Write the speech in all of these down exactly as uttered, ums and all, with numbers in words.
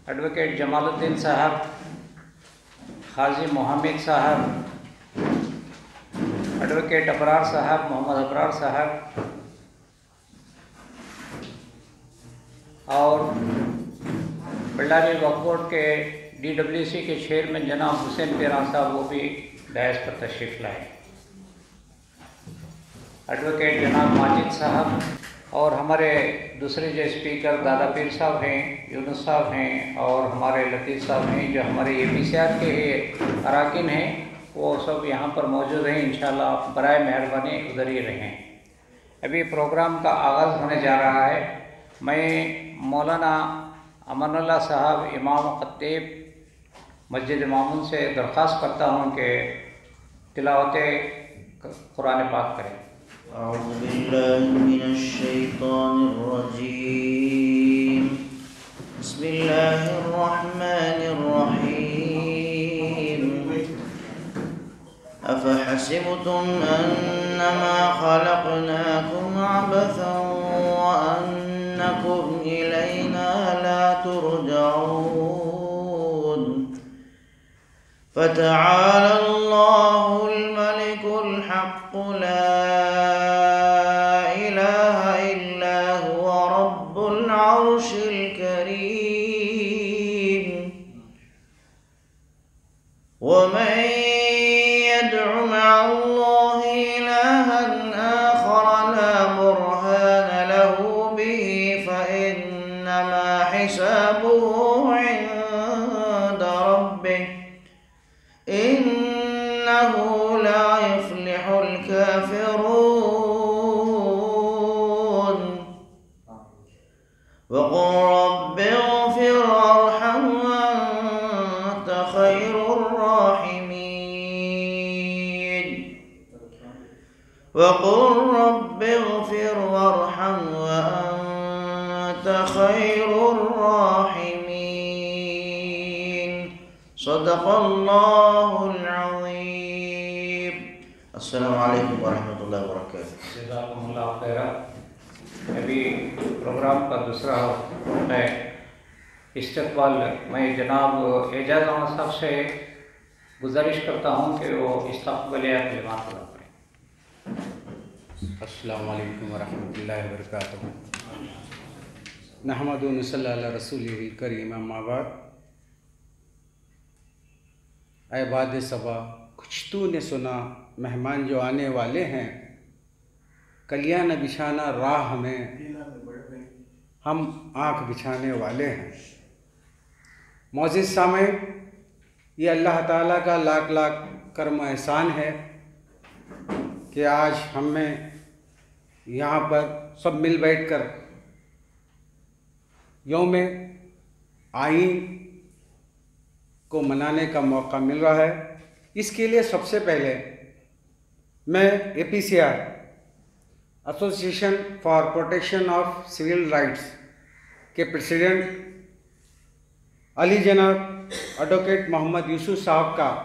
Advocate Jamaluddin साहब, हाजी मोहम्मद साहब, advocate Abrar साहब, मोहम्मद अबरार साहब और बल्लारी वक्फ बोर्ड के डी डब्ल्यू सी के चेयरमैन जनाब हुसैन पीरान साहब वो भी डायस पर तशरीफ़ लाए। एडवोकेट जनाब माजिद साहब और हमारे दूसरे जो स्पीकर दादा पीर साहब हैं, यूनुस साहब हैं और हमारे लतीफ़ साहब हैं जो हमारे ए पी सी आर के अरकान हैं, वो सब यहाँ पर मौजूद हैं। इंशाअल्लाह आप बराए मेहरबानी उधर ही रहें। अभी प्रोग्राम का आगाज़ होने जा रहा है। मैं मौलाना अमानुल्लाह साहब इमाम खतीब मस्जिद मामून से दरख्वास्त करता हूँ कि तिलावत कुरान पाक करें। अऊज़ु बिल्लाहि मिनश शैतानिर रजीम। बिस्मिल्लाहिर रहमानिर रहीम। अफहसिबतुम अन्नमा खलक़नाकुम अबसन व अन्नकुम इलैना ला तुरजऊन। फ़तआला अल्लाहुल मलिकुल हक़्क़ु ला इलाहा इल्ला हुवा रब्बुल अर्शिल करीम। वमन यद'उ मअल्लाहि इलाहन आखर ला बुरहान लहू बिही फ़इन्नमा हिसाबुहु इंद रब्बिह इन्नहु ला युफ्लिहुल काफिरून। वक़ुल रब्बि इग़फिर वरहम वअन्त खैरुर राहिमीन। वक़ुल रब्बि इग़फिर वरहम वअन्त खैरुर राहिमीन। सदक़ल्लाहुल अज़ीम। अस्सलामु अलैकुम वरहमतुल्लाहि वबरकातुहू। जज़ाकुमुल्लाह खैरा। अभी प्रोग्राम का दूसरा है इस्तक़बाल। मैं जनाब एजाज़ अहमद साहब से गुजारिश करता हूँ कि वो इस्तक़बालिया कलिमात अदा करें। अस्सलामु अलैकुम वरहमतुल्लाहि वबरकातुहू। नहमदुहु व नसल्ली अला रसूलिहिल करीम, अम्मा बाद। ऐ बाद सबा, कुछ तूने सुना, मेहमान जो आने वाले हैं, कलियां न बिछाना राह में, हम आँख बिछाने वाले हैं। मौज़िज़ सामईन, ये अल्लाह ताला का लाख लाख करम एहसान है कि आज हम में यहाँ पर सब मिल बैठकर यौम आईन को मनाने का मौका मिल रहा है। इसके लिए सबसे पहले मैं A P C R association for protection of civil rights के प्रेसिडेंट अली जनाब एडवोकेट मोहम्मद यूसुफ साहब का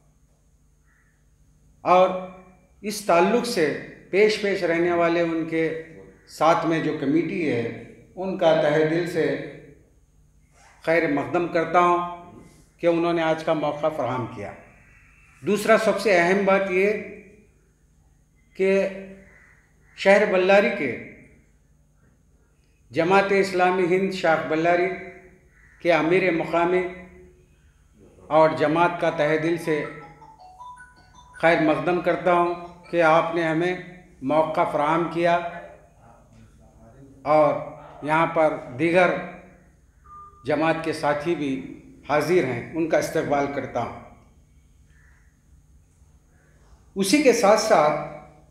और इस ताल्लुक़ से पेश पेश रहने वाले उनके साथ में जो कमेटी है उनका तहे दिल से खैर मक़दम करता हूँ कि उन्होंने आज का मौका फराहम किया। दूसरा सबसे अहम बात ये कि शहर बल्लारी के जमात इस्लामी हिंद शाख बल्लारी के अमीर मुकामी और जमात का तहे दिल से खैर मक़दम करता हूँ कि आपने हमें मौका फराहम किया और यहाँ पर दीगर जमात के साथी भी हाजिर हैं, उनका इस्तकबाल करता हूँ। उसी के साथ साथ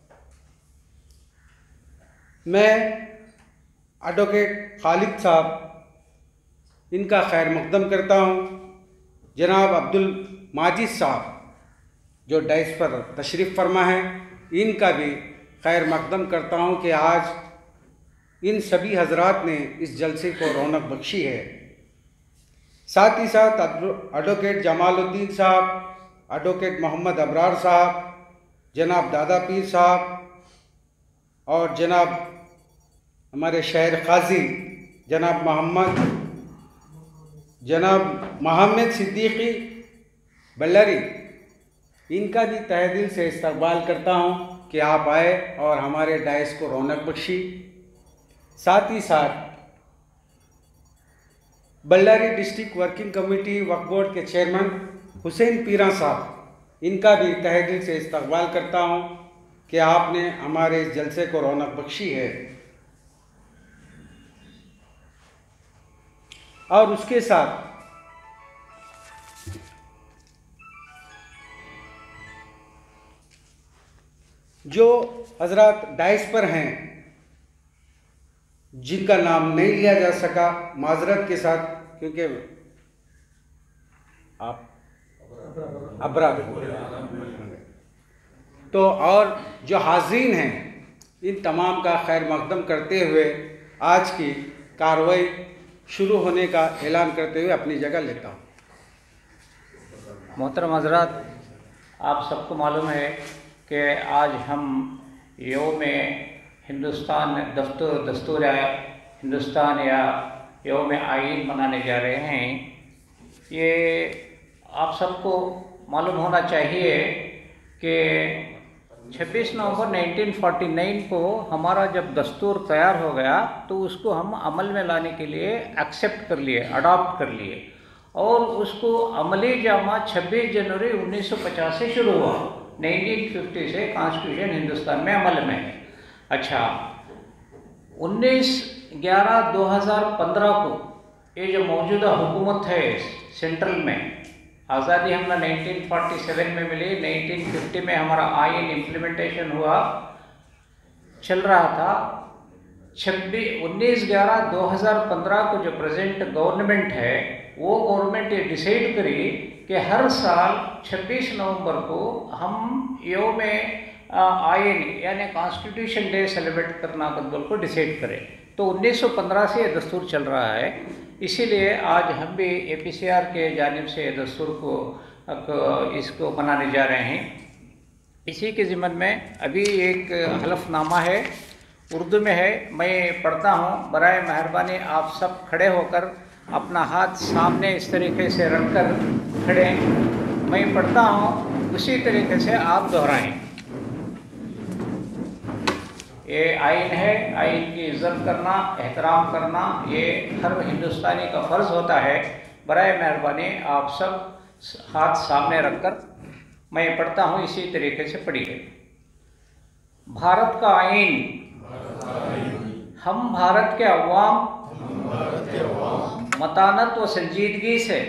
मैं एडवोकेट खालिद साहब, इनका खैर मक़दम करता हूँ। जनाब अब्दुल माजिद साहब जो डाइस पर तशरीफ़ फरमा है, इनका भी खैर मक़दम करता हूँ कि आज इन सभी हजरात ने इस जलसे को रौनक बख्शी है। साथ ही साथ एडवोकेट जमालुद्दीन साहब, एडवोकेट मोहम्मद अबरार साहब, जनाब दादा पीर साहब और जनाब हमारे शहर काजी जनाब मोहम्मद जनाब मोहम्मद सिद्दीकी बल्लारी, इनका भी तहे दिल से इस्तकबाल करता हूँ कि आप आए और हमारे डाइस को रौनक बख्शी। साथ ही साथ बल्लारी डिस्ट्रिक्ट वर्किंग कमेटी वक्फ बोर्ड के चेयरमैन हुसैन पीरा साहब, इनका भी तहे दिल से इस्तकबाल करता हूँ कि आपने हमारे इस जलसे को रौनक बख्शी है। और उसके साथ जो हजरात डाइस पर हैं जिनका नाम नहीं लिया जा सका माजरत के साथ, क्योंकि आप अबरा तो, और जो हाज़रीन हैं इन तमाम का खैर मकदम करते हुए आज की कार्रवाई शुरू होने का ऐलान करते हुए अपनी जगह लेता हूँ। मोहतरम हज़रात, आप सबको मालूम है कि आज हम यौम हिंदुस्तान दस्तूर दस्तूर हिंदुस्तान या यौम आइन मनाने जा रहे हैं। ये आप सबको मालूम होना चाहिए कि छब्बीस नवंबर उन्नीस सौ उनचास को हमारा जब दस्तूर तैयार हो गया तो उसको हम अमल में लाने के लिए एक्सेप्ट कर लिए, अडॉप्ट कर लिए, और उसको अमली जामा छब्बीस जनवरी उन्नीस सौ पचास से शुरू हुआ। उन्नीस सौ पचास से कॉन्स्टिट्यूशन हिंदुस्तान में अमल में है। अच्छा, उन्नीस ग्यारह दो हज़ार पंद्रह को ये जो मौजूदा हुकूमत है सेंट्रल में, आज़ादी हमें उन्नीस सौ सैंतालीस में मिली, उन्नीस सौ पचास में हमारा आइन इम्प्लीमेंटेशन हुआ, चल रहा था। छब्बीस उन्नीस ग्यारह दो हज़ार पंद्रह को जो प्रेजेंट गवर्नमेंट है वो गवर्नमेंट ये डिसाइड करी कि हर साल छब्बीस नवंबर को हम यौम आइन यानी कॉन्स्टिट्यूशन डे सेलिब्रेट करना बदल को डिसाइड करें। तो उन्नीस सौ पंद्रह से ये दस्तूर चल रहा है, इसीलिए आज हम भी ए पी सी आर के जानिब से दस्तूर को इसको मनाने जा रहे हैं। इसी के ज़िम्मन में अभी एक हलफनामा है, उर्दू में है, मैं पढ़ता हूँ। बराए मेहरबानी आप सब खड़े होकर अपना हाथ सामने इस तरीके से रखकर खड़े, मैं पढ़ता हूँ उसी तरीके से आप दोहराएं। ये आइन है, आइन की इज्जत करना, एहतराम करना ये हर हिंदुस्तानी का फ़र्ज़ होता है। बराए मेहरबानी आप सब हाथ सामने रखकर मैं पढ़ता हूँ, इसी तरीके से पढ़िए। भारत का आइन, हम भारत के अवाम मतानत व संजीदगी से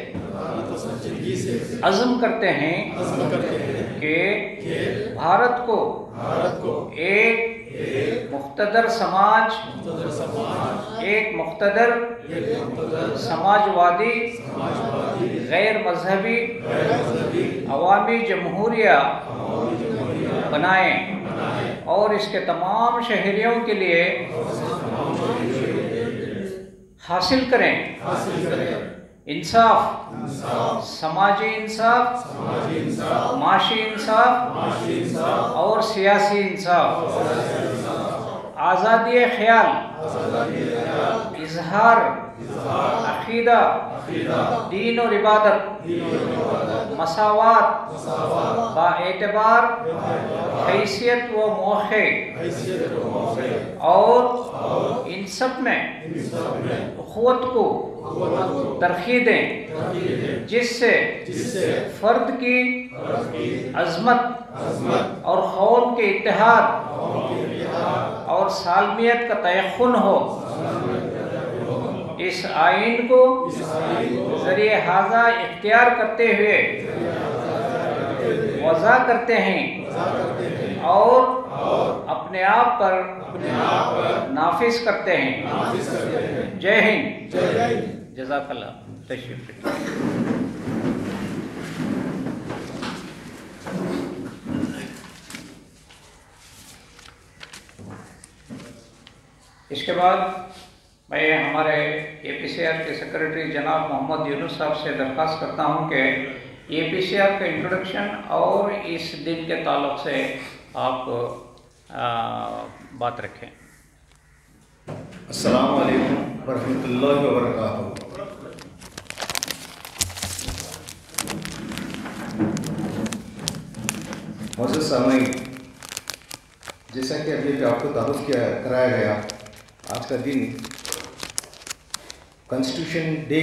अज़्म करते हैं कि भारत को एक मुख्तदर समाज, एक मुख्तदर समाजवादी गैर मजहबी अवामी जमहूरिया बनाएं और इसके तमाम शहरियों के लिए हासिल करें इंसाफ, समाजी इंसाफ, माशी इंसाफ और सियासी इंसाफ, आज़ादी ख्याल, इजहार, अकीदा, दीन और इबादत, मसावात, बाएतबार हैसियत व मौके और इन सब में अखुवत को तरक्की दें, जिससे फ़र्द की अज़मत और कौम के इत्तेहाद और सालमियत का तयख्खुन हो। इस आइन को ज़रिए हाज़ा इख्तियार करते हुए वज़ा करते हैं और अपने आप पर नाफिज करते हैं। जय हिंद, जज़ाकल्लाह। तशरीफ़ रखिए। इसके बाद मैं हमारे ए पी सी आर के सेक्रेटरी जनाब मोहम्मद यूनुस साहब से दरख्वास्त करता हूं कि ए पी सी आर का इंट्रोडक्शन और इस दिन के ताल्लुक़ से आप आ, बात रखें। अस्सलामु अलैकुम वरहमतुल्लाहि वबरकातुहू। सामईन, जैसा कि अभी अभी आपको तारुफ किया कराया गया, आज का दिन कॉन्स्टिट्यूशन डे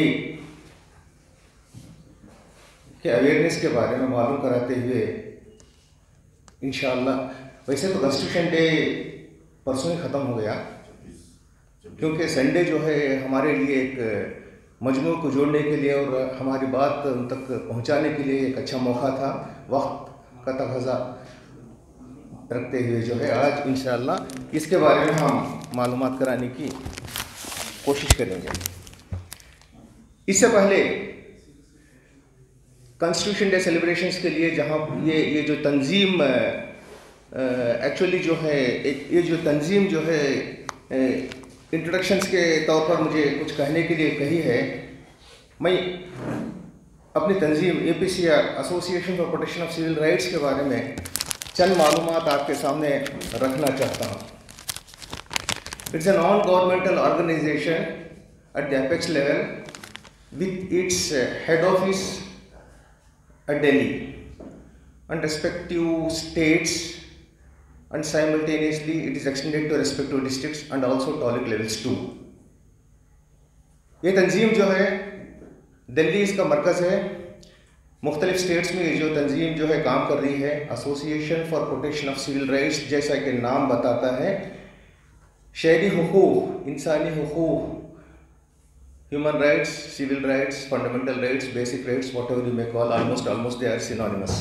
के अवेयरनेस के बारे में मालूम कराते हुए इंशाअल्लाह, वैसे तो कॉन्स्टिट्यूशन डे परसों ही ख़त्म हो गया, क्योंकि संडे जो है हमारे लिए एक मजमू को जोड़ने के लिए और हमारी बात उन तक पहुंचाने के लिए एक अच्छा मौका था। वक्त का तक़ाज़ा रखते हुए जो है आज इंशाअल्लाह इसके बारे में हम मालूमात कराने की कोशिश करेंगे। इससे पहले कॉन्स्टिट्यूशन डे सेलिब्रेशंस के लिए जहां ये ये जो तंजीम एक्चुअली जो है एक ये जो तंजीम जो है इंट्रोडक्शंस के तौर पर मुझे कुछ कहने के लिए कही है, मैं अपनी तंजीम A P C R association for protection of civil rights के बारे में चंद मालूमात आपके सामने रखना चाहता हूँ। It's a non governmental organisation at the apex level with its uh, head office at Delhi and respective states, and simultaneously it is extended to respective districts and also taluk levels too. ये तंजीम जो है दिल्ली इसका मरकज़ है। मुख्तलिफ states में ये जो तंजीम जो है काम कर रही है, association for protection of civil rights, जैसा कि नाम बताता है, शहरी हुकूक, इंसानी हुकूक, human rights, civil rights, fundamental rights, basic rights, whatever you may call, almost almost they are synonymous.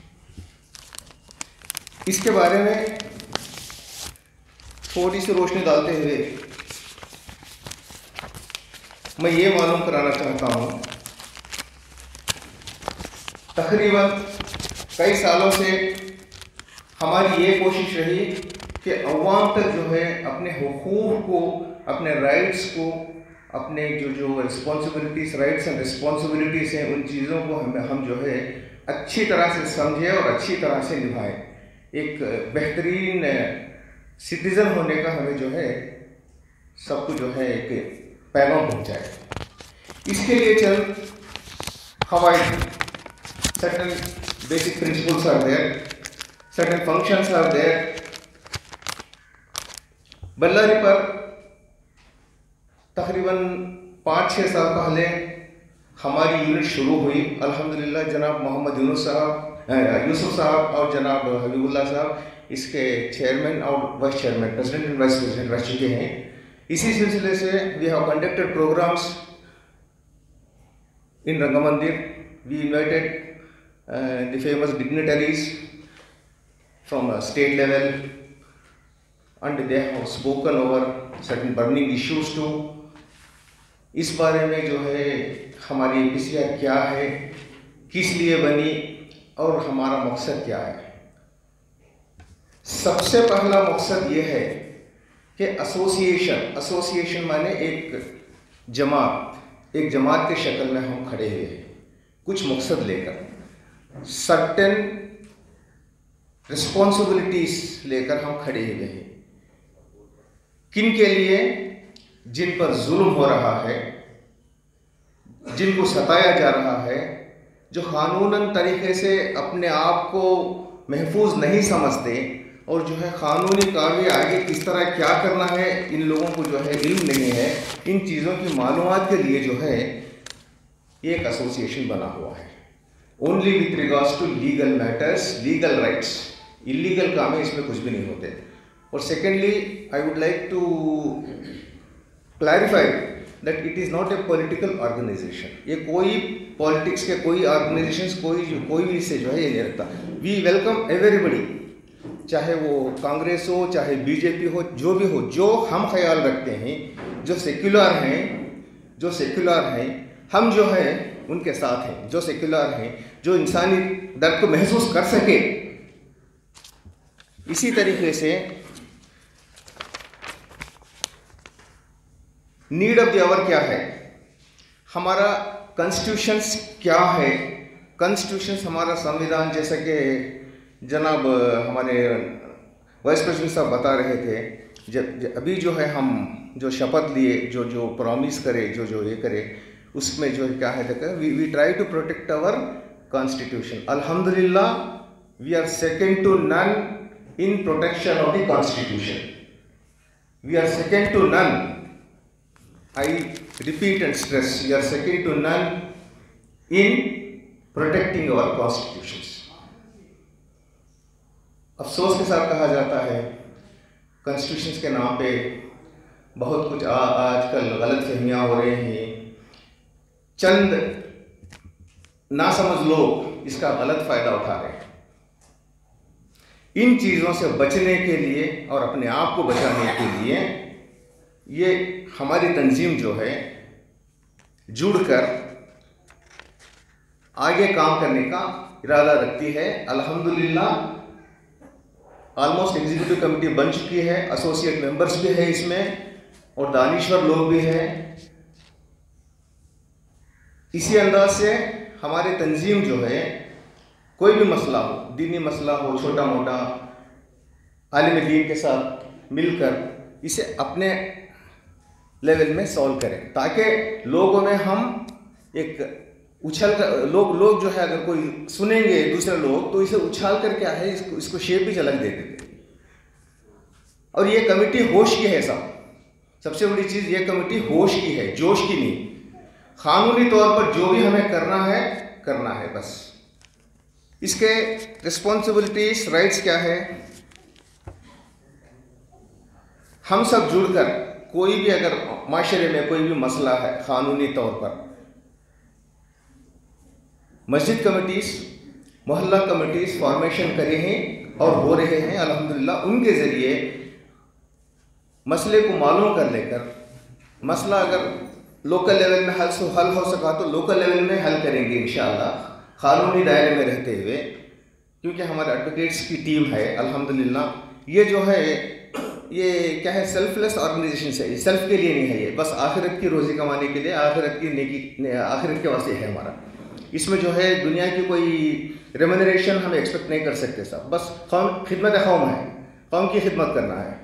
इसके बारे में थोड़ी सी रोशनी डालते हुए मैं ये मालूम कराना चाहता हूँ, तकरीबन कई सालों से हमारी ये कोशिश रही कि अवाम तक जो है अपने हुकूक को, अपने राइट्स को, अपने जो जो रिस्पॉन्सिबिलिटीज़, राइट्स एंड रिस्पॉन्सिबिलिटीज़ हैं, उन चीज़ों को हम हम जो है अच्छी तरह से समझें और अच्छी तरह से निभाएं। एक बेहतरीन सिटीज़न होने का हमें जो है सबको जो है एक पैगाम पहुंचाए। इसके लिए चल हवाई certain basic principles are there, certain functions are there. Ballari पर तकरीबन पाँच छः साल पहले हमारी यूनिट शुरू हुई। अल्हम्दुलिल्लाह जनाब मोहम्मद यूनुस साहब यूसुफ साहब और जनाब हबीबुल्लाह साहब इसके चेयरमैन और vice chairman, president and vice president रह चुके हैं। इसी सिलसिले से we have conducted programmes in Rangmandir. We invited the famous dignitaries from state level and they have spoken over certain burning issues too. इस बारे में जो है हमारी ए पी सी आर क्या है, किस लिए बनी और हमारा मकसद क्या है। सबसे पहला मकसद ये है कि एसोसिएशन एसोसिएशन माने एक जमात, एक जमात के शक्ल में हम खड़े हुए हैं, कुछ मकसद लेकर, सर्टेन रिस्पॉन्सिबिलिटीज लेकर हम खड़े हुए हैं। किन के लिए? जिन पर जुल्म हो रहा है, जिनको सताया जा रहा है, जो कानूनन तरीके से अपने आप को महफूज नहीं समझते और जो है कानूनी कार्रवाई आगे किस तरह क्या करना है इन लोगों को जो है इल्म नहीं है। इन चीज़ों की मालूमात के लिए जो है एक एसोसिएशन बना हुआ है, only with regards to legal matters, legal rights. Illegal काम है, इसमें कुछ भी नहीं होते। और secondly I would like to clarify that it is not a political organisation. ये कोई पॉलिटिक्स के कोई ऑर्गेनाइजेशंस कोई कोई भी इससे जो है ये नहीं रखता। वी वेलकम एवरीबडी, चाहे वो कांग्रेस हो, चाहे बीजेपी हो, जो भी हो, जो हम ख्याल रखते हैं, जो सेक्युलर हैं, जो सेक्युलर हैं, हम जो है उनके साथ हैं। जो सेक्युलर हैं, जो इंसानी दर्द को महसूस कर सके। इसी तरीके से नीड ऑफ द आवर क्या है, हमारा कॉन्स्टिट्यूशंस क्या है। कॉन्स्टिट्यूशंस हमारा संविधान, जैसा कि जनाब हमारे वाइस प्रेसिडेंट साहब बता रहे थे, जब, जब अभी जो है हम जो शपथ लिए, जो जो प्रॉमिस करे, जो जो ये करे, उसमें जो क्या है देखा, we we try to protect our constitution. अल्हम्दुलिल्लाह we are second to none in protection of the Constitution. We are second to none. I repeat and stress, we are second to none in protecting our constitutions. अफसोस के साथ कहा जाता है constitutions के नाम पे बहुत कुछ आजकल गलत फहमियाँ हो रही हैं। चंद नासमझ लोग इसका गलत फायदा उठा रहे हैं। इन चीज़ों से बचने के लिए और अपने आप को बचाने के लिए ये हमारी तंजीम जो है जुड़कर आगे काम करने का इरादा रखती है। अल्हम्दुलिल्लाह ऑलमोस्ट एग्जीक्यूटिव कमेटी बन चुकी है, एसोसिएट मेंबर्स भी है इसमें और दानिश्वर लोग भी हैं। इसी अंदाज से हमारे तंजीम जो है कोई भी मसला हो, दीनी मसला हो, छोटा मोटा, आलिम दीन के साथ मिलकर इसे अपने लेवल में सॉल्व करें ताकि लोगों में हम एक उछल कर लोग लोग जो है अगर कोई सुनेंगे दूसरे लोग तो इसे उछाल कर क्या है इसको इसको शेप भी झलक दे देते। और ये कमेटी होश की है साहब, सबसे बड़ी चीज़ ये कमेटी होश की है, जोश की नहीं। कानूनी तौर पर जो भी हमें करना है करना है बस। इसके रिस्पॉन्सिबिलिटीज राइट्स क्या है, हम सब जुड़कर कोई भी अगर माशरे में कोई भी मसला है कानूनी तौर पर, मस्जिद कमेटीज, मोहल्ला कमेटीज फॉर्मेशन करे हैं और हो रहे हैं अल्हम्दुलिल्लाह। उनके ज़रिए मसले को मालूम कर लेकर मसला अगर लोकल लेवल में हल हल हो सका तो लोकल लेवल में हल करेंगे इंशाअल्लाह, कानूनी दायरे में रहते हुए, क्योंकि हमारे एडवोकेट्स की टीम है अल्हम्दुलिल्लाह। ये जो है ये क्या है, सेल्फलेस ऑर्गेनाइजेशन है, सेल्फ के लिए नहीं है, ये बस आखिरत की रोज़ी कमाने के लिए, आखिरत की नेकी, आखिरत के वास्ते है हमारा। इसमें जो है दुनिया की कोई रेम्यूनरेशन हम एक्सपेक्ट नहीं कर सकते साहब, बस कौम खिदमत कौम है, कौम की खिदमत करना है।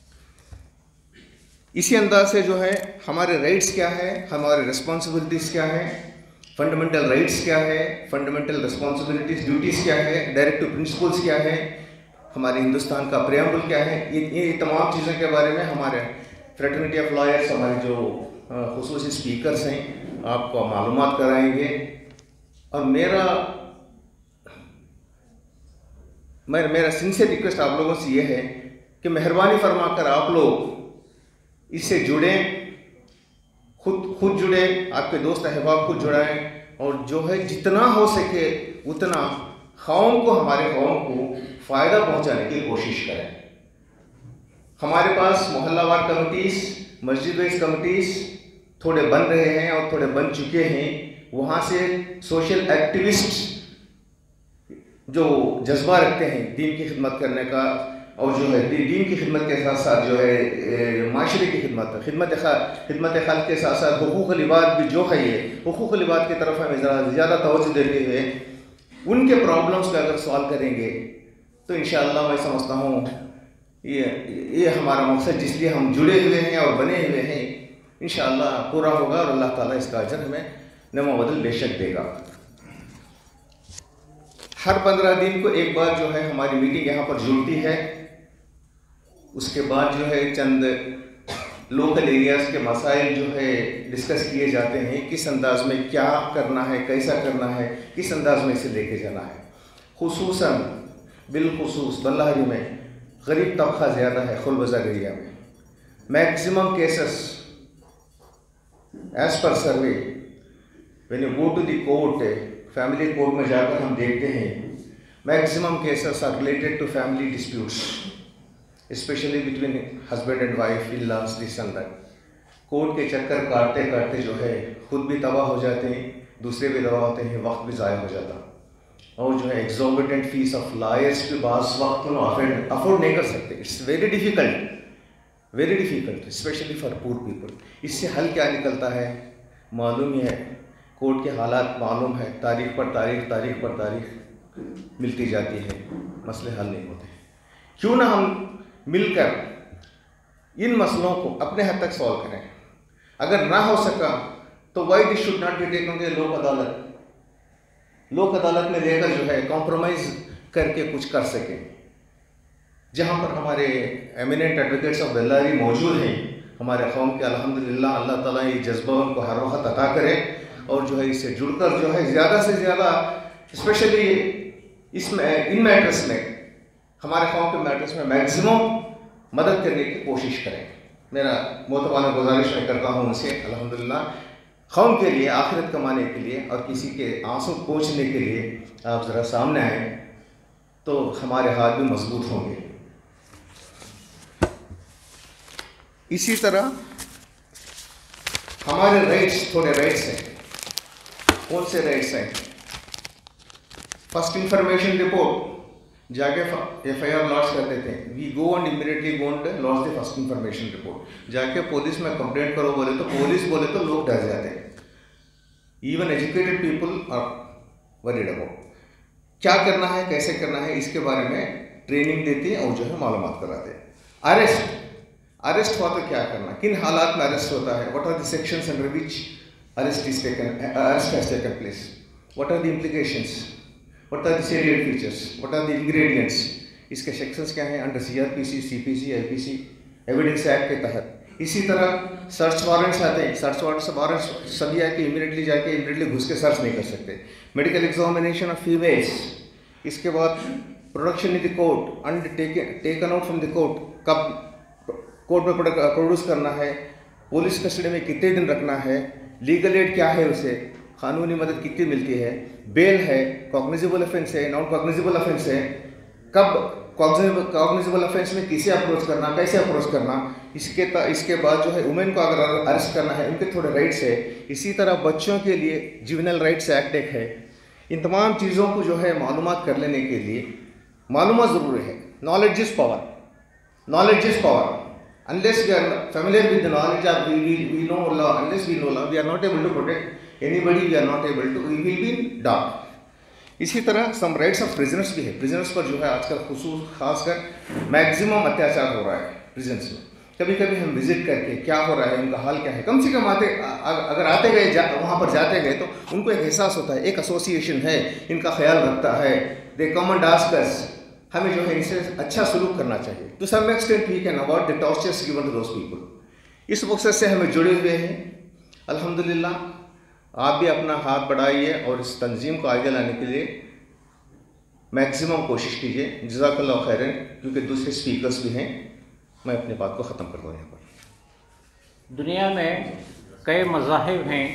इसी अंदाज से जो है हमारे राइट्स क्या है, हमारे रिस्पॉन्सिबिलिटीज़ क्या है, फंडामेंटल राइट्स क्या है, फंडामेंटल रिस्पॉन्सिबिलिटीज़ ड्यूटीज़ क्या है, डायरेक्टिव प्रिंसिपल्स क्या है, हमारे हिंदुस्तान का प्रेम्बल क्या है, ये ये तमाम चीज़ों के बारे में हमारे फ्रेटर्निटी ऑफ लॉयर्स, हमारे जो खुसूसी स्पीकर्स हैं आपको मालूमात कराएंगे। और मेरा मेरा मेरा सिंसियर रिक्वेस्ट आप लोगों से ये है कि मेहरबानी फरमा कर आप लोग इससे जुड़ें, खुद खुद जुड़ें, आपके दोस्त अहबाब को जुड़ाएं और जो है जितना हो सके उतना कौम को, हमारे कौम को फ़ायदा पहुंचाने की कोशिश करें। हमारे पास मोहल्लावार कमिटीज़, मस्जिद वाइज कमिटीज़ थोड़े बन रहे हैं और थोड़े बन चुके हैं। वहाँ से सोशल एक्टिविस्ट जो जज्बा रखते हैं दीन की खिदमत करने का और जो है दीन की खिदमत के साथ साथ जो है माशरे की खिदमत खिदमत खिदमत खल्क़ के साथ साथ हुकूक़ुल इबाद भी जो है, ये हुकूक़ुल इबाद की तरफ हमें ज़रा ज़्यादा तवज्जो देते हुए उनके प्रॉब्लम्स को अगर सॉल्व करेंगे तो इंशाअल्लाह मैं समझता हूँ ये ये हमारा मकसद जिसलिए हम जुड़े हुए हैं और बने हुए हैं इंशाअल्लाह पूरा होगा और अल्लाह ताला इसका अजर हमें नमो बदल बेशक देगा। हर पंद्रह दिन को एक बार जो है हमारी मीटिंग यहाँ पर जुड़ती है। उसके बाद जो है चंद लोकल एरियाज़ के मसाइल जो है डिस्कस किए जाते हैं, किस अंदाज में क्या करना है, कैसा करना है, किस अंदाज में इसे लेके जाना है। खुसूसन बिलखुसूस बल्लाहरी में गरीब तबका ज़्यादा है, खुल बाज़ार एरिया में maximum cases as per survey when you go to the court, family court में जाकर हम देखते हैं maximum cases are related to family disputes, especially between husband and wife, in-laws, this and that. Court के चक्कर काटते काटते जो है खुद भी तबाह हो जाते हैं, दूसरे भी तबाह होते हैं, वक्त भी ज़ाया हो जाता और जो है एग्जॉर्बिटेंट फीस ऑफ लॉयर्स भी बास वक्त अफोर्ड अफोर्ड नहीं कर सकते। It's very difficult, very difficult especially for poor people. इससे हल क्या निकलता है मालूम ही है, कोर्ट के हालात मालूम है, तारीख पर तारीख तारीख पर तारीख मिलती जाती है, मसले हल नहीं होते। क्यों ना हम मिलकर इन मसलों को अपने हद तक सॉल्व करें। अगर ना हो सका तो why this should not be taken के लोक अदालत, लोक अदालत में लेकर जो है कॉम्प्रोमाइज़ करके कुछ कर सकें। जहाँ पर हमारे एमिनेंट एडवोकेट्स ऑफ बेल्लारी मौजूद हैं, हमारे कौम के, अल्हम्दुलिल्लाह अल्लाह ताला ये जज्बा उनको हर वक्त अता करे और जो है इससे जुड़कर जो है ज़्यादा से ज़्यादा स्पेशली इसमें इन मैटर्स में, हमारे कौम के मैटर्स में मैक्सिमम मदद करने की कोशिश करें। मेरा मोतबाना गुजारिश मैं करता हूँ उनसे, अल्हम्दुलिल्लाह कौम के लिए, आखिरत कमाने के लिए और किसी के आंसू पोंछने के लिए आप ज़रा सामने आए तो हमारे हाथ भी मजबूत होंगे। इसी तरह हमारे राइट्स, थोड़े राइट्स हैं। कौन से राइट्स हैं? फर्स्ट इंफॉर्मेशन रिपोर्ट जाके एफ आई आर लॉन्च कर देते हैं। We go and immediately go and launch the first information report. जाके पुलिस में कंप्लेंट करो बोले तो पुलिस बोले तो लोग डर जाते हैं। Even educated people are worried about. क्या करना है, कैसे करना है, इसके बारे में ट्रेनिंग देती है और जो है मालूमात कराते हैं। अरेस्ट अरेस्ट हुआ तो क्या करना, किन हालात में अरेस्ट होता है, what are the sections under which arrest is taken arrest has taken place, what are the implications, what are the salient features, what are the ingredients, इसके सेक्शंस क्या हैं under C R P C, C P C, I P C, evidence act के तहत। इसी तरह search warrants आते हैं। Search warrants सभी आके इमीडिएटली जाके इमीडिएटली घुस के सर्च नहीं कर सकते। मेडिकल एग्जामिनेशन ऑफ फीमेल्स, इसके बाद production in the court, undertaken taken out from the court, कब कोर्ट में प्रोड्यूस करना है, पुलिस कस्टडी में कितने दिन रखना है, लीगल एड क्या है, उसे कानूनी मदद कितनी मिलती है, बेल है, कॉग्निजेबल ऑफेंस है, नॉन कॉग्निजेबल ऑफेंस है, कब कॉग्निजेबल ऑफेंस में किसे अप्रोच करना, कैसे अप्रोच करना। इसके त, इसके बाद जो है वुमेन को अगर अरेस्ट करना है उनके थोड़े राइट्स है। इसी तरह बच्चों के लिए जुवेनाइल राइट्स एक्ट एक है। इन तमाम चीज़ों को जो है मालूमात कर लेने के लिए मालूमात ज़रूरी है। Knowledge is power, knowledge is power. Unless we are familiar with the knowledge of we, we, we know law, unless we know law, we are not able to protect anybody, we are not able to, we will be in dark. इसी तरह सम rights of prisoners भी है। Prisoners पर जो है आजकल खुसूस खासकर maximum अत्याचार हो रहा है प्रिजन्स में। कभी कभी हम विजिट करके क्या हो रहा है, उनका हाल क्या है, कम से कम आते अगर आते गए जा, वहाँ पर जाते गए तो उनको एक एहसास होता है, एक एसोसिएशन है, इनका ख्याल रखता है, दे कम एंड आस्क अस, हमें जो है इनसे अच्छा सलूक करना चाहिए। To some extent we can avoid the tortures given to those people. इस मकसद से हमें जुड़े हुए हैं। अल्हम्दुलिल्लाह आप भी अपना हाथ बढ़ाइए और इस तंजीम को आगे लाने के लिए मैक्सिमम कोशिश कीजिए। जज़ाकल्लाहु खैरन, क्योंकि दूसरे स्पीकर्स भी हैं। मैं अपनी बात को ख़त्म कर दूँ यहाँ पर। दुनिया में कई मज़ाहिब हैं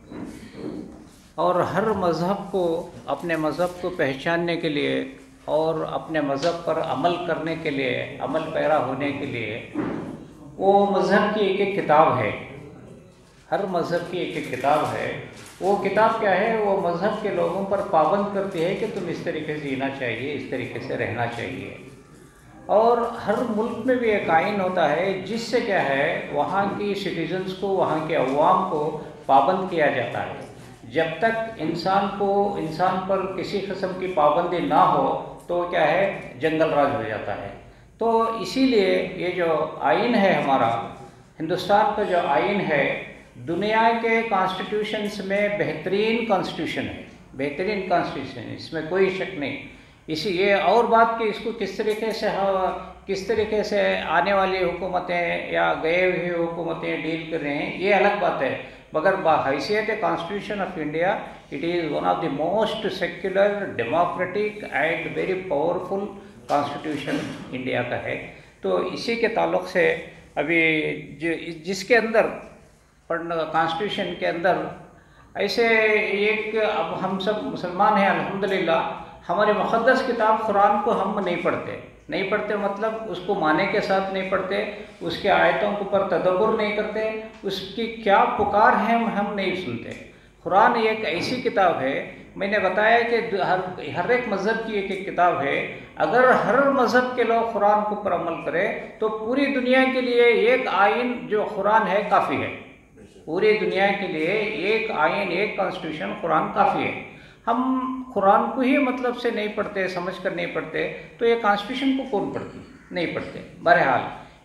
और हर मज़हब को अपने मज़हब को पहचानने के लिए और अपने मज़हब पर अमल करने के लिए, अमल पैरा होने के लिए वो मज़हब की एक एक किताब है। हर मज़हब की एक एक किताब है। वो किताब क्या है, वो मज़हब के लोगों पर पाबंद करती है कि तुम इस तरीके से जीना चाहिए, इस तरीके से रहना चाहिए। और हर मुल्क में भी एक आइन होता है जिससे क्या है, वहाँ की सिटीजन्स को, वहाँ के अवाम को पाबंद किया जाता है। जब तक इंसान को, इंसान पर किसी किस्म की पाबंदी ना हो तो क्या है, जंगल राज हो जाता है। तो इसीलिए ये जो आइन है हमारा, हिंदुस्तान का जो आइन है, दुनिया के कॉन्स्टिट्यूशंस में बेहतरीन कॉन्स्टिट्यूशन है, बेहतरीन कॉन्स्टिट्यूशन है, इसमें कोई शक नहीं। इसी ये और बात कि इसको किस तरीके से किस तरीके से आने वाली हुकूमतें या गए हुए हुकूमतें डील कर रहे हैं, ये अलग बात है। मगर बाहैसियत constitution of India, it is one of the most secular, democratic and very powerful constitution India का है। तो इसी के ताल्लुक़ से अभी जो जिसके अंदर कॉन्स्टिट्यूशन के अंदर ऐसे एक, अब हम सब मुसलमान हैं अल्हम्दुलिल्लाह, हमारी मुक़द्दस किताब कुरान को हम नहीं पढ़ते, नहीं पढ़ते मतलब उसको माने के साथ नहीं पढ़ते, उसके आयतों के ऊपर तदब्बुर नहीं करते, उसकी क्या पुकार है हम नहीं सुनते। कुरान एक ऐसी किताब है, मैंने बताया कि हर हर एक मज़हब की एक एक किताब है। अगर हर मज़हब के लोग कुरान के ऊपर अमल करें तो पूरी दुनिया के लिए एक आइन जो कुरान है काफ़ी है। पूरी दुनिया के लिए एक आइन, एक कॉन्स्टिट्यूशन कुरान काफ़ी है। हम कुरान को ही मतलब से नहीं पढ़ते, समझ कर नहीं पढ़ते, तो ये कॉन्स्टिट्यूशन को कौन पढ़ती, नहीं पढ़ते। बहरहाल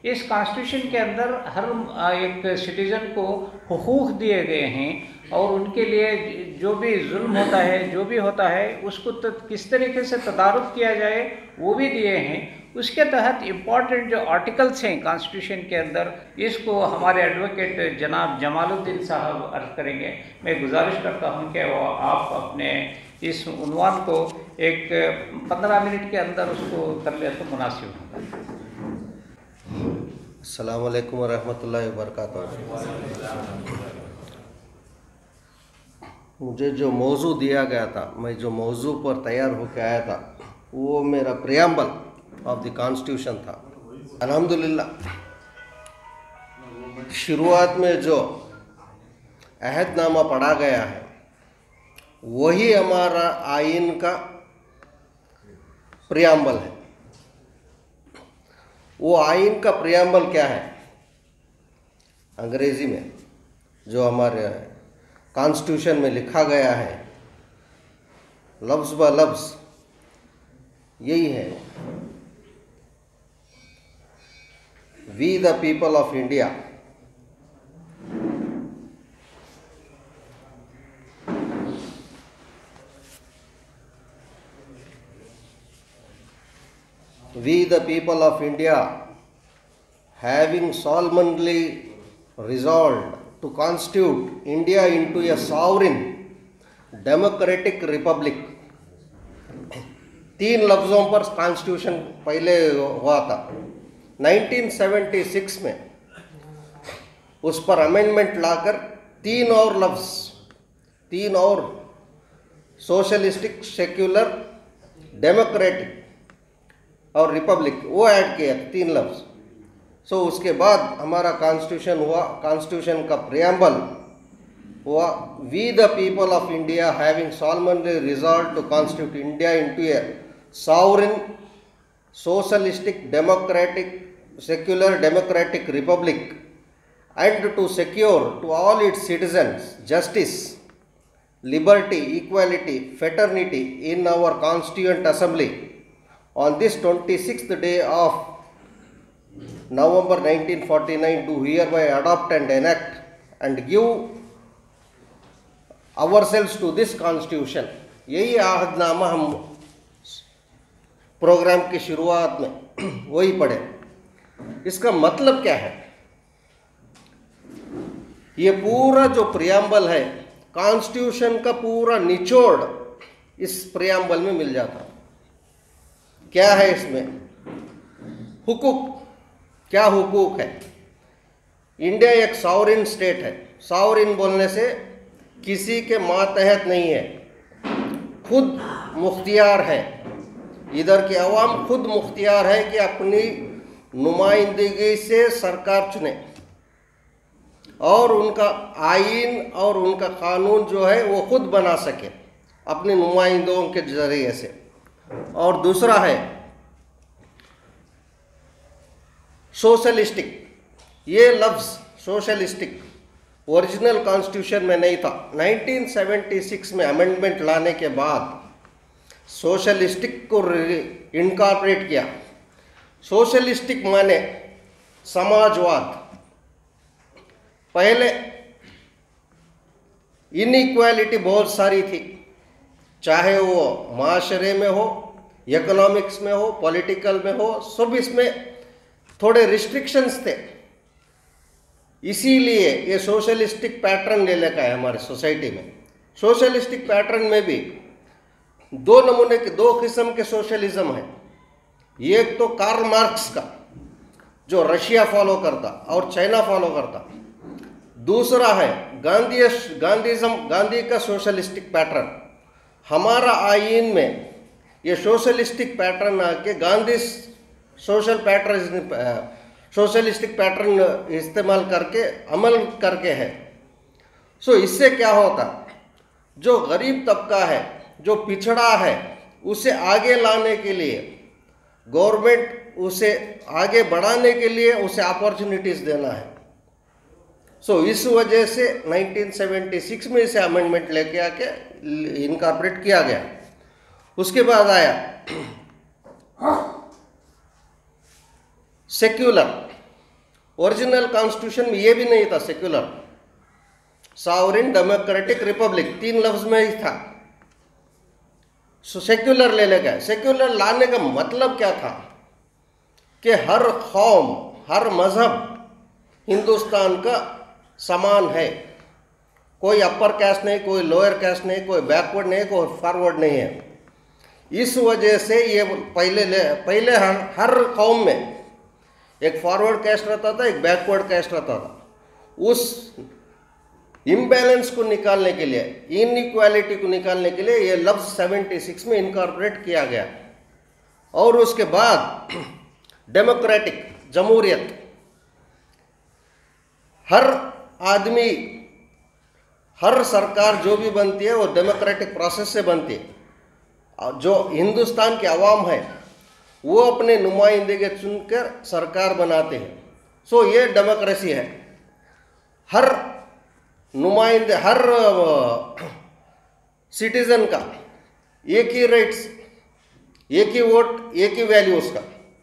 इस कॉन्स्टिट्यूशन के अंदर हर एक सिटीज़न को हुकूक दिए गए हैं और उनके लिए जो भी जुल्म होता है, जो भी होता है, उसको तो किस तरीके से तदारुक किया जाए वो भी दिए हैं। उसके तहत इम्पॉर्टेंट जो आर्टिकल्स हैं कॉन्स्टिट्यूशन के अंदर, इसको हमारे एडवोकेट जनाब जमालुद्दीन साहब अर्ज करेंगे। मैं गुजारिश करता हूं कि वो आप अपने इस उन्वान को एक पंद्रह मिनट के अंदर उसको कर ले तो मुनासिब होगा। अस्सलाम वालेकुम वरहमतुल्लाहि वबरकातुहू। मुझे जो मौजू दिया गया था, मैं जो मौजू पर तैयार होकर आया था, वो मेरा प्रियम्बल ऑफ द कॉन्स्टिट्यूशन था। अल्हम्दुलिल्लाह शुरुआत में जो अहदनामा पढ़ा गया है वही हमारा आइन का प्रियम्बल है। वो आइन का प्रियम्बल क्या है? अंग्रेजी में जो हमारे कॉन्स्टिट्यूशन में लिखा गया है लफ्ज़ ब लफ्ज़ यही है, we the people of India We the people of India, having solemnly resolved to constitute India into a sovereign democratic republic। तीन लफ्ज़ों पर कॉन्स्टिट्यूशन पहले हुआ था। नाइनटीन सेवेंटी सिक्स में उस पर अमेंडमेंट लाकर तीन और लफ्ज़, तीन और सोशलिस्टिक, सेक्युलर, डेमोक्रेटिक और रिपब्लिक वो ऐड किया, तीन लफ्ज़। सो उसके बाद हमारा कॉन्स्टिट्यूशन हुआ। कॉन्स्टिट्यूशन का प्रियम्बल हुआ, we the people of India having solemnly resolved to constitute India into a sovereign socialistic democratic secular democratic republic and to secure to all its citizens justice, liberty, equality, fraternity in our constituent assembly on this twenty-sixth day of November nineteen forty-nine, do hereby adopt and enact and give ourselves to this constitution। यही आहदनामा हम programme की शुरुआत में वही पढ़े। इसका मतलब क्या है? ये पूरा जो प्रियम्बल है, कॉन्स्टिट्यूशन का पूरा निचोड़ इस प्रियम्बल में मिल जाता। क्या है इसमें? हुकूक। क्या हुकूक है? इंडिया एक सॉवरेन स्टेट है। सॉवरेन बोलने से किसी के मातहत नहीं है, खुद मुख्तियार है। इधर की अवाम खुद मुख्तियार है कि अपनी नुमाइंदगी से सरकार चुने और उनका आइन और उनका कानून जो है वो खुद बना सके अपने नुमाइंदों के जरिए से। और दूसरा है सोशलिस्टिक। ये लफ्ज़ सोशलिस्टिक ओरिजिनल कॉन्स्टिट्यूशन में नहीं था। नाइनटीन सेवेंटी सिक्स में अमेंडमेंट लाने के बाद सोशलिस्टिक को इनकॉर्पोरेट किया। सोशलिस्टिक माने समाजवाद। पहले इनइक्वालिटी बहुत सारी थी, चाहे वो माशरे में हो, इकोनॉमिक्स में हो, पॉलिटिकल में हो, सब इसमें थोड़े रिस्ट्रिक्शंस थे। इसीलिए ये सोशलिस्टिक पैटर्न ले लेकर है हमारे सोसाइटी में। सोशलिस्टिक पैटर्न में भी दो नमूने के, दो किस्म के सोशलिज्म है। एक तो कार्ल मार्क्स का जो रशिया फॉलो करता और चाइना फॉलो करता। दूसरा है गांधी गांधीज्म, गांधी का सोशलिस्टिक पैटर्न। हमारा आइन में ये सोशलिस्टिक पैटर्न आके Gandhi social pattern socialistic pattern इस्तेमाल करके अमल करके है। सो इससे क्या होता, जो गरीब तबका है, जो पिछड़ा है, उसे आगे लाने के लिए गवर्नमेंट उसे आगे बढ़ाने के लिए उसे अपॉर्चुनिटीज़ देना है। सो इस वजह से नाइनटीन सेवेंटी सिक्स में इसे अमेंडमेंट लेके आके इनकॉर्पोरेट किया गया। उसके बाद आया सेक्युलर। ओरिजिनल कॉन्स्टिट्यूशन में ये भी नहीं था सेक्युलर, सॉवरेन डेमोक्रेटिक रिपब्लिक, तीन लफ्ज में ही था। सो सेक्युलर ले ले गए। सेक्युलर लाने का मतलब क्या था कि हर कौम, हर मजहब हिंदुस्तान का समान है, कोई अपर कास्ट नहीं, कोई लोअर कास्ट नहीं, कोई बैकवर्ड नहीं, कोई फॉरवर्ड नहीं है। इस वजह से ये पहले ले पहले हर हर कौम में एक फॉरवर्ड कास्ट रहता था, एक बैकवर्ड कास्ट रहता था। उस इम्बैलेंस को निकालने के लिए, इनइक्वालिटी को निकालने के लिए ये लफ्ज छिहत्तर में इनकॉर्पोरेट किया गया। और उसके बाद डेमोक्रेटिक, जमहूरियत, हर आदमी, हर सरकार जो भी बनती है वो डेमोक्रेटिक प्रोसेस से बनती है। जो हिंदुस्तान के अवाम है वो अपने नुमाइंदे के चुनकर सरकार बनाते हैं। सो ये डेमोक्रेसी है। हर नुमाइंदे, हर सिटीजन का एक ही राइट्स, एक ही वोट, एक ही वैल्यू उसका।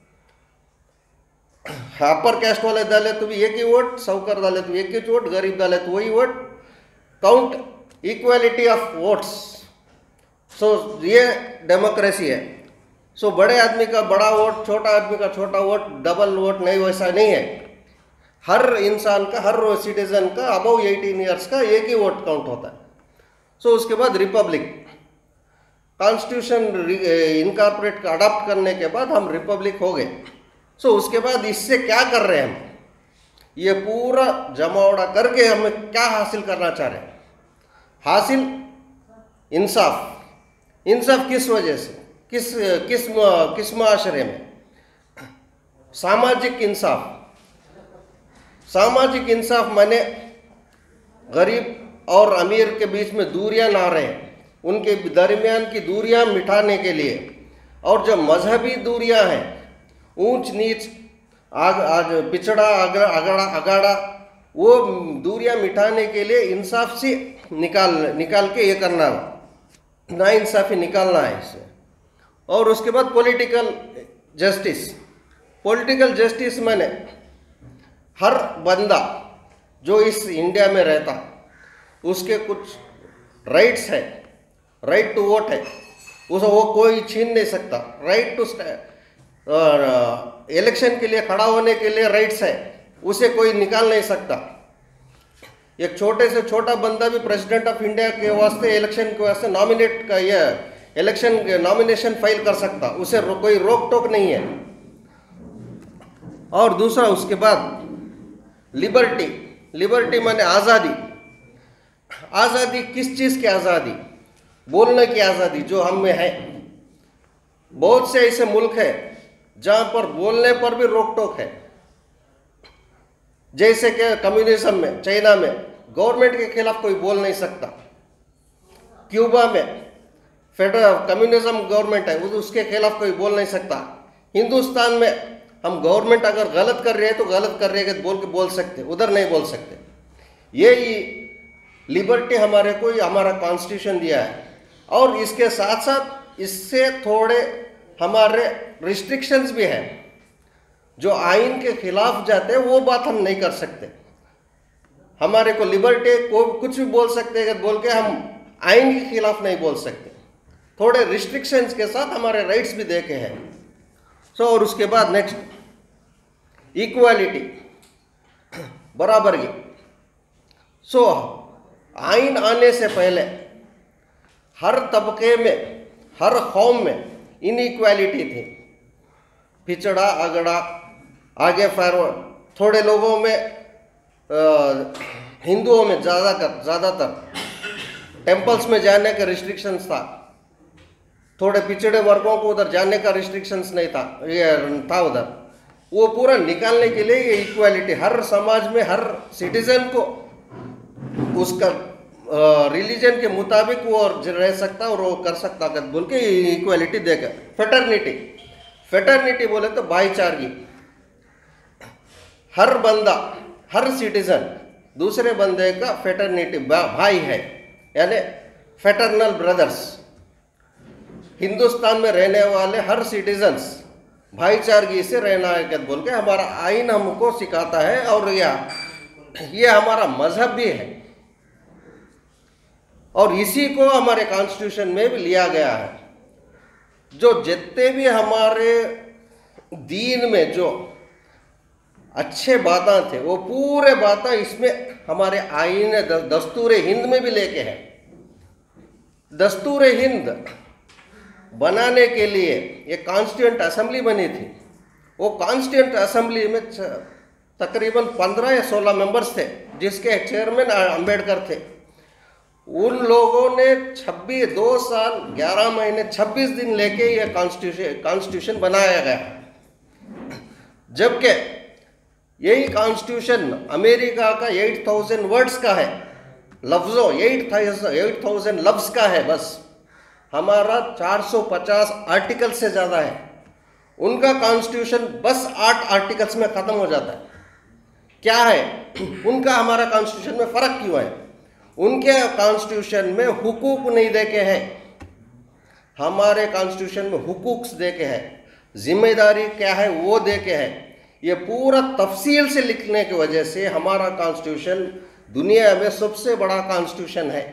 अपर कास्ट वाले डाले तो भी एक ही वोट, साहूकार डाले तो एक ही वोट, गरीब डाले तो वही vote. Count, equality of votes. So ये डेमोक्रेसी है। सो so, बड़े आदमी का बड़ा वोट, छोटा आदमी का छोटा वोट, डबल वोट नहीं, वैसा नहीं है। हर इंसान का, हर सिटीजन का अबव अठारह इयर्स का एक ही वोट काउंट होता है। सो so, उसके बाद रिपब्लिक, कॉन्स्टिट्यूशन इनकॉर्पोरेट का अडॉप्ट करने के बाद हम रिपब्लिक हो गए। सो so, उसके बाद इससे क्या कर रहे हैं हम, ये पूरा जमावड़ा करके हमें क्या हासिल करना चाह रहे हैं? हासिल इंसाफ। इंसाफ किस वजह से, किस किस किस माशरे में? सामाजिक इंसाफ। सामाजिक इंसाफ माने गरीब और अमीर के बीच में दूरियां ना रहे, उनके दरमियान की दूरियां मिटाने के लिए, और जो मजहबी दूरियां हैं, ऊंच नीच, आग आज पिछड़ा अगड़ा अगड़ा अगाड़ा, वो दूरियां मिटाने के लिए इंसाफ से निकाल निकाल के ये करना, ना इंसाफी निकालना है इससे। और उसके बाद पॉलिटिकल जस्टिस। पॉलिटिकल जस्टिस माने हर बंदा जो इस इंडिया में रहता उसके कुछ राइट्स है, राइट टू वोट है, उसे वो कोई छीन नहीं सकता। राइट टू इलेक्शन के लिए खड़ा होने के लिए राइट्स है, उसे कोई निकाल नहीं सकता। एक छोटे से छोटा बंदा भी प्रेसिडेंट ऑफ इंडिया के वास्ते, इलेक्शन के वास्ते नॉमिनेट का ये इलेक्शन नॉमिनेशन फाइल कर सकता, उसे रो, कोई रोक टोक नहीं है। और दूसरा उसके बाद लिबर्टी। लिबर्टी माने आज़ादी। आज़ादी किस चीज़ की आज़ादी? बोलने की आज़ादी जो हम में है। बहुत से ऐसे मुल्क है जहाँ पर बोलने पर भी रोक टोक है, जैसे कि कम्युनिज्म में, चाइना में गवर्नमेंट के खिलाफ कोई बोल नहीं सकता। क्यूबा में फेडरल कम्युनिज्म गवर्नमेंट है, उसके खिलाफ कोई बोल नहीं सकता। हिंदुस्तान में हम गवर्नमेंट अगर गलत कर रहे हैं तो गलत कर रहे हैं बोल के बोल सकते, उधर नहीं बोल सकते। यही लिबर्टी हमारे को हमारा कॉन्स्टिट्यूशन दिया है। और इसके साथ साथ इससे थोड़े हमारे रिस्ट्रिक्शंस भी हैं, जो आइन के खिलाफ जाते हैं वो बात हम नहीं कर सकते। हमारे को लिबर्टी को कुछ भी बोल सकते हैं बोल के हम आइन के खिलाफ नहीं बोल सकते। थोड़े रिस्ट्रिक्शंस के साथ हमारे राइट्स भी देखे हैं। सो और उसके बाद नेक्स्ट इक्वालिटी, बराबरी। सो आइन आने से पहले हर तबके में, हर कौम में इनइक्वालिटी थी, पिछड़ा अगड़ा, आगे फॉरवर्ड। थोड़े लोगों में, हिंदुओं में ज़्यादातर ज़्यादातर टेम्पल्स में जाने का रिस्ट्रिक्शंस था। थोड़े पिछड़े वर्गों को उधर जाने का रिस्ट्रिक्शंस नहीं था, ये था उधर। वो पूरा निकालने के लिए ये इक्वालिटी, हर समाज में हर सिटीजन को उसका रिलीजन के मुताबिक वो रह सकता और वो कर सकता कर बोल के इक्वालिटी देकर। फेटर्निटी। फेटर्निटी बोले तो भाईचारगी। हर बंदा, हर सिटीजन दूसरे बंदे का फेटर्निटी भाई है, यानी फेटर्नल ब्रदर्स। हिंदुस्तान में रहने वाले हर सिटीजन्स भाईचारगी से रहना है बोल के हमारा आइन हमको सिखाता है, और यह ये हमारा मजहब भी है, और इसी को हमारे कॉन्स्टिट्यूशन में भी लिया गया है। जो जितने भी हमारे दीन में जो अच्छे बातें थे वो पूरे बातें इसमें हमारे आइन दस्तूर हिंद में भी लेके हैं। दस्तूर हिंद बनाने के लिए ये कॉन्स्टिट्यूएंट असेंबली बनी थी। वो कॉन्स्टिट्यूएंट असेंबली में तकरीबन पंद्रह या सोलह मेंबर्स थे, जिसके चेयरमैन अंबेडकर थे। उन लोगों ने छब्बीस दो साल ग्यारह महीने छब्बीस दिन लेके ये कॉन्स्टिट्यूशन कॉन्स्टिट्यूशन बनाया गया। जबकि यही कॉन्स्टिट्यूशन अमेरिका का आठ हज़ार वर्ड्स का है, लफ्ज़ों आठ हज़ार लफ्ज़ का है, बस हमारा चार सौ पचास आर्टिकल से ज़्यादा है। उनका कॉन्स्टिट्यूशन बस आठ आर्टिकल्स में ख़त्म हो जाता है। क्या है उनका हमारा कॉन्स्टिट्यूशन में फ़र्क क्यों है? उनके कॉन्स्टिट्यूशन में हुकूक नहीं देके हैं, हमारे कॉन्स्टिट्यूशन में हुकूक देके है, जिम्मेदारी क्या है वो देके है। ये पूरा तफसील से लिखने की वजह से हमारा कॉन्स्टिट्यूशन दुनिया में सबसे बड़ा कॉन्स्टिट्यूशन है।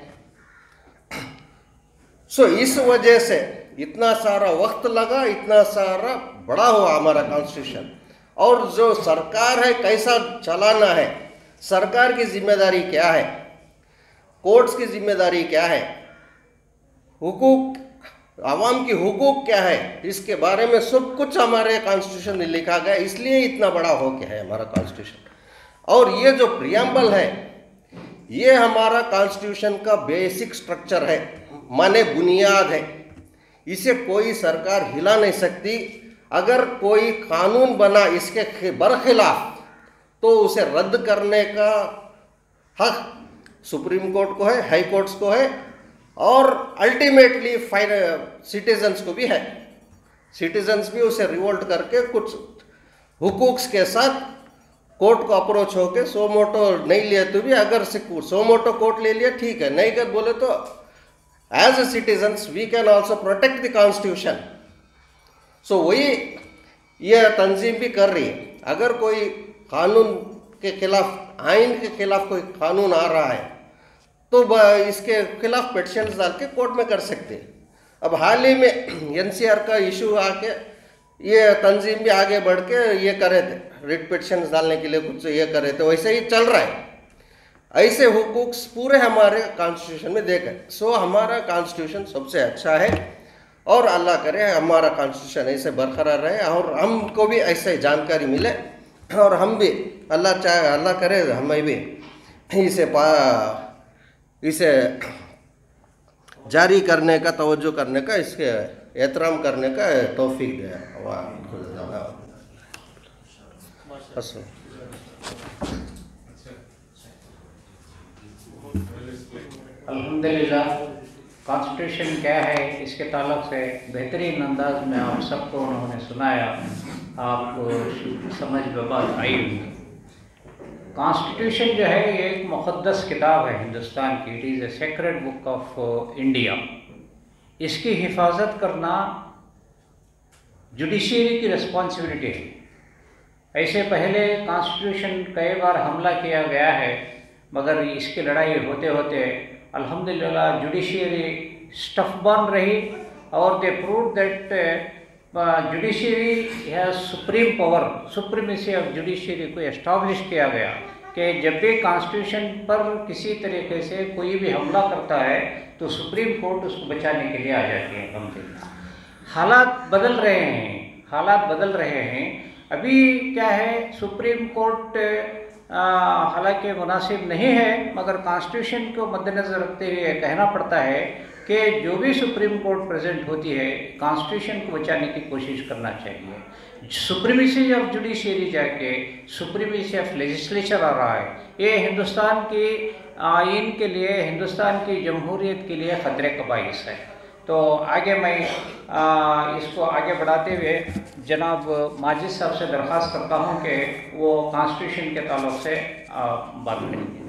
सो इस वजह से इतना सारा वक्त लगा, इतना सारा बड़ा हुआ हमारा कॉन्स्टिट्यूशन। और जो सरकार है कैसा चलाना है, सरकार की जिम्मेदारी क्या है, कोर्ट्स की जिम्मेदारी क्या है, हुकूक आवाम की हुकूक क्या है, इसके बारे में सब कुछ हमारे कॉन्स्टिट्यूशन में लिखा गया। इसलिए इतना बड़ा हो गया है हमारा कॉन्स्टिट्यूशन। और ये जो प्रियम्बल है ये हमारा कॉन्स्टिट्यूशन का बेसिक स्ट्रक्चर है, माने बुनियाद है। इसे कोई सरकार हिला नहीं सकती। अगर कोई कानून बना इसके बरखिलाफ तो उसे रद्द करने का हक सुप्रीम कोर्ट को है, हाई कोर्ट्स को है, और अल्टीमेटली सिटीजन्स को भी है। सिटीजन्स भी उसे रिवोल्ट करके कुछ हुकूक्स के साथ कोर्ट को अप्रोच होके सो मोटो नहीं लिए तो भी, अगर सो मोटो कोर्ट ले लिया ठीक है, नहीं कर बोले तो as a citizens we can also protect the constitution. So वही ये तंजीम भी कर रही है। अगर कोई कानून के खिलाफ, आइन के खिलाफ कोई कानून आ रहा है तो इसके खिलाफ पिटीशन डाल के कोर्ट में कर सकते हैं। अब हाल ही में एनसीआर का इशू आके ये तंजीम भी आगे बढ़ के ये करे थे, रिट पिटीशन डालने के लिए कुछ ये करे थे, वैसे ही चल रहा है। ऐसे हुकूक पूरे हमारे कॉन्स्टिट्यूशन में देखे। सो हमारा कॉन्स्टिट्यूशन सबसे अच्छा है, और अल्लाह करे हमारा कॉन्स्टिट्यूशन ऐसे बरकरार रहे और हमको भी ऐसे जानकारी मिले, और हम भी अल्लाह चाहे अल्लाह करे हमें भी इसे पा इसे जारी करने का, तवज्जो करने का, इसके एहतराम करने का तौफीक दे। अल्हम्दुलिल्लाह, कॉन्स्टिट्यूशन क्या है इसके ताल्लुक़ से बेहतरीन अंदाज में आप सबको उन्होंने सुनाया, आपको समझ में बात आई होगी। कॉन्स्टिट्यूशन जो है ये एक मुक़द्दस किताब है हिंदुस्तान की। It is a sacred book of India. इसकी हिफाजत करना जुडिशरी की रिस्पॉन्सिबिलिटी है। ऐसे पहले कॉन्स्टिट्यूशन कई बार हमला किया गया है, मगर इसकी लड़ाई होते होते अल्हम्दुलिल्लाह जुडिशरी स्टफ बन रही, और they prove that judiciary has supreme power, supremacy of judiciary को एस्टाब्लिश किया गया कि जब भी कॉन्स्टिट्यूशन पर किसी तरीके से कोई भी हमला करता है तो सुप्रीम कोर्ट उसको बचाने के लिए आ जाती है। अल्हम्दुलिल्लाह हालात बदल रहे हैं, हालात बदल रहे हैं। अभी क्या है, सुप्रीम कोर्ट हालांकि मुनासिब नहीं है, मगर कॉन्स्टिट्यूशन को मद्देनज़र रखते हुए कहना पड़ता है कि जो भी सुप्रीम कोर्ट प्रेजेंट होती है कॉन्स्टिट्यूशन को बचाने की कोशिश करना चाहिए। सुप्रीमेसी ऑफ जुडिशरी जाके सुप्रीमेसी ऑफ लेजिस्लेचर आ रहा है। ये हिंदुस्तान की आइन के लिए, हिंदुस्तान की जमहूरियत के लिए ख़तरे का बाइस है। तो आगे मैं आ, इसको आगे बढ़ाते हुए जनाब माजिद साहब से दरख्वास्त करता हूँ कि वो कॉन्स्टिट्यूशन के ताल्लुक़ से आ, बात करेंगे।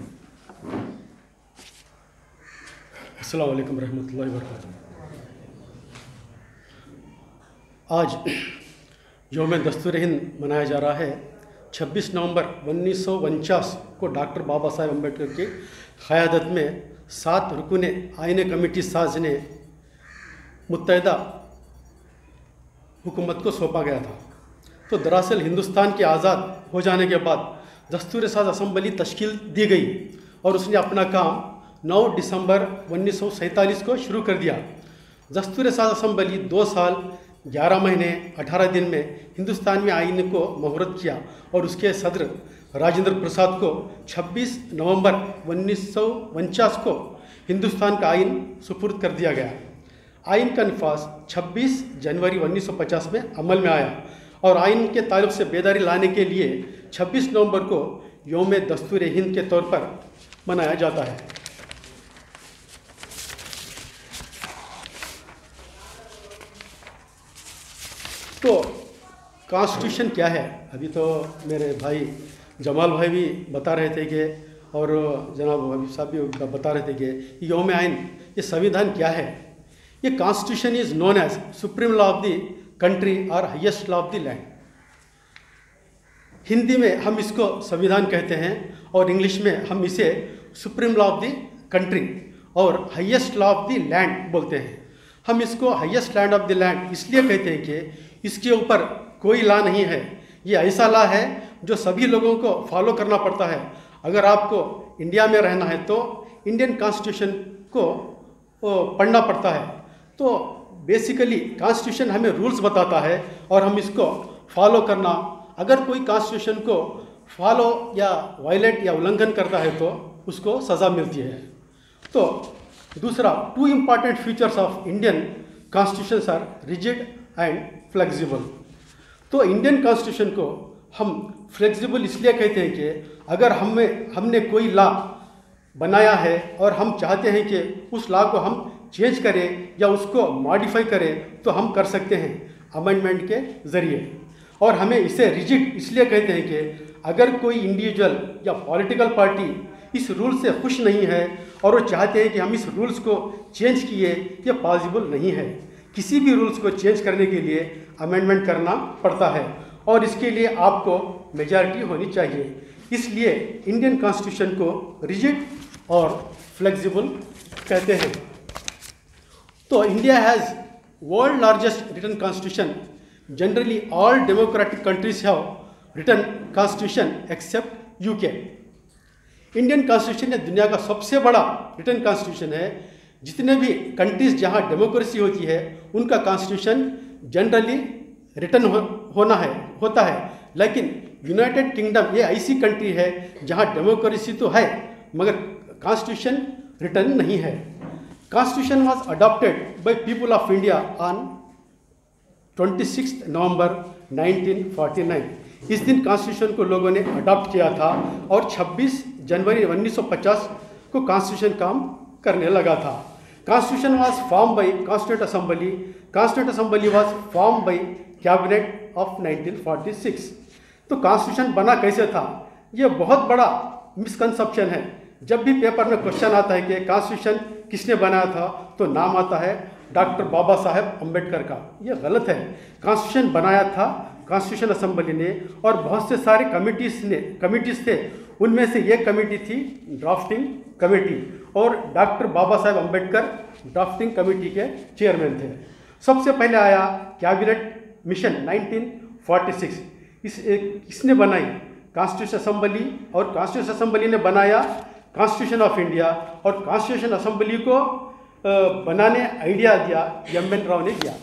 अस्सलाम वालेकुम रहमतुल्लाहि व बरकातुहू। आज योम दस्तूर हिंद मनाया जा रहा है। छब्बीस नवंबर उन्नीस सौ उनचास को डॉक्टर बाबा साहेब अम्बेडकर की क़यादत में सात रुकने आईने कमेटी साज ने मुत्तहिदा हुकूमत को सौंपा गया था। तो दरअसल हिंदुस्तान के आज़ाद हो जाने के बाद दस्तूर साज असम्बली तश्कील दी गई और उसने अपना काम नौ दिसंबर उन्नीस सौ सैंतालीस को शुरू कर दिया। दस्तूर साज असम्बली दो साल ग्यारह महीने अठारह दिन में हिंदुस्तान में आइन को मुहर्रत किया और उसके सदर राजेंद्र प्रसाद को छब्बीस नवंबर उन्नीस सौ उनचास को हिंदुस्तान का आइन सुपुर्द कर दिया गया। आइन का नफाज छब्बीस जनवरी उन्नीस सौ पचास में अमल में आया और आइन के ताल्लुक से बेदारी लाने के लिए छब्बीस नवंबर को योम दस्तूर हिंद के तौर पर मनाया जाता है। तो कॉन्स्टिट्यूशन क्या है, अभी तो मेरे भाई जमाल भाई भी बता रहे थे कि और जनाब हबीब साहब भी बता रहे थे कि योम आइन ये संविधान क्या है। ये constitution is known as supreme law of the country और highest law of the land. Hindi में हम इसको संविधान कहते हैं और इंग्लिश में हम इसे supreme law of the country और highest law of the land बोलते हैं। हम इसको highest land of the land इसलिए कहते हैं कि इसके ऊपर कोई लॉ नहीं है। ये ऐसा लॉ है जो सभी लोगों को फॉलो करना पड़ता है। अगर आपको इंडिया में रहना है तो इंडियन कॉन्स्टिट्यूशन को पढ़ना पड़ता है। तो बेसिकली कॉन्स्टिट्यूशन हमें रूल्स बताता है और हम इसको फॉलो करना, अगर कोई कॉन्स्टिट्यूशन को फॉलो या वायलेट या उल्लंघन करता है तो उसको सज़ा मिलती है। तो दूसरा, two important features of Indian constitution are rigid and flexible. तो इंडियन कॉन्स्टिट्यूशन को हम फ्लेक्सिबल इसलिए कहते हैं कि अगर हमें हमने कोई लॉ बनाया है और हम चाहते हैं कि उस लॉ को हम चेंज करें या उसको मॉडिफाई करें तो हम कर सकते हैं अमेंडमेंट के ज़रिए। और हमें इसे रिजिड इसलिए कहते हैं कि अगर कोई इंडिविजुअल या पॉलिटिकल पार्टी इस रूल से खुश नहीं है और वो चाहते हैं कि हम इस रूल्स को चेंज किए, ये पॉसिबल नहीं है। किसी भी रूल्स को चेंज करने के लिए अमेंडमेंट करना पड़ता है और इसके लिए आपको मेजॉरिटी होनी चाहिए। इसलिए इंडियन कॉन्स्टिट्यूशन को रिजिड और फ्लेक्सिबल कहते हैं। तो India has world largest written constitution. Generally all democratic countries have written constitution except UK. Indian constitution दुनिया का सबसे बड़ा रिटन कॉन्स्टिट्यूशन है। जितने भी कंट्रीज जहाँ डेमोक्रेसी होती है उनका कॉन्स्टिट्यूशन जनरली रिटन हो, होना है होता है। लेकिन यूनाइटेड किंगडम ये ऐसी कंट्री है जहाँ डेमोक्रेसी तो है मगर कॉन्स्टिट्यूशन रिटन नहीं है। Constitution was adopted by people of India on छब्बीस नवंबर नाइनटीन फोर्टी नाइन। इस दिन कॉन्स्टिट्यूशन को लोगों ने अडॉप्ट किया था और छब्बीस जनवरी उन्नीस सौ पचास को कॉन्स्टिट्यूशन काम करने लगा था। Constitution was form by constituent assembly. Constituent assembly was form by cabinet of nineteen forty six. तो कॉन्स्टिट्यूशन बना कैसे था, ये बहुत बड़ा मिसकंसेप्शन है। जब भी पेपर में क्वेश्चन आता है कि कॉन्स्टिट्यूशन किसने बनाया था तो नाम आता है डॉक्टर बाबा साहेब अम्बेडकर का। ये गलत है। कॉन्स्टिट्यूशन बनाया था कॉन्स्टिट्यूशन असेंबली ने और बहुत से सारे कमिटीज़ ने कमिटीज़ थे। उनमें से एक कमेटी थी ड्राफ्टिंग कमेटी और doctor Baba Saheb Ambedkar drafting committee के चेयरमैन थे। सबसे पहले आया cabinet mission nineteen forty six. इस किसने बनाई? Constitution assembly. और कॉन्स्टिट्यूशन असेंबली ने बनाया कॉन्स्टिट्यूशन ऑफ इंडिया और कॉन्स्टिट्यूशन असेंबली को बनाने आइडिया दिया एम एन राव ने दिया।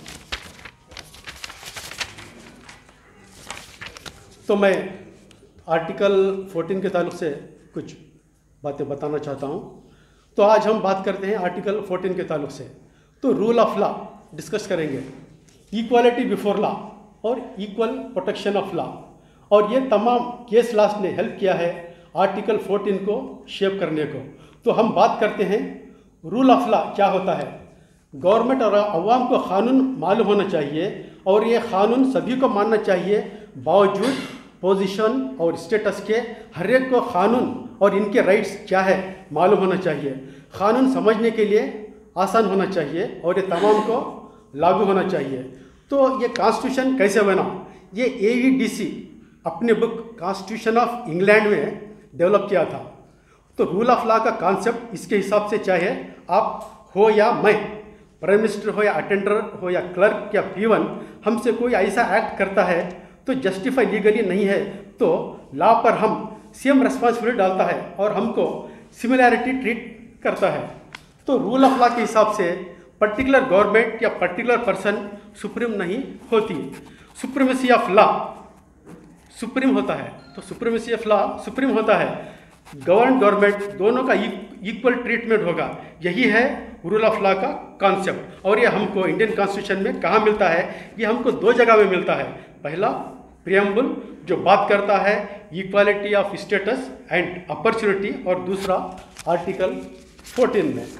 तो मैं आर्टिकल चौदह के ताल्लुक से कुछ बातें बताना चाहता हूँ। तो आज हम बात करते हैं आर्टिकल चौदह के ताल्लुक से। तो रूल ऑफ लॉ डिस्कस करेंगे, इक्वालिटी बिफोर लॉ और इक्वल प्रोटेक्शन ऑफ लॉ। और ये तमाम केस लॉस ने हेल्प किया है आर्टिकल चौदह को शेप करने को। तो हम बात करते हैं रूल ऑफ लॉ क्या होता है। गवर्नमेंट और अवाम को कानून मालूम होना चाहिए और ये कानून सभी को मानना चाहिए बावजूद पोजीशन और स्टेटस के। हर एक को कानून और इनके राइट्स क्या है मालूम होना चाहिए। कानून समझने के लिए आसान होना चाहिए और ये तमाम को लागू होना चाहिए। तो ये कॉन्स्टिट्यूशन कैसे बना, ये ए ई डी सी अपने बुक कॉन्स्टिट्यूशन ऑफ इंग्लैंड में डेवलप किया था। तो रूल ऑफ लॉ का कॉन्सेप्ट इसके हिसाब से, चाहे आप हो या मैं, प्राइम मिनिस्टर हो या अटेंडर हो या क्लर्क या पीवन, हमसे कोई ऐसा एक्ट करता है तो जस्टिफाई लीगली नहीं है तो लॉ पर हम सेम रिस्पॉन्सिबिलिटी डालता है और हमको सिमिलैरिटी ट्रीट करता है। तो रूल ऑफ लॉ के हिसाब से पर्टिकुलर गवर्नमेंट या पर्टिकुलर पर्सन सुप्रीम नहीं होती। सुप्रीमेसी ऑफ लॉ सुप्रीम होता है, तो सुप्रीमेसी ऑफ लॉ सुप्रीम होता है। गवर्न गवर्नमेंट दोनों का इक्वल ट्रीटमेंट होगा, यही है रूल ऑफ लॉ का कॉन्सेप्ट। और ये हमको इंडियन कॉन्स्टिट्यूशन में कहाँ मिलता है? ये हमको दो जगह में मिलता है। पहला प्रियम्बल जो बात करता है equality of status and opportunity, और दूसरा आर्टिकल फोर्टीन में।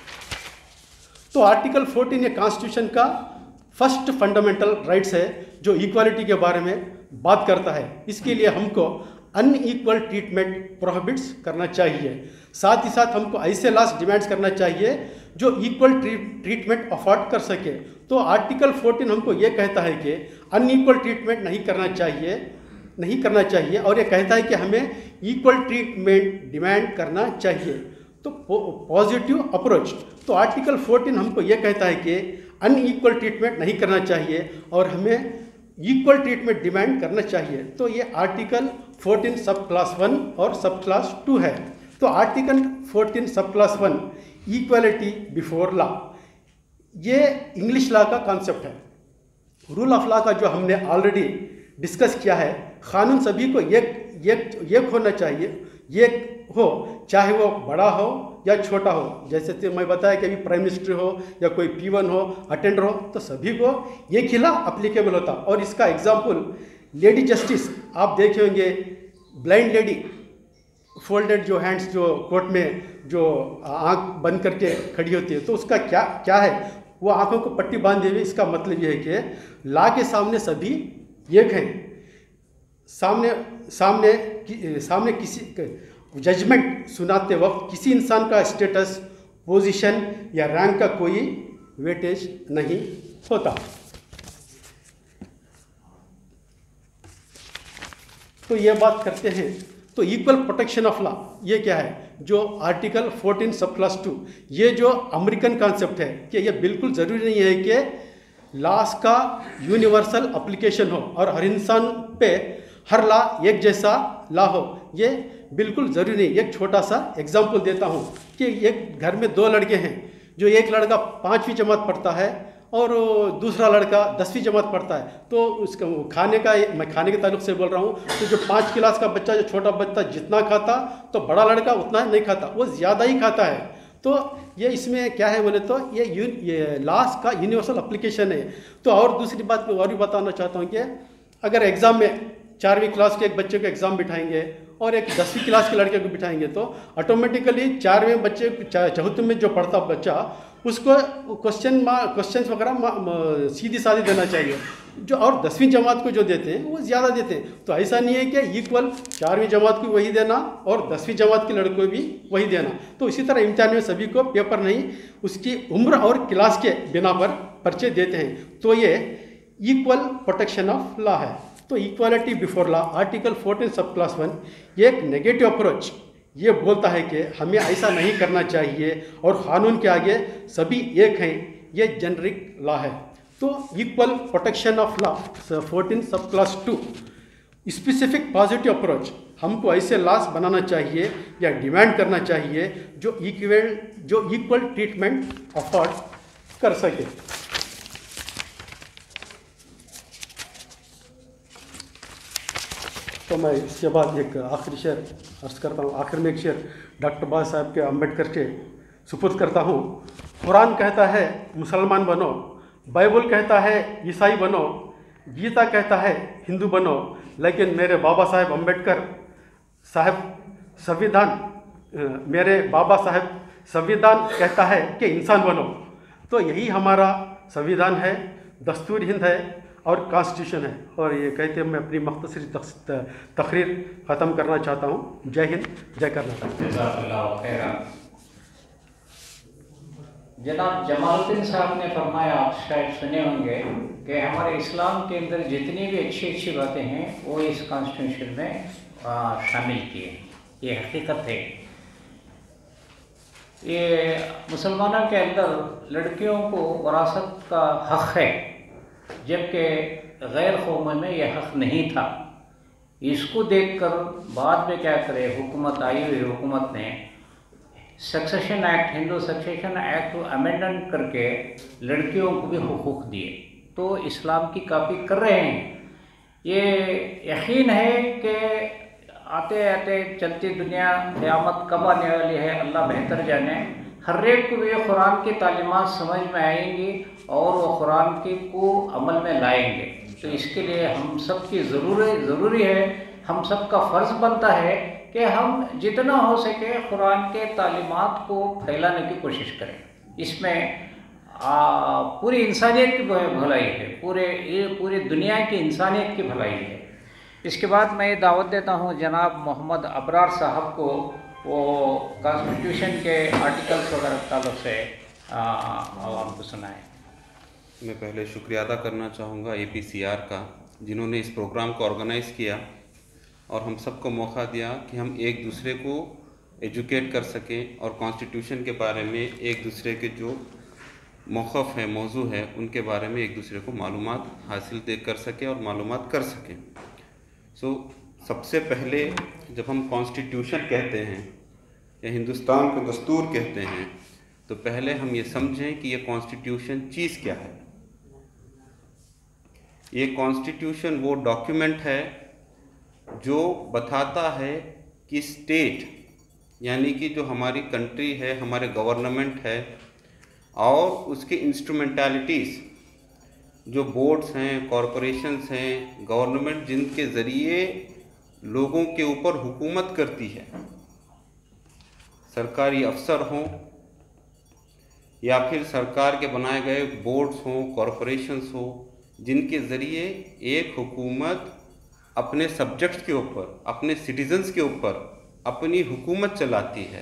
तो आर्टिकल फोर्टीन ये कॉन्स्टिट्यूशन का फर्स्ट फंडामेंटल राइट्स है जो इक्वालिटी के बारे में बात करता है। इसके लिए हमको अनइक्वल ट्रीटमेंट प्रोहिबिट्स करना चाहिए। साथ ही साथ हमको ऐसे लॉस डिमांड्स करना चाहिए जो इक्वल ट्रीटमेंट अफोर्ड कर सके। तो आर्टिकल फोर्टीन हमको ये कहता है कि अनइक्वल ट्रीटमेंट नहीं करना चाहिए नहीं करना चाहिए और ये कहता है कि हमें इक्वल ट्रीटमेंट डिमांड करना चाहिए। तो पॉजिटिव अप्रोच, तो आर्टिकल फोर्टीन हमको ये कहता है कि अनइक्वल ट्रीटमेंट नहीं करना चाहिए और हमें इक्वल ट्रीटमेंट डिमांड करना चाहिए। तो ये article fourteen sub class one और सब क्लास टू है। तो article fourteen sub class one equality before law, ये इंग्लिश लॉ का कॉन्सेप्ट है। रूल ऑफ लॉ का जो हमने ऑलरेडी डिस्कस किया है, कानून सभी को एक एक एक होना चाहिए, एक हो, चाहे वो बड़ा हो या छोटा हो। जैसे कि मैं बताया कि अभी प्राइम मिनिस्टर हो या कोई पीवन हो, अटेंडर हो, तो सभी को एक ही लॉ अप्लीकेबल होता। और इसका एग्जाम्पल लेडी जस्टिस आप देखे होंगे, ब्लाइंड लेडी फोल्डेड जो हैंड्स जो कोर्ट में जो आंख बंद करके खड़ी होती है, तो उसका क्या क्या है, वो आंखों को पट्टी बांधे हुए। इसका मतलब ये है कि लॉ के सामने सभी एक हैं। सामने सामने कि, सामने किसी जजमेंट सुनाते वक्त किसी इंसान का स्टेटस, पोजीशन या रैंक का कोई वेटेज नहीं होता। तो ये बात करते हैं। तो इक्वल प्रोटेक्शन ऑफ लॉ ये क्या है? जो article fourteen sub class two, ये जो अमेरिकन कॉन्सेप्ट है कि ये बिल्कुल ज़रूरी नहीं है कि लॉस का यूनिवर्सल एप्लीकेशन हो और हर इंसान पे हर लॉ एक जैसा लॉ हो, ये बिल्कुल ज़रूरी नहीं। एक छोटा सा एग्जांपल देता हूँ कि एक घर में दो लड़के हैं, जो एक लड़का पाँचवीं जमात पढ़ता है और दूसरा लड़का दसवीं जमात पढ़ता है। तो उसका खाने का, मैं खाने के ताल्लुक से बोल रहा हूँ, तो जो पाँच क्लास का बच्चा, जो छोटा बच्चा जितना खाता तो बड़ा लड़का उतना नहीं खाता, वो ज़्यादा ही खाता है। तो ये इसमें क्या है बोले तो ये ये लॉस का यूनिवर्सल एप्लीकेशन है। तो और दूसरी बात मैं और भी बताना चाहता हूँ कि अगर एग्ज़ाम में चारवीं क्लास के एक बच्चे को एग्ज़ाम बिठाएंगे और एक दसवीं क्लास के लड़के को बिठाएंगे तो ऑटोमेटिकली चारवें बच्चे चौथे में जो पढ़ता बच्चा उसको क्वेश्चन क्वेश्चन वगैरह सीधी साधी देना चाहिए, जो और दसवीं जमात को जो देते हैं वो ज़्यादा देते हैं। तो ऐसा नहीं है कि इक्वल चारवीं जमात को वही देना और दसवीं जमात के लड़कों को भी वही देना। तो इसी तरह इम्तिहान में सभी को पेपर नहीं, उसकी उम्र और क्लास के बिना पर पर्चे देते हैं। तो ये इक्वल प्रोटेक्शन ऑफ लॉ है। तो equality before law article fourteen sub class one ये एक नेगेटिव अप्रोच ये बोलता है कि हमें ऐसा नहीं करना चाहिए और कानून के आगे सभी एक हैं, ये जेनरिक लॉ है। तो equal protection of law fourteen sub class two specific positive approach, हमको ऐसे लॉस बनाना चाहिए या डिमांड करना चाहिए जो इक्वल जो इक्वल ट्रीटमेंट अफोर्ड कर सके। तो मैं इसके बाद एक आखिरी शेर अर्ज करता हूँ। आखिर में एक शेर डॉक्टर बाबा साहब के अम्बेडकर के सुपुर्द करता हूँ। कुरान कहता है मुसलमान बनो, बाइबल कहता है ईसाई बनो, गीता कहता है हिंदू बनो, लेकिन मेरे बाबा साहेब अम्बेडकर साहब संविधान मेरे बाबा साहब संविधान कहता है कि इंसान बनो। तो यही हमारा संविधान है, दस्तूर हिंद है और कॉन्स्टिट्यूशन है। और ये कहते मैं अपनी मख्तसर तकरीर ख़त्म करना चाहता हूँ। जय हिंद, जय कर्नाटक। जनाब जमालुद्दीन साहब ने फरमाया, आप शायद सुने होंगे कि हमारे इस्लाम के अंदर जितनी भी अच्छी अच्छी बातें हैं वो इस कॉन्स्टिट्यूशन में शामिल की है। ये हकीकत है। ये मुसलमानों के अंदर लड़कियों को वरासत का हक़ है, जबकि गैर कौमों में यह हक़ नहीं था। इसको देखकर बाद में क्या करे, हुकूमत आई हुई हुकूमत ने succession act, Hindu succession act को अमेंडमेंट करके लड़कियों को भी हुकूक दिए। तो इस्लाम की कॉपी कर रहे हैं। ये यकीन है कि आते आते चलती दुनिया क़यामत कब आने वाली है अल्लाह बेहतर जाने। हर एक को भी कुरान की तालीमात समझ में आएंगी और वो कुरान की को अमल में लाएंगे। तो इसके लिए हम सब की ज़रूरी ज़रूरी है, हम सब का फ़र्ज़ बनता है कि हम जितना हो सके कुरान के तालीमात को फैलाने की कोशिश करें। इसमें आ, पूरी इंसानियत की भलाई है, पूरे ये पूरी दुनिया की इंसानियत की भलाई है। इसके बाद मैं दावत देता हूँ जनाब मोहम्मद अबरार साहब को, वो कॉन्स्टिट्यूशन के आर्टिकल्स वगैरह ताल्लुक़ से आवाम को सुनाएं। मैं पहले शुक्रिया अदा करना चाहूँगा ए पी सी आर का, जिन्होंने इस प्रोग्राम को ऑर्गेनाइज़ किया और हम सबको मौका दिया कि हम एक दूसरे को एजुकेट कर सकें और कॉन्स्टिट्यूशन के बारे में एक दूसरे के जो मौक़िफ़ है, मौजू है, उनके बारे में एक दूसरे को मालूमात हासिल दे कर सकें और मालूमात कर सकें। सो so, सबसे पहले जब हम कॉन्स्टिट्यूशन कहते हैं या हिंदुस्तान को दस्तूर कहते हैं, तो पहले हम ये समझें कि ये कॉन्स्टिट्यूशन चीज़ क्या है। ये कॉन्स्टिट्यूशन वो डॉक्यूमेंट है जो बताता है कि स्टेट यानी कि जो हमारी कंट्री है, हमारे गवर्नमेंट है और उसके इंस्ट्रूमेंटलिटीज़, जो बोर्ड्स हैं, कॉरपोरेशंस हैं, गवर्नमेंट जिनके ज़रिए लोगों के ऊपर हुकूमत करती है, सरकारी अफसर हों या फिर सरकार के बनाए गए बोर्ड्स हों, कॉरपोरेशंस हों, जिनके ज़रिए एक हुकूमत अपने सब्जेक्ट्स के ऊपर, अपने सिटीजन्स के ऊपर अपनी हुकूमत चलाती है।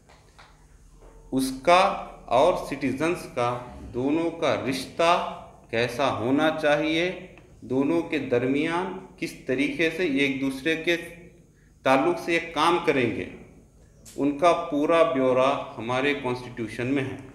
उसका और सिटीजन्स का दोनों का रिश्ता कैसा होना चाहिए, दोनों के दरमियान किस तरीके से एक दूसरे के ताल्लुक़ से एक काम करेंगे, उनका पूरा ब्यौरा हमारे कॉन्स्टिट्यूशन में है।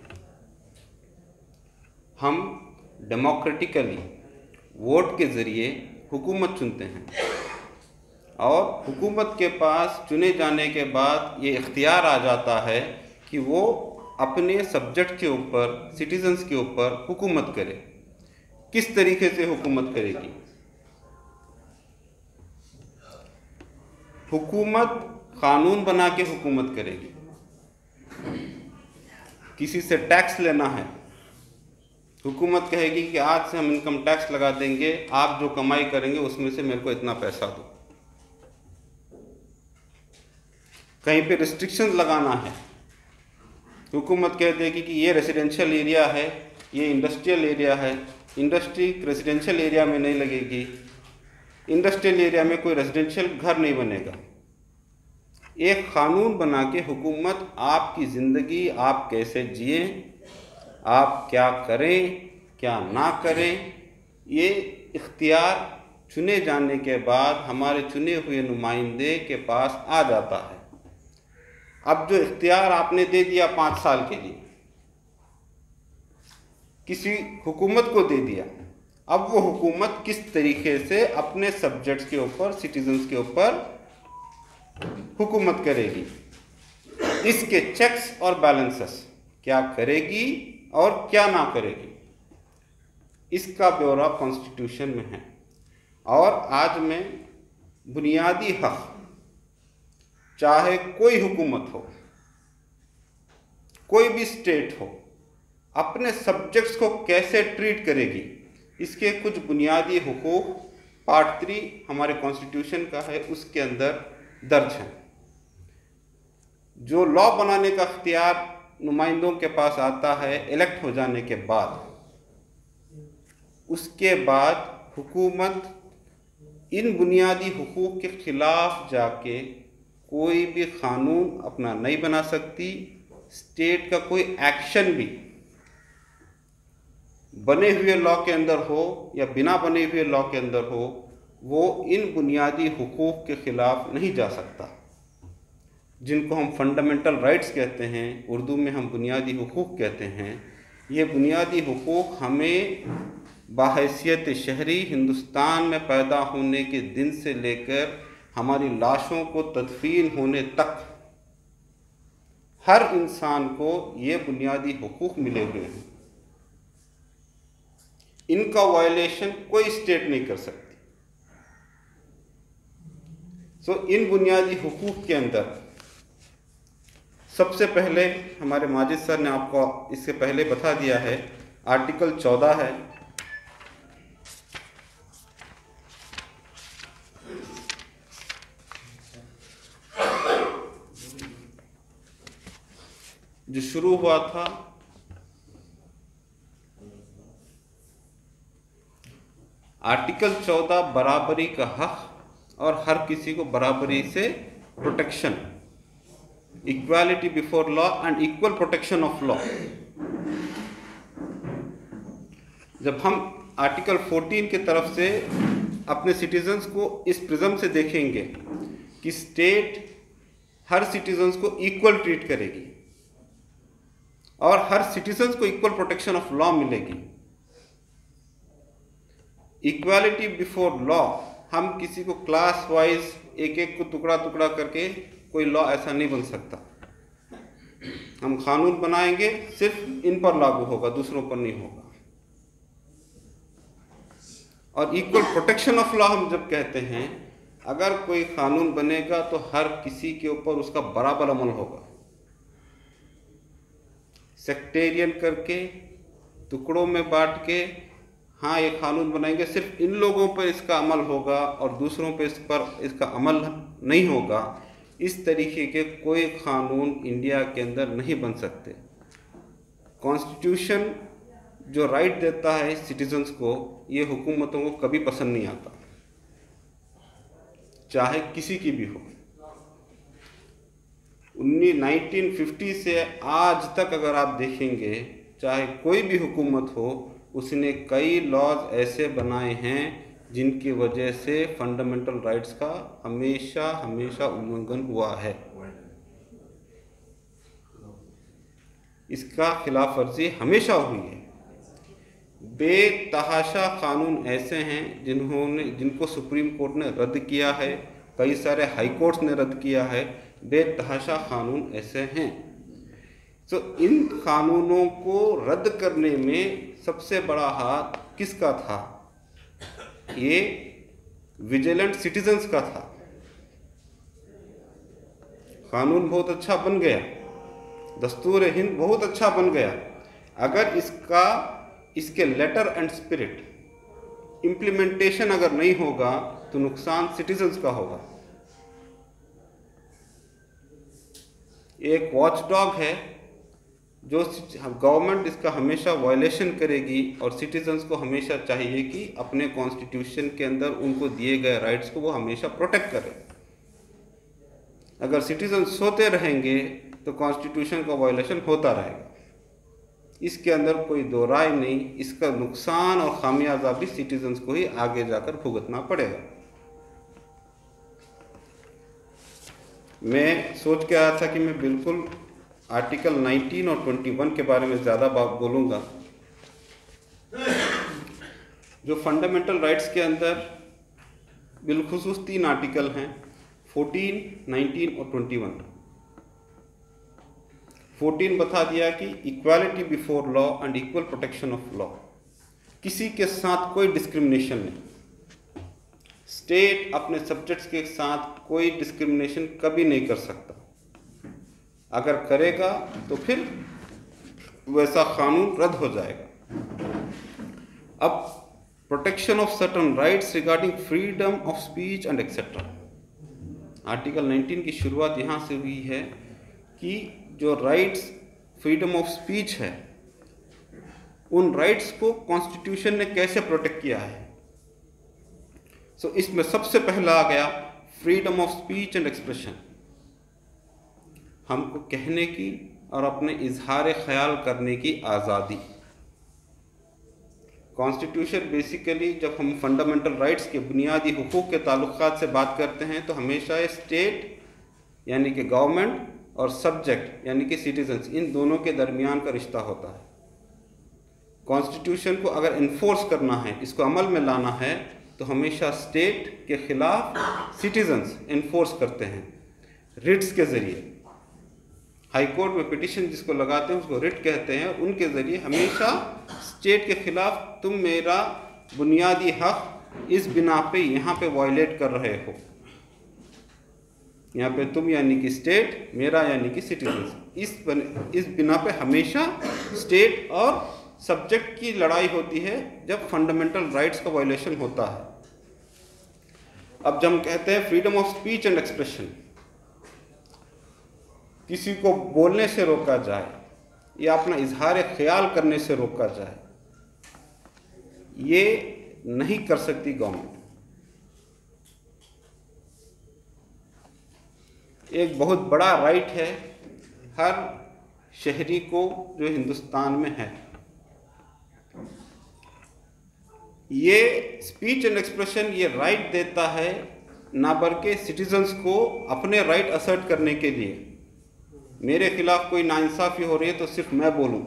हम डेमोक्रेटिकली वोट के ज़रिए हुकूमत चुनते हैं और हुकूमत के पास चुने जाने के बाद ये इख्तियार आ जाता है कि वो अपने सब्जेक्ट के ऊपर, सिटीजन्स के ऊपर हुकूमत करे। किस तरीके से हुकूमत करेगी? हुकूमत कानून बना के हुकूमत करेगी। किसी से टैक्स लेना है, हुकूमत कहेगी कि आज से हम इनकम टैक्स लगा देंगे, आप जो कमाई करेंगे उसमें से मेरे को इतना पैसा दो। कहीं पे रिस्ट्रिक्शंस लगाना है, हुकूमत कह देगी कि ये रेजिडेंशियल एरिया है, ये इंडस्ट्रियल एरिया है, इंडस्ट्री रेजिडेंशियल एरिया में नहीं लगेगी, इंडस्ट्रियल एरिया में कोई रेजिडेंशियल घर नहीं बनेगा। एक कानून बना के हुकूमत आपकी ज़िंदगी, आप कैसे जिए, आप क्या करें क्या ना करें, ये इख्तियार चुने जाने के बाद हमारे चुने हुए नुमाइंदे के पास आ जाता है। अब जो इख्तियार आपने दे दिया पाँच साल के लिए, किसी हुकूमत को दे दिया, अब वो हुकूमत किस तरीके से अपने सब्जेक्ट्स के ऊपर, सिटीजन्स के ऊपर हुकूमत करेगी, इसके चेक्स और बैलेंसेस क्या करेगी और क्या ना करेगी, इसका ब्यौरा कॉन्स्टिट्यूशन में है। और आज में बुनियादी हक़, चाहे कोई हुकूमत हो, कोई भी स्टेट हो, अपने सब्जेक्ट्स को कैसे ट्रीट करेगी, इसके कुछ बुनियादी हुकूक पार्ट थ्री हमारे कॉन्स्टिट्यूशन का है, उसके अंदर दर्ज है। जो लॉ बनाने का इख्तियार नुमाइंदों के पास आता है इलेक्ट हो जाने के बाद, उसके बाद हुकूमत इन बुनियादी हुकूक के ख़िलाफ़ जाके कोई भी क़ानून अपना नहीं बना सकती, स्टेट का कोई एक्शन भी बने हुए लॉ के अंदर हो या बिना बने हुए लॉ के अंदर हो, वो इन बुनियादी हुकूक के ख़िलाफ़ नहीं जा सकता, जिनको हम फंडामेंटल राइट्स कहते हैं, उर्दू में हम बुनियादी हुकूक कहते हैं। ये बुनियादी हुकूक हमें बाहैसियत शहरी हिंदुस्तान में पैदा होने के दिन से लेकर हमारी लाशों को तदफीन होने तक हर इंसान को ये बुनियादी हुकूक मिले हुए हैं। इनका वायलेशन कोई स्टेट नहीं कर सकती। सो so, इन बुनियादी हुकूक के अंदर सबसे पहले हमारे माजिद सर ने आपको इससे पहले बता दिया है, आर्टिकल चौदह है, जो शुरू हुआ था आर्टिकल चौदह बराबरी का हक और हर किसी को बराबरी से protection, equality before law and equal protection of law. जब हम आर्टिकल चौदह की तरफ से अपने सिटीजन्स को इस प्रिज्म से देखेंगे कि स्टेट हर सिटीजन्स को इक्वल ट्रीट करेगी और हर सिटीजन्स को इक्वल प्रोटेक्शन ऑफ लॉ मिलेगी। इक्वालिटी बिफोर लॉ, हम किसी को क्लास वाइज एक एक को टुकड़ा टुकड़ा करके कोई लॉ ऐसा नहीं बन सकता। हम कानून बनाएंगे सिर्फ इन पर लागू होगा, दूसरों पर नहीं होगा। और इक्वल प्रोटेक्शन ऑफ लॉ हम जब कहते हैं, अगर कोई कानून बनेगा तो हर किसी के ऊपर उसका बराबर अमल होगा। सेक्टेरियन करके, टुकड़ों में बांट के, हाँ ये कानून बनाएंगे सिर्फ इन लोगों पर इसका अमल होगा और दूसरों पर इस पर इसका अमल नहीं होगा, इस तरीके के कोई कानून इंडिया के अंदर नहीं बन सकते। कॉन्स्टिट्यूशन जो राइट देता है सिटीजन्स को, ये हुकूमतों को कभी पसंद नहीं आता, चाहे किसी की भी हो। नाइनटीन फिफ्टी से आज तक अगर आप देखेंगे, चाहे कोई भी हुकूमत हो, उसने कई लॉज ऐसे बनाए हैं जिनकी वजह से फंडामेंटल राइट्स का हमेशा हमेशा उल्लंघन हुआ है। इसका खिलाफ वर्जी हमेशा हुई है। बेतहाशा कानून ऐसे हैं जिन्होंने जिनको सुप्रीम कोर्ट ने रद्द किया है, कई सारे हाई कोर्ट्स ने रद्द किया है। बेतहाशा कानून ऐसे हैं। तो इन कानूनों को रद्द करने में सबसे बड़ा हाथ किसका था? ये विजिलेंट सिटीजन्स का था। कानून बहुत अच्छा बन गया, दस्तूर हिंद बहुत अच्छा बन गया, अगर इसका इसके लेटर एंड स्पिरिट इम्प्लीमेंटेशन अगर नहीं होगा तो नुकसान सिटीजन्स का होगा। एक वॉचडॉग है जो गवर्नमेंट इसका हमेशा वायलेशन करेगी और सिटीजन्स को हमेशा चाहिए कि अपने कॉन्स्टिट्यूशन के अंदर उनको दिए गए राइट्स को वो हमेशा प्रोटेक्ट करें। अगर सिटीजन सोते रहेंगे तो कॉन्स्टिट्यूशन का वायलेशन होता रहेगा, इसके अंदर कोई दो राय नहीं। इसका नुकसान और खामियाजा भी सिटीजन्स को ही आगे जाकर भुगतना पड़ेगा। मैं सोच के आया था कि मैं बिल्कुल आर्टिकल नाइनटीन और इक्कीस के बारे में ज़्यादा बात बोलूँगा। जो फंडामेंटल राइट्स के अंदर बिलखुसूस तीन आर्टिकल हैं, चौदह, नाइनटीन और इक्कीस। चौदह बता दिया कि equality before law and equal protection of law, किसी के साथ कोई डिस्क्रिमिनेशन नहीं। स्टेट अपने सब्जेक्ट्स के साथ कोई डिस्क्रिमिनेशन कभी नहीं कर सकता। अगर करेगा तो फिर वैसा कानून रद्द हो जाएगा। अब protection of certain rights regarding freedom of speech and etcetera, article nineteen की शुरुआत यहाँ से हुई है कि जो राइट्स फ्रीडम ऑफ स्पीच है, उन राइट्स को कॉन्स्टिट्यूशन ने कैसे प्रोटेक्ट किया है। सो so, इसमें सबसे पहला आ गया freedom of speech and expression, हमको कहने की और अपने इजहार ख्याल करने की आज़ादी। कॉन्स्टिट्यूशन बेसिकली जब हम फंडामेंटल राइट्स के बुनियादी हुकूक के ताल्लुकात से बात करते हैं तो हमेशा स्टेट यानी कि गवर्नमेंट और सब्जेक्ट यानी कि सिटीजन्स, इन दोनों के दरमियान का रिश्ता होता है। कॉन्स्टिट्यूशन को अगर इन्फोर्स करना है, इसको अमल में लाना है, तो हमेशा स्टेट के ख़िलाफ़ सिटीजन्स इन्फोर्स करते हैं रिट्स के ज़रिए। हाई कोर्ट में पिटिशन जिसको लगाते हैं उसको रिट कहते हैं। उनके ज़रिए हमेशा स्टेट के ख़िलाफ़ तुम मेरा बुनियादी हक इस बिना पे यहाँ पे वायलेट कर रहे हो, यहाँ पे तुम यानी कि स्टेट, मेरा यानी कि सिटीजन्स, इस बन, इस बिना पे हमेशा स्टेट और सब्जेक्ट की लड़ाई होती है जब फंडामेंटल राइट्स का वायलेशन होता है। अब जब हम कहते हैं freedom of speech and expression, किसी को बोलने से रोका जाए या अपना इजहार ख्याल करने से रोका जाए, ये नहीं कर सकती गवर्नमेंट। एक बहुत बड़ा राइट है हर शहरी को जो हिंदुस्तान में है। ये स्पीच एंड एक्सप्रेशन ये राइट देता है ना बल्कि सिटीजन्स को अपने राइट असर्ट करने के लिए। मेरे खिलाफ कोई नाइंसाफ़ी हो रही है तो सिर्फ मैं बोलूं,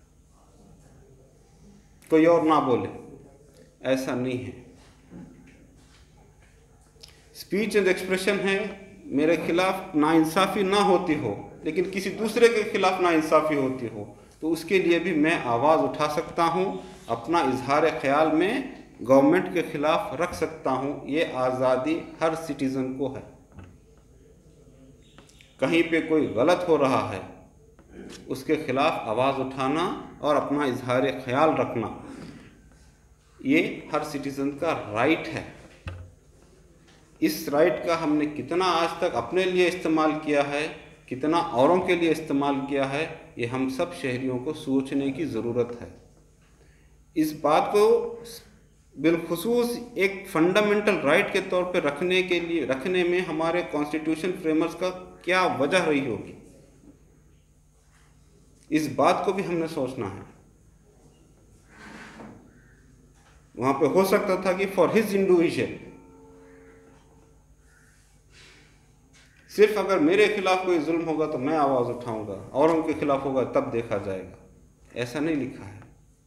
कोई और ना बोले, ऐसा नहीं है। स्पीच एंड एक्सप्रेशन है मेरे खिलाफ नाइंसाफ़ी ना होती हो लेकिन किसी दूसरे के खिलाफ नाइंसाफ़ी होती हो तो उसके लिए भी मैं आवाज़ उठा सकता हूँ, अपना इजहार ख्याल में गवर्नमेंट के खिलाफ रख सकता हूँ। ये आज़ादी हर सिटीज़न को है। कहीं पे कोई गलत हो रहा है उसके खिलाफ आवाज़ उठाना और अपना इजहार ख्याल रखना, ये हर सिटीज़न का राइट है। इस राइट का हमने कितना आज तक अपने लिए इस्तेमाल किया है, कितना औरों के लिए इस्तेमाल किया है, ये हम सब शहरियों को सोचने की ज़रूरत है। इस बात को बिलखुसूस एक फंडामेंटल राइट के तौर पे रखने के लिए रखने में हमारे कॉन्स्टिट्यूशन फ्रेमर्स का क्या वजह रही होगी, इस बात को भी हमने सोचना है। वहाँ पे हो सकता था कि फॉर हिज इंडिविजुअल, सिर्फ अगर मेरे खिलाफ कोई जुल्म होगा तो मैं आवाज़ उठाऊंगा, औरों के खिलाफ होगा तब देखा जाएगा, ऐसा नहीं लिखा है।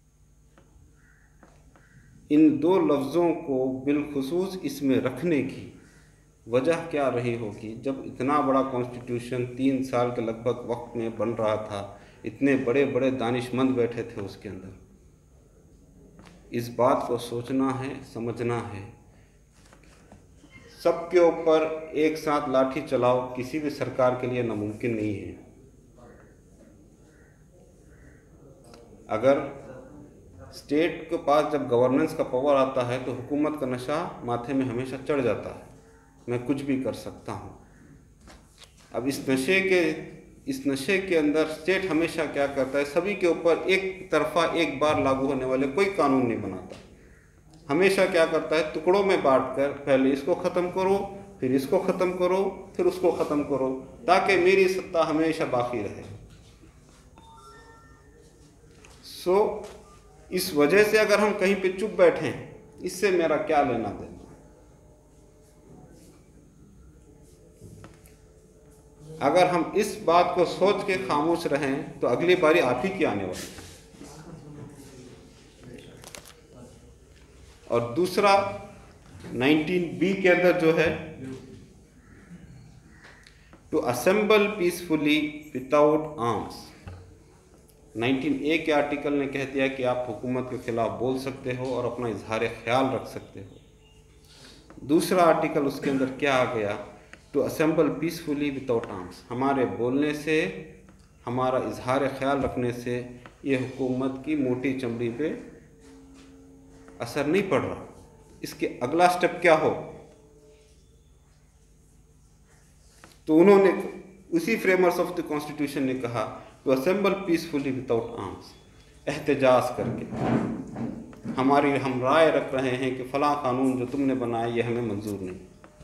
इन दो लफ्ज़ों को बिलखुसूस इसमें रखने की वजह क्या रही होगी? जब इतना बड़ा कॉन्स्टिट्यूशन तीन साल के लगभग वक्त में बन रहा था, इतने बड़े बड़े दानिशमंद बैठे थे उसके अंदर। इस बात को सोचना है, समझना है। सबके ऊपर एक साथ लाठी चलाओ किसी भी सरकार के लिए नामुमकिन नहीं है। अगर स्टेट के पास जब गवर्नेंस का पावर आता है तो हुकूमत का नशा माथे में हमेशा चढ़ जाता है, मैं कुछ भी कर सकता हूँ। अब इस नशे के इस नशे के अंदर स्टेट हमेशा क्या करता है, सभी के ऊपर एक तरफा एक बार लागू होने वाले कोई कानून नहीं बनाता। हमेशा क्या करता है, टुकड़ों में बांटकर पहले इसको ख़त्म करो, फिर इसको ख़त्म करो, फिर उसको ख़त्म करो, ताकि मेरी सत्ता हमेशा बाकी रहे। सो इस वजह से अगर हम कहीं पे चुप बैठें, इससे मेरा क्या लेना देना। अगर हम इस बात को सोच के खामोश रहें तो अगली बारी आप ही की आने वाली है। और दूसरा नाइनटीन बी के अंदर जो है, to assemble peacefully without arms, nineteen A के आर्टिकल ने कह दिया कि आप हुकूमत के खिलाफ बोल सकते हो और अपना इजहार ख्याल रख सकते हो। दूसरा आर्टिकल उसके अंदर क्या आ गया, to assemble peacefully without arms. हमारे बोलने से, हमारा इजहार ख्याल रखने से ये हुकूमत की मोटी चमड़ी पे असर नहीं पड़ रहा। इसके अगला स्टेप क्या हो, तो उन्होंने उसी फ्रेमर्स ऑफ द कॉन्स्टिट्यूशन ने कहा to assemble peacefully without arms, एहतजाज करके हमारी हम राय रख रहे हैं कि फ़लाँ कानून जो तुमने बनाया ये हमें मंजूर नहीं,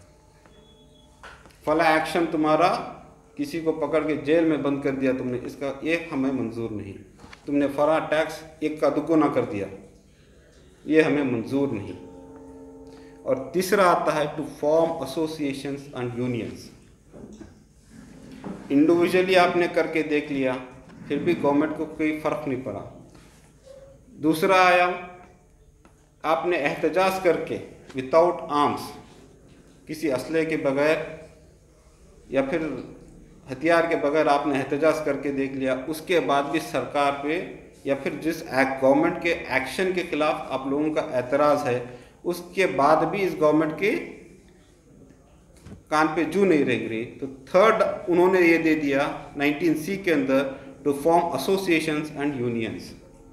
फ़लाँ एक्शन तुम्हारा किसी को पकड़ के जेल में बंद कर दिया तुमने, इसका एक हमें मंजूर नहीं, तुमने फ़लाँ टैक्स एक का दुगुना कर दिया, ये हमें मंजूर नहीं। और तीसरा आता है to form associations and unions. Individually आपने करके देख लिया, फिर भी गवर्नमेंट को कोई फ़र्क नहीं पड़ा। दूसरा आया, आपने एहतजाज करके विदाउट आर्म्स, किसी असले के बगैर या फिर हथियार के बगैर आपने एहतजाज करके देख लिया, उसके बाद भी सरकार पे या फिर जिस गवर्नमेंट के एक्शन के खिलाफ आप लोगों का एतराज़ है, उसके बाद भी इस गवर्नमेंट के कान पे जू नहीं रेंग रही, तो थर्ड उन्होंने ये दे दिया नाइनटीन सी के अंदर to form associations and unions.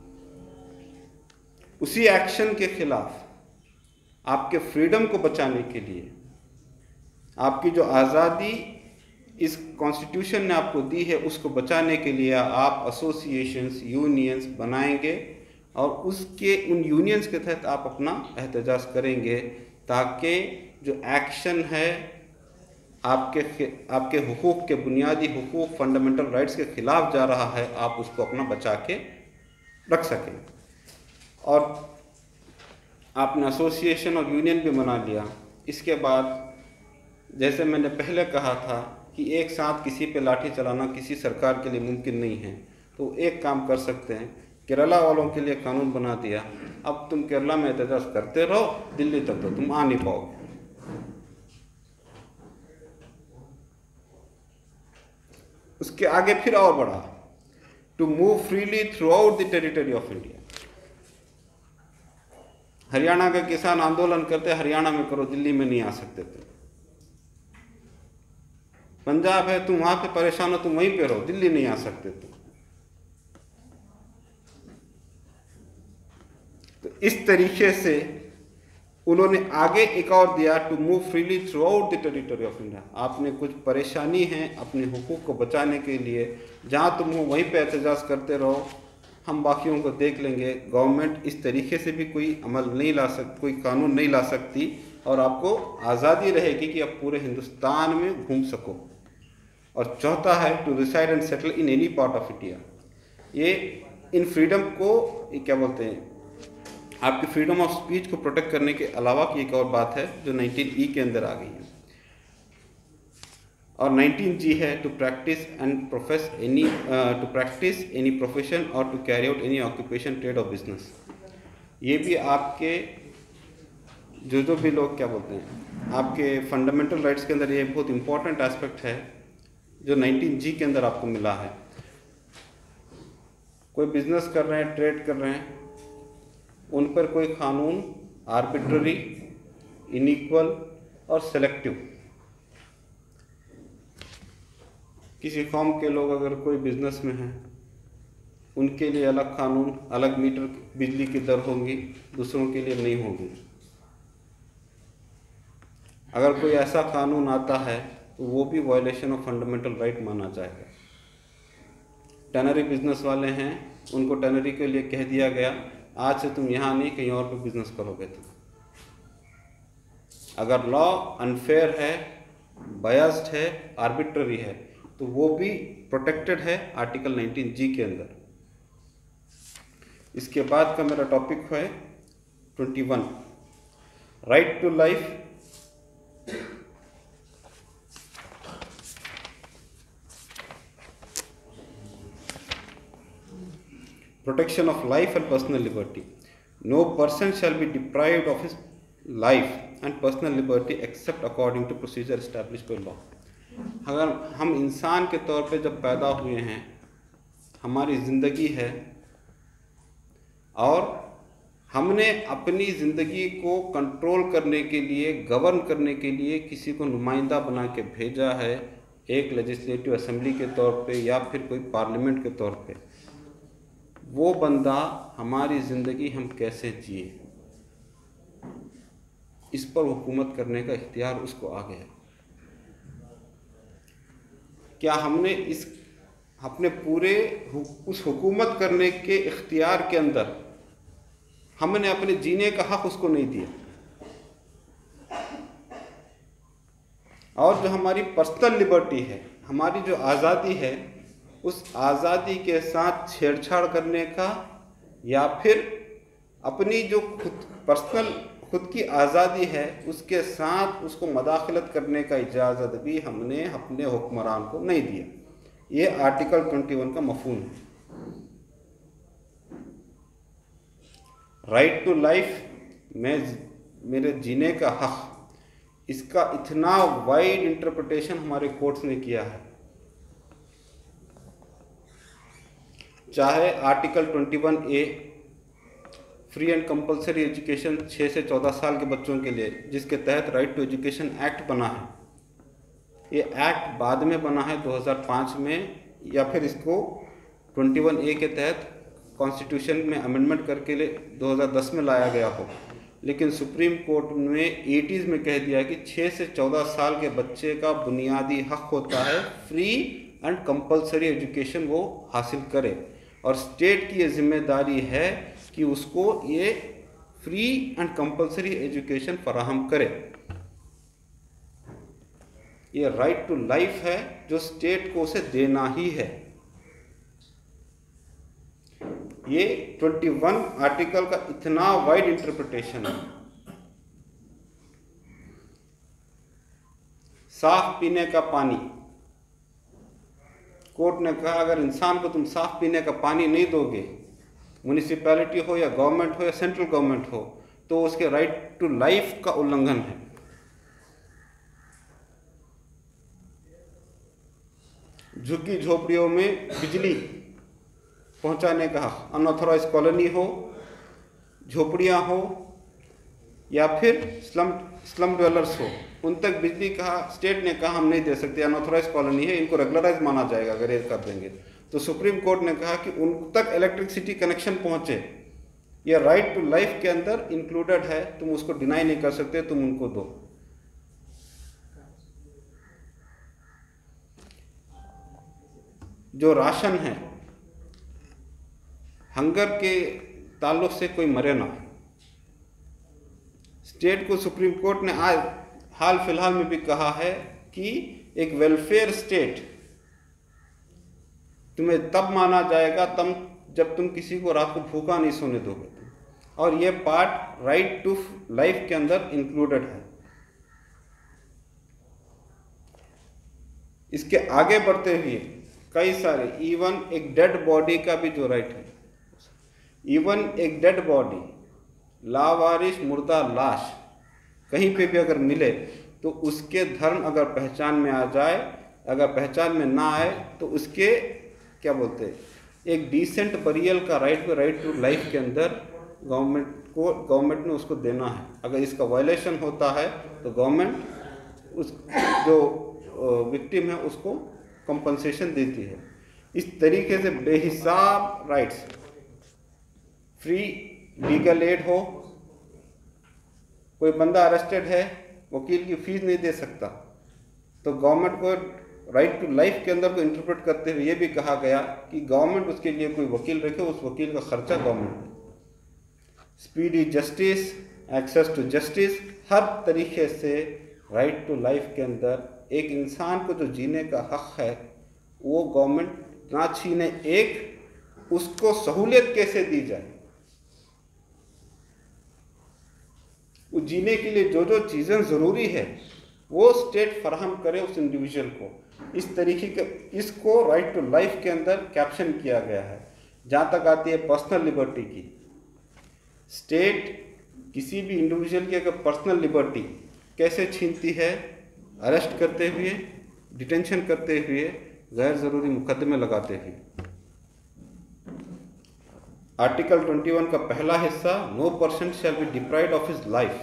उसी एक्शन के खिलाफ आपके फ्रीडम को बचाने के लिए, आपकी जो आज़ादी इस कॉन्स्टिट्यूशन ने आपको दी है उसको बचाने के लिए आप एसोसिएशंस, यूनियंस बनाएंगे और उसके उन यूनियंस के तहत आप अपना एहतजाज करेंगे, ताकि जो एक्शन है आपके आपके हुकूक के बुनियादी हुकूक, फंडामेंटल राइट्स के खिलाफ जा रहा है, आप उसको अपना बचा के रख सकें। और आपने एसोसिएशन और यूनियन भी बना लिया। इसके बाद जैसे मैंने पहले कहा था कि एक साथ किसी पे लाठी चलाना किसी सरकार के लिए मुमकिन नहीं है, तो एक काम कर सकते हैं, केरला वालों के लिए कानून बना दिया, अब तुम केरला में एहतजाज करते रहो, दिल्ली तक तो तुम आ नहीं पाओगे। उसके आगे फिर और बढ़ा, to move freely throughout the territory of India. Haryana के किसान आंदोलन करते, हरियाणा में करो, दिल्ली में नहीं आ सकते थे। पंजाब है, तुम वहां पे परेशान हो, तुम वहीं पे रहो, दिल्ली नहीं आ सकते थे। तो इस तरीके से उन्होंने आगे एक और दिया, to move freely throughout the territory of India. आपने कुछ परेशानी है अपने हुकूक को बचाने के लिए, जहाँ तुम हो वहीं पे एहतजाज करते रहो, हम बाकियों को देख लेंगे। गवर्नमेंट इस तरीके से भी कोई अमल नहीं ला सकती, कोई कानून नहीं ला सकती, और आपको आज़ादी रहेगी कि आप पूरे हिंदुस्तान में घूम सको। और चौथा है to reside and settle in any part of India. ये इन फ्रीडम को ये क्या बोलते हैं, आपकी फ्रीडम ऑफ स्पीच को प्रोटेक्ट करने के अलावा की एक और बात है जो नाइनटीन ई के अंदर आ गई है। और नाइनटीन जी है to practise and profess any to practise any profession और to carry out any occupation, trade और बिजनेस। ये भी आपके जो जो भी लोग क्या बोलते हैं, आपके फंडामेंटल राइट्स के अंदर ये बहुत इंपॉर्टेंट एस्पेक्ट है जो नाइनटीन जी के अंदर आपको मिला है। कोई बिजनेस कर रहे हैं, ट्रेड कर रहे हैं, उन पर कोई कानून आर्बिट्ररी, इनइक्वल और सेलेक्टिव, किसी कौम के लोग अगर कोई बिजनेस में हैं, उनके लिए अलग कानून, अलग मीटर बिजली की दर होंगी, दूसरों के लिए नहीं होगी। अगर कोई ऐसा कानून आता है तो वो भी वायलेशन ऑफ फंडामेंटल राइट माना जाएगा। टैनरी बिजनेस वाले हैं, उनको टैनरी के लिए कह दिया गया आज से तुम यहाँ नहीं कहीं और पे बिजनेस करोगे। तुम अगर लॉ अनफेयर है, बायस्ड है, आर्बिट्ररी है, तो वो भी प्रोटेक्टेड है आर्टिकल नाइनटीन जी के अंदर। इसके बाद का मेरा टॉपिक है twenty one, right to life. Protection of life and personal liberty. No person shall be deprived of his life and personal liberty except according to procedure established by law. अगर हम इंसान के तौर पे जब पैदा हुए हैं, हमारी ज़िंदगी है और हमने अपनी ज़िंदगी को कंट्रोल करने के लिए, गवर्न करने के लिए किसी को नुमाइंदा बना के भेजा है, एक लेजिस्लेटिव असेंबली के तौर पे या फिर कोई पार्लियामेंट के तौर पे। वो बंदा हमारी ज़िंदगी हम कैसे जिए, इस पर हुकूमत करने का इख्तियार उसको आ गया। क्या हमने इस अपने पूरे उस हुकूमत करने के इख्तियार के अंदर हमने अपने जीने का हक उसको नहीं दिया? और जो हमारी पर्सनल लिबर्टी है, हमारी जो आज़ादी है, उस आज़ादी के साथ छेड़छाड़ करने का या फिर अपनी जो खुद पर्सनल खुद की आज़ादी है, उसके साथ उसको मदाखलत करने का इजाज़त भी हमने अपने हुक्मरान को नहीं दिया। ये आर्टिकल इक्कीस का मफहूम है। राइट टू लाइफ में मेरे जीने का हक, इसका इतना वाइड इंटरप्रिटेशन हमारे कोर्ट्स ने किया है। चाहे आर्टिकल इक्कीस A free and compulsory education छः से चौदह साल के बच्चों के लिए, जिसके तहत राइट टू एजुकेशन एक्ट बना है। ये एक्ट बाद में बना है दो हज़ार पाँच में, या फिर इसको इक्कीस ए के तहत कॉन्स्टिट्यूशन में अमेंडमेंट करके ले दो हज़ार दस में लाया गया हो। लेकिन सुप्रीम कोर्ट ने एटीज़ में कह दिया कि छः से चौदह साल के बच्चे का बुनियादी हक होता है फ्री एंड कंपलसरी एजुकेशन वो हासिल करे, और स्टेट की ये जिम्मेदारी है कि उसको ये फ्री एंड कंपलसरी एजुकेशन फराहम करे। ये राइट टू लाइफ है जो स्टेट को उसे देना ही है। ये इक्कीस आर्टिकल का इतना वाइड इंटरप्रिटेशन है। साफ पीने का पानी, कोर्ट ने कहा अगर इंसान को तुम साफ पीने का पानी नहीं दोगे, म्यूनिसिपैलिटी हो या गवर्नमेंट हो या सेंट्रल गवर्नमेंट हो, तो उसके राइट टू लाइफ का उल्लंघन है। झुग्गी झोपड़ियों में बिजली पहुंचाने का हक, अनऑथोराइज कॉलोनी हो, झोपड़ियां हो या फिर स्लम स्लम ड्वेलर्स हो, उन तक बिजली का स्टेट ने कहा हम नहीं दे सकते, अनऑथोराइज कॉलोनी है, इनको रेगुलराइज माना जाएगा अगर ये कर देंगे। तो सुप्रीम कोर्ट ने कहा कि उन तक इलेक्ट्रिसिटी कनेक्शन पहुंचे, यह राइट टू लाइफ के अंदर इंक्लूडेड है, तुम उसको डिनाई नहीं कर सकते, तुम उनको दो। जो राशन है, हंगर के ताल्लुक से कोई मरे ना। स्टेट को सुप्रीम कोर्ट ने आज हाल फिलहाल में भी कहा है कि एक वेलफेयर स्टेट तुम्हें तब माना जाएगा तब जब तुम किसी को रात को भूखा नहीं सोने दोगे, और यह पार्ट राइट टू लाइफ के अंदर इंक्लूडेड है। इसके आगे बढ़ते हुए कई सारे, इवन एक डेड बॉडी का भी जो राइट है, इवन एक डेड बॉडी, लावारिश मुर्दा लाश कहीं पे भी अगर मिले तो उसके धर्म अगर पहचान में आ जाए, अगर पहचान में ना आए तो उसके क्या बोलते हैं, एक डिसेंट बरियल का राइट पे राइट टू लाइफ के अंदर गवर्नमेंट को गवर्नमेंट ने उसको देना है। अगर इसका वायलेशन होता है तो गवर्नमेंट उस जो विक्टिम है उसको कंपनसेशन देती है। इस तरीके से बेहिसाब राइट्स, फ्री लीगल एड हो, कोई बंदा अरेस्टेड है, वकील की फीस नहीं दे सकता, तो गवर्नमेंट को राइट टू लाइफ के अंदर को इंटरप्रेट करते हुए ये भी कहा गया कि गवर्नमेंट उसके लिए कोई वकील रखे, उस वकील का खर्चा government. Speedy justice, access to justice, हर तरीके से राइट टू लाइफ के अंदर एक इंसान को जो जीने का हक है वो गवर्नमेंट ना छीने, एक उसको सहूलियत कैसे दी जाए, वो जीने के लिए जो जो चीज़ें ज़रूरी है वो स्टेट फराहम करे उस इंडिविजुअल को। इस तरीके के इसको राइट टू लाइफ के अंदर कैप्शन किया गया है। जहाँ तक आती है पर्सनल लिबर्टी की, स्टेट किसी भी इंडिविजुअल की अगर पर्सनल लिबर्टी कैसे छीनती है, अरेस्ट करते हुए, डिटेंशन करते हुए, गैर ज़रूरी मुकदमे लगाते हुए। आर्टिकल इक्कीस का पहला हिस्सा, no person shall be deprived of his life,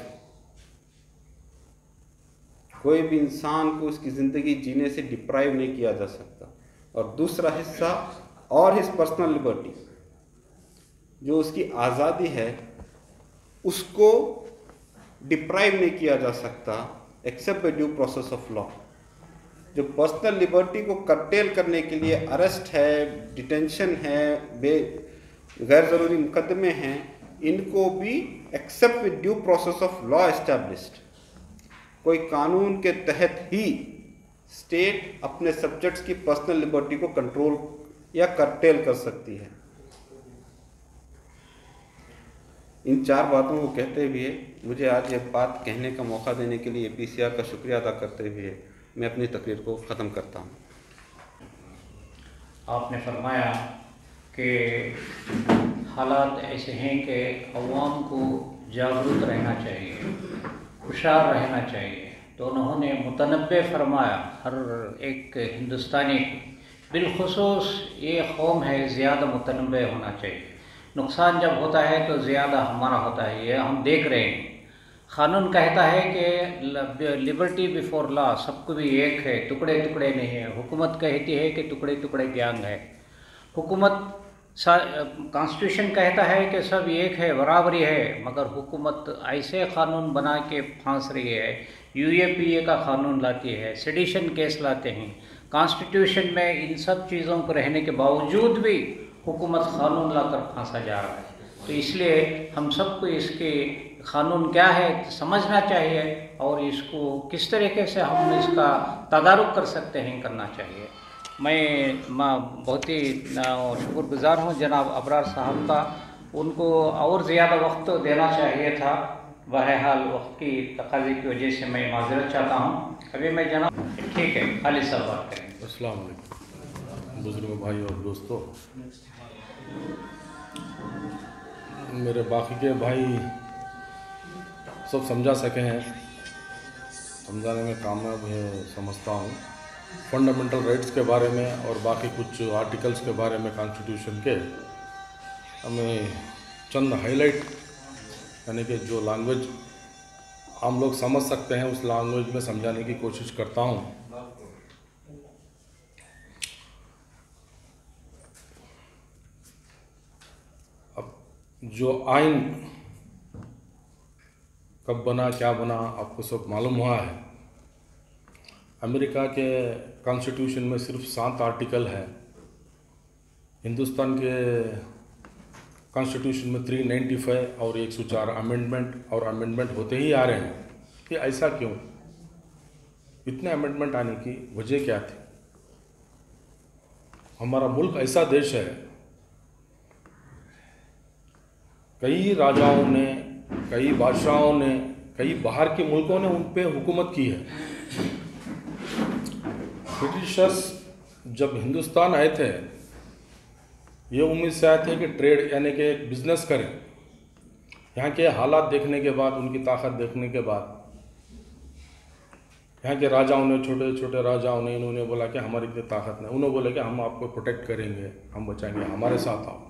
कोई भी इंसान को उसकी ज़िंदगी जीने से डिप्राइव नहीं किया जा सकता। और दूसरा हिस्सा, और हिज पर्सनल लिबर्टी, जो उसकी आज़ादी है उसको डिप्राइव नहीं किया जा सकता except by due process of law. जो पर्सनल लिबर्टी को कर्टेल करने के लिए अरेस्ट है, डिटेंशन है, बे गैर ज़रूरी मुकदमे हैं, इनको भी except with due process of law established, कोई कानून के तहत ही स्टेट अपने सब्जेक्ट्स की पर्सनल लिबर्टी को कंट्रोल या कर्टेल कर सकती है। इन चार बातों को कहते हुए मुझे आज ये बात कहने का मौका देने के लिए ए पी सी आर का शुक्रिया अदा करते हुए मैं अपनी तकरीर को ख़त्म करता हूँ। आपने फरमाया कि हालात ऐसे हैं कि अवाम को जागरूक रहना चाहिए, हुशार रहना चाहिए। तो उन्होंने मुतनब्बे फरमाया हर एक हिंदुस्तानी को, बिलखुसूस ये कौम है, ज़्यादा मुतनब्बे होना चाहिए। नुकसान जब होता है तो ज़्यादा हमारा होता है, ये हम देख रहे हैं। क़ानून कहता है कि लिबर्टी बिफोर लॉ, सबको भी एक है, टुकड़े टुकड़े नहीं है। हुकूमत कहती है कि टुकड़े टुकड़े गैंग है। हुकूमत कॉन्स्टिट्यूशन कहता है कि सब एक है, बराबरी है, मगर हुकूमत ऐसे क़ानून बना के फांस रही है। यू ए पी ए का क़ानून लाती है, सेडिशन केस लाते हैं। कॉन्स्टिट्यूशन में इन सब चीज़ों को रहने के बावजूद भी हुकूमत क़ानून लाकर फांसा जा रहा है। तो इसलिए हम सबको इसके क़ानून क्या है समझना चाहिए और इसको किस तरीके से हम इसका तदारुक कर सकते हैं, करना चाहिए। मैं मैं बहुत ही शुक्रगुज़ार हूँ जनाब अबरार साहब का। उनको और ज़्यादा वक्त देना चाहिए था, बहरहाल वक्त की तकाज़े की वजह से मैं माज़रत चाहता हूँ। अभी मैं जनाब ठीक है खालिद साहब बात करेंगे। अस्सलाम वालेकुम बुज़ुर्ग भाई और दोस्तों, मेरे बाकी के भाई सब समझा सके हैं, समझाने में कामयाब है समझता हूँ। फंडामेंटल राइट्स के बारे में और बाकी कुछ आर्टिकल्स के बारे में कॉन्स्टिट्यूशन के हमें चंद हाईलाइट, यानी कि जो लैंग्वेज हम लोग समझ सकते हैं उस लैंग्वेज में समझाने की कोशिश करता हूँ। अब जो आइन कब बना, क्या बना, आपको सब मालूम हुआ है। अमेरिका के कॉन्स्टिट्यूशन में सिर्फ सात आर्टिकल है। हिंदुस्तान के कॉन्स्टिट्यूशन में तीन सौ पचानवे और एक सौ चार अमेंडमेंट और अमेंडमेंट होते ही आ रहे हैं। कि ऐसा क्यों? इतने अमेंडमेंट आने की वजह क्या थी? हमारा मुल्क ऐसा देश है, कई राजाओं ने, कई बादशाहों ने, कई बाहर के मुल्कों ने उन पे हुकूमत की है। ब्रिटिशर्स जब हिंदुस्तान आए थे, ये उम्मीद से आए थे कि ट्रेड यानी कि एक बिजनेस करें। यहाँ के हालात देखने के बाद, उनकी ताकत देखने के बाद, यहाँ के राजाओं ने, छोटे छोटे राजाओं ने, इन्होंने बोला कि हमारी इतनी ताकत नहीं। उन्होंने बोला कि हम आपको प्रोटेक्ट करेंगे, हम बचाएंगे, हमारे साथ आओ।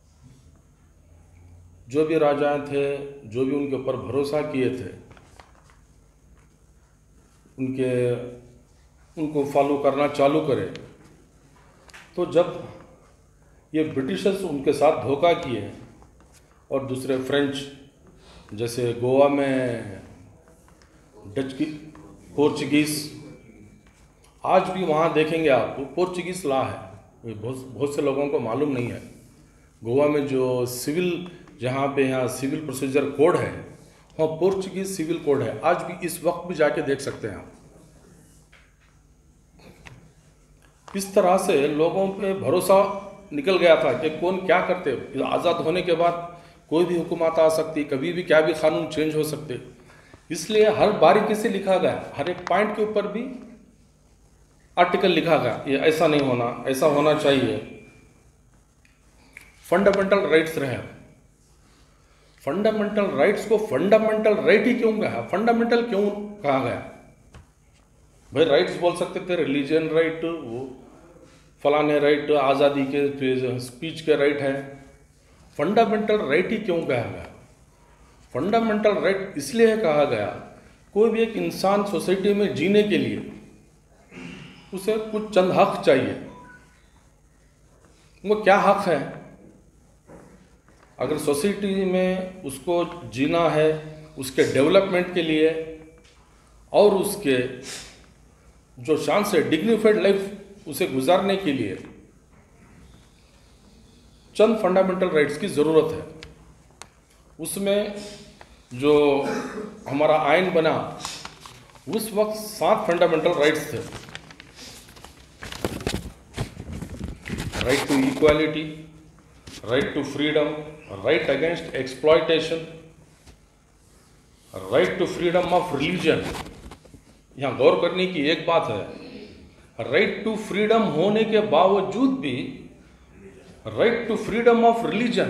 जो भी राजाएं थे, जो भी उनके ऊपर भरोसा किए थे, उनके उनको फॉलो करना चालू करे। तो जब ये ब्रिटिशर्स उनके साथ धोखा किए और दूसरे फ्रेंच, जैसे गोवा में डच की पोर्चुगीज़, आज भी वहाँ देखेंगे आप वो पोर्चुगीज़ लॉ है। ये बहुत बहुत से लोगों को मालूम नहीं है। गोवा में जो सिविल, जहाँ पे यहाँ सिविल प्रोसीजर कोड है, वहाँ पोर्चुगीज़ सिविल कोड है। आज भी इस वक्त भी जाके देख सकते हैं आप। इस तरह से लोगों पे भरोसा निकल गया था कि कौन क्या करते। आज़ाद होने के बाद कोई भी हुकूमत आ सकती, कभी भी क्या भी कानून चेंज हो सकते। इसलिए हर बारीकी से लिखा गया, हर एक पॉइंट के ऊपर भी आर्टिकल लिखा गया, ये ऐसा नहीं होना, ऐसा होना चाहिए। फंडामेंटल राइट्स रहे। फंडामेंटल राइट्स को फंडामेंटल राइट ही क्यों कहा? फंडामेंटल क्यों कहा गया? भाई राइट्स बोल सकते थे, रिलीजन राइट, वो फलाने राइट, आज़ादी के, स्पीच के राइट है। फंडामेंटल राइट ही क्यों कहा गया? फंडामेंटल राइट इसलिए कहा गया, कोई भी एक इंसान सोसाइटी में जीने के लिए उसे कुछ चंद हक चाहिए। वो क्या हक है? अगर सोसाइटी में उसको जीना है, उसके डेवलपमेंट के लिए और उसके जो शान से डिग्निफाइड लाइफ उसे गुजारने के लिए चंद फंडामेंटल राइट्स की ज़रूरत है। उसमें जो हमारा आइन बना उस वक्त सात फंडामेंटल राइट्स थे। Right to equality, right to freedom, right against exploitation, right to freedom of religion। यहाँ गौर करने की एक बात है, राइट टू फ्रीडम होने के बावजूद भी right to freedom of religion,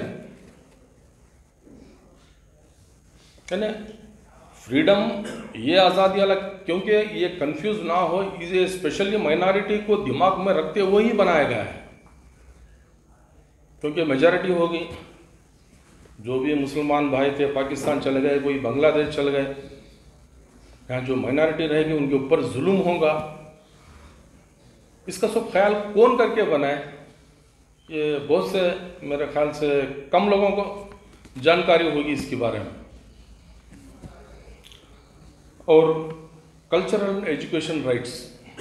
यानी फ्रीडम ये आज़ादी अलग, क्योंकि ये कंफ्यूज ना हो, ये स्पेशली माइनॉरिटी को दिमाग में रखते हुए ही बनाया गया है, क्योंकि मेजॉरिटी होगी, जो भी मुसलमान भाई थे पाकिस्तान चले गए, कोई बांग्लादेश चले गए, यहाँ जो माइनॉरिटी रहेगी उनके ऊपर जुल्म होगा। इसका सब ख्याल कौन करके बनाए, ये बहुत से मेरे ख्याल से कम लोगों को जानकारी होगी इसके बारे में। और कल्चरल एजुकेशन राइट्स,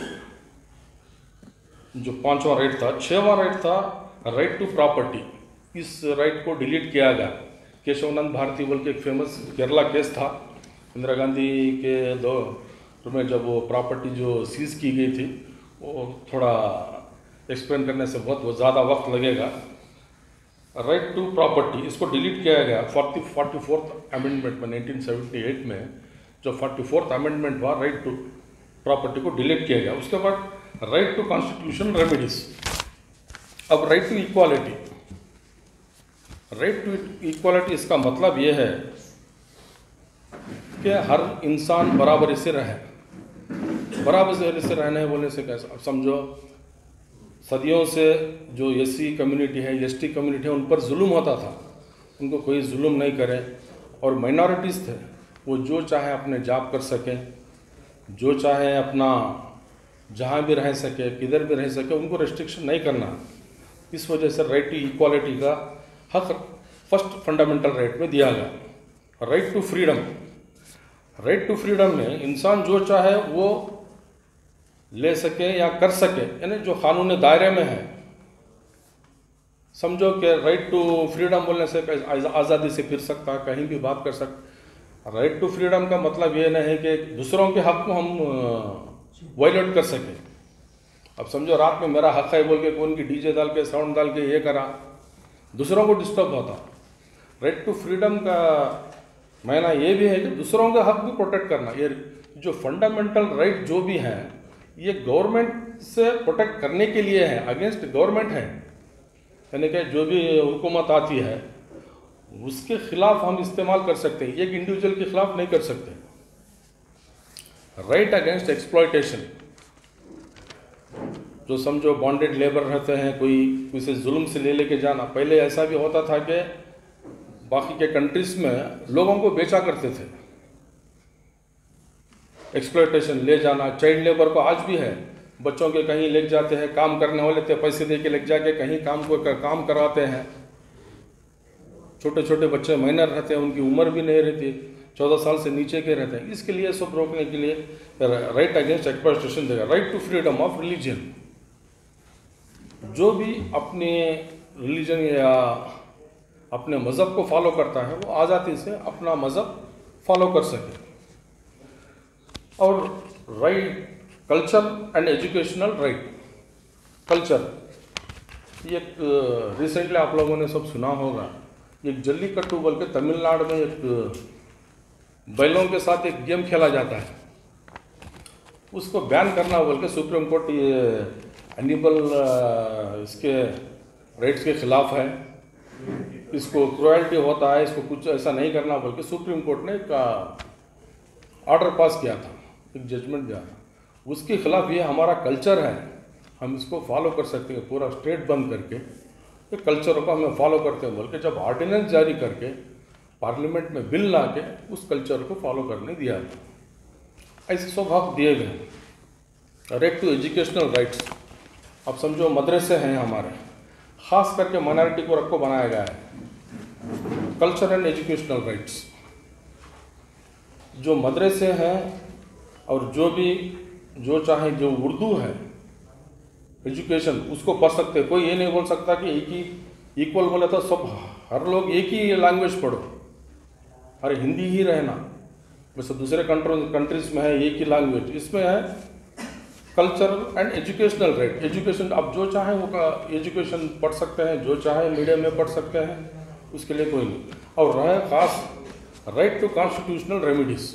जो पांचवा राइट था, छठवां राइट था राइट टू प्रॉपर्टी, इस राइट को डिलीट किया गया। केशवानंद भारती बोल के एक फेमस केरला केस था, इंदिरा गांधी के दौर में जब वो प्रॉपर्टी जो सीज की गई थी, वो थोड़ा एक्सप्लेन करने से बहुत ज़्यादा वक्त लगेगा। राइट टू प्रॉपर्टी इसको डिलीट किया गया फोर्टी फोर्टी फोर्थ अमेंडमेंट में, नाइनटीन सेवेंटी एट में जो फोर्टी फोर्थ अमेंडमेंट हुआ, राइट टू प्रॉपर्टी को डिलीट किया गया। उसके बाद राइट टू कॉन्स्टिट्यूशन रेमेडीज। अब right to equality, right to equality इसका मतलब ये है कि हर इंसान बराबरी से रहे। बराबरी से रहने बोलने से कैसा, अब समझो सदियों से जो एससी कम्युनिटी है, एसटी कम्युनिटी है, उन पर जुल्म होता था, उनको कोई जुल्म नहीं करे, और माइनॉरिटीज़ थे वो जो चाहे अपने जॉब कर सकें, जो चाहे अपना जहाँ भी रह सके, किधर भी रह सके, उनको रेस्ट्रिक्शन नहीं करना। इस वजह से राइट टू इक्वालिटी का हक फर्स्ट फंडामेंटल राइट में दिया गया। Right to freedom, right to freedom में इंसान जो चाहे वो ले सके या कर सके, यानी जो कानूनी दायरे में है। समझो कि राइट टू फ्रीडम बोलने से आज़ादी से फिर सकता, कहीं भी बात कर सकता। राइट टू फ्रीडम का मतलब ये नहीं है कि दूसरों के हक को हम वायलेट कर सके। अब समझो रात में मेरा हक है बोल के कौन की डीजे डाल के, साउंड डाल के ये करा, दूसरों को डिस्टर्ब होता। राइट टू फ्रीडम का मायना ये भी है कि दूसरों का हक भी प्रोटेक्ट करना। ये जो फंडामेंटल राइट जो भी हैं, ये गवर्नमेंट से प्रोटेक्ट करने के लिए है, अगेंस्ट गवर्नमेंट है, यानी कि जो भी हुकूमत आती है उसके खिलाफ हम इस्तेमाल कर सकते हैं, एक इंडिविजुअल के खिलाफ नहीं कर सकते। राइट अगेंस्ट एक्सप्लॉयटेशन, जो समझो बॉन्डेड लेबर रहते हैं, कोई किसी जुल्म से ले लेके जाना। पहले ऐसा भी होता था कि बाकी के कंट्रीज में लोगों को बेचा करते थे, एक्सप्लॉयटेशन ले जाना। चाइल्ड लेबर को आज भी है, बच्चों के कहीं ले जाते हैं, काम करने वाले थे, पैसे दे के ले जाके कहीं काम को कर, काम करवाते हैं। छोटे छोटे बच्चे माइनर रहते हैं, उनकी उम्र भी नहीं रहती, चौदह साल से नीचे के रहते हैं। इसके लिए सब रोकने के लिए राइट अगेंस्ट एक्सप्लॉयटेशन देगा। Right to freedom of religion, जो भी अपने रिलीजन या अपने मज़हब को फॉलो करता है वो आज़ादी से अपना मज़हब फॉलो कर सके। और right culture and educational right. Culture, ये रिसेंटली आप लोगों ने सब सुना होगा, एक जल्लीकट्टू बोल के तमिलनाडु में एक बैलों के साथ एक गेम खेला जाता है, उसको बैन करना बोल के सुप्रीम कोर्ट ये एनिमल इसके राइट्स के खिलाफ है, इसको क्रुएल्टी होता है, इसको कुछ ऐसा नहीं करना बोल के सुप्रीम कोर्ट ने एक ऑर्डर पास किया था, एक जजमेंट दिया था। उसके खिलाफ ये हमारा कल्चर है, हम इसको फॉलो कर सकते हैं, पूरा स्टेट बंद करके ये कल्चर को हमें फॉलो करते हैं बोल के जब ऑर्डिनेंस जारी करके पार्लियामेंट में बिल ला के उस कल्चर को फॉलो करने दिया था। ऐसे सब हक दिए गए। राइट टू एजुकेशनल राइट्स, अब समझो मदरसे हैं हमारे, ख़ास करके माइनॉरिटी को रखो बनाया गया है। कल्चर एंड एजुकेशनल राइट्स, जो मदरसे हैं और जो भी जो चाहे जो उर्दू है एजुकेशन उसको पढ़ सकते हैं। कोई ये नहीं बोल सकता कि एक ही इक्वल बोले तो सब हर लोग एक ही लैंग्वेज पढ़ो, अरे हिंदी ही रहना, वैसे दूसरे कंट्रीज में है एक ही लैंग्वेज। इसमें है cultural and educational right. Education अब जो चाहे वो का एजुकेशन पढ़ सकते हैं, जो चाहे मीडियम में पढ़ सकते हैं, उसके लिए कोई नहीं। और रहा खास राइट टू कॉन्स्टिट्यूशनल रेमिडीज,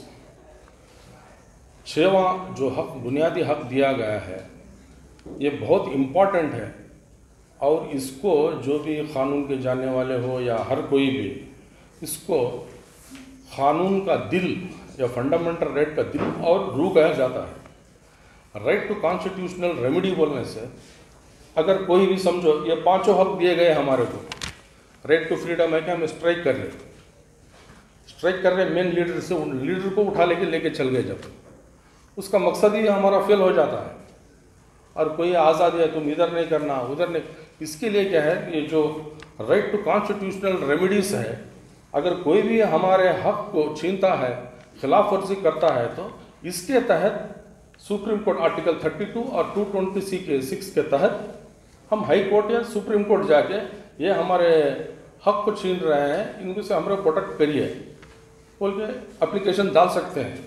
छवा जो हक बुनियादी हक दिया गया है ये बहुत इम्पॉर्टेंट है, और इसको जो भी क़ानून के जानने वाले हो या हर कोई भी, इसको क़ानून का दिल या फंडामेंटल राइट का दिल और रूह कहा जाता है। राइट टू कॉन्स्टिट्यूशनल रेमेडी बोलने से अगर कोई भी समझो ये पांचों हक दिए गए हमारे को, राइट टू फ्रीडम है कि हम स्ट्राइक कर रहे स्ट्राइक कर रहे मेन लीडर से, उन लीडर को उठा लेके लेके चल गए, जब उसका मकसद ही हमारा फेल हो जाता है। और कोई आज़ादी है तुम इधर नहीं करना उधर नहीं, इसके लिए क्या है ये जो राइट टू कॉन्स्टिट्यूशनल रेमेडीज है, अगर कोई भी हमारे हक को छीनता है, खिलाफ वर्जी करता है, तो इसके तहत सुप्रीम कोर्ट आर्टिकल बत्तीस और दो सौ बीस सी के सिक्स के तहत हम हाई कोर्ट या सुप्रीम कोर्ट जाके ये हमारे हक को छीन रहे हैं, इनको से हमारे प्रोटेक्ट करिए बोल के एप्लीकेशन डाल सकते हैं।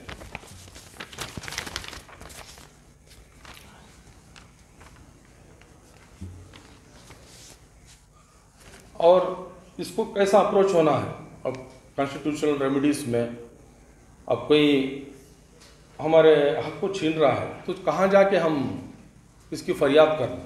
और इसको कैसा अप्रोच होना है अब कॉन्स्टिट्यूशनल रेमेडीज में, अब कोई हमारे हक को छीन रहा है तो कहाँ जाके हम इसकी फरियाद करना।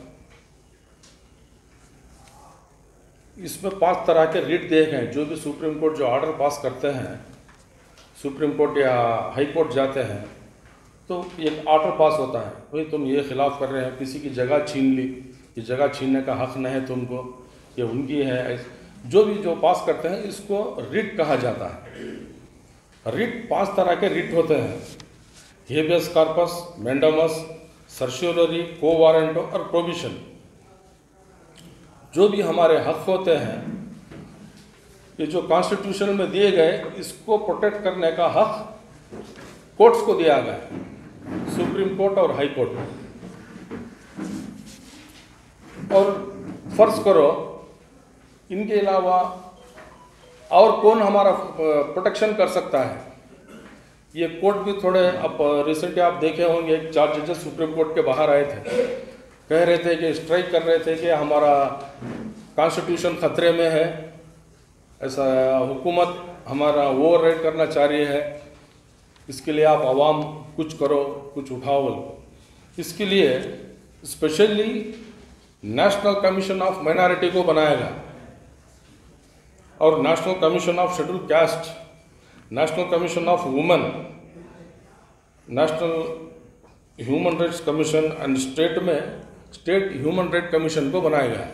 इसमें पांच तरह के रिट दिए गए हैं, जो भी सुप्रीम कोर्ट जो ऑर्डर पास करते हैं, सुप्रीम कोर्ट या हाई कोर्ट जाते हैं तो एक ऑर्डर पास होता है, भाई तुम ये खिलाफ कर रहे हैं, किसी की जगह छीन ली, ये जगह छीनने का हक नहीं है तुमको, ये उनकी है, जो भी जो पास करते हैं इसको रिट कहा जाता है। रिट पांच तरह के रिट होते हैं, हेबियस कॉर्पस, मैंडामस, सर्शियोलरी, को वारंटो और प्रोविशन। जो भी हमारे हक होते हैं ये जो कॉन्स्टिट्यूशन में दिए गए, इसको प्रोटेक्ट करने का हक कोर्ट्स को दिया गया है, सुप्रीम कोर्ट और हाई कोर्ट। और फर्ज करो इनके अलावा और कौन हमारा प्रोटेक्शन कर सकता है, ये कोर्ट भी थोड़े, अब रिसेंटली आप देखे होंगे चार जजेस सुप्रीम कोर्ट के बाहर आए थे, कह रहे थे कि स्ट्राइक कर रहे थे कि हमारा कॉन्स्टिट्यूशन खतरे में है, ऐसा हुकूमत हमारा ओवर राइड करना चाह रही है, इसके लिए आप आवाम कुछ करो, कुछ उठाओ। इसके लिए specially national commission of minority को बनाया गया, और national commission of schedule caste, national commission of women, national human rights commission and state में स्टेट ह्यूमन राइट कमीशन को बनाया गया।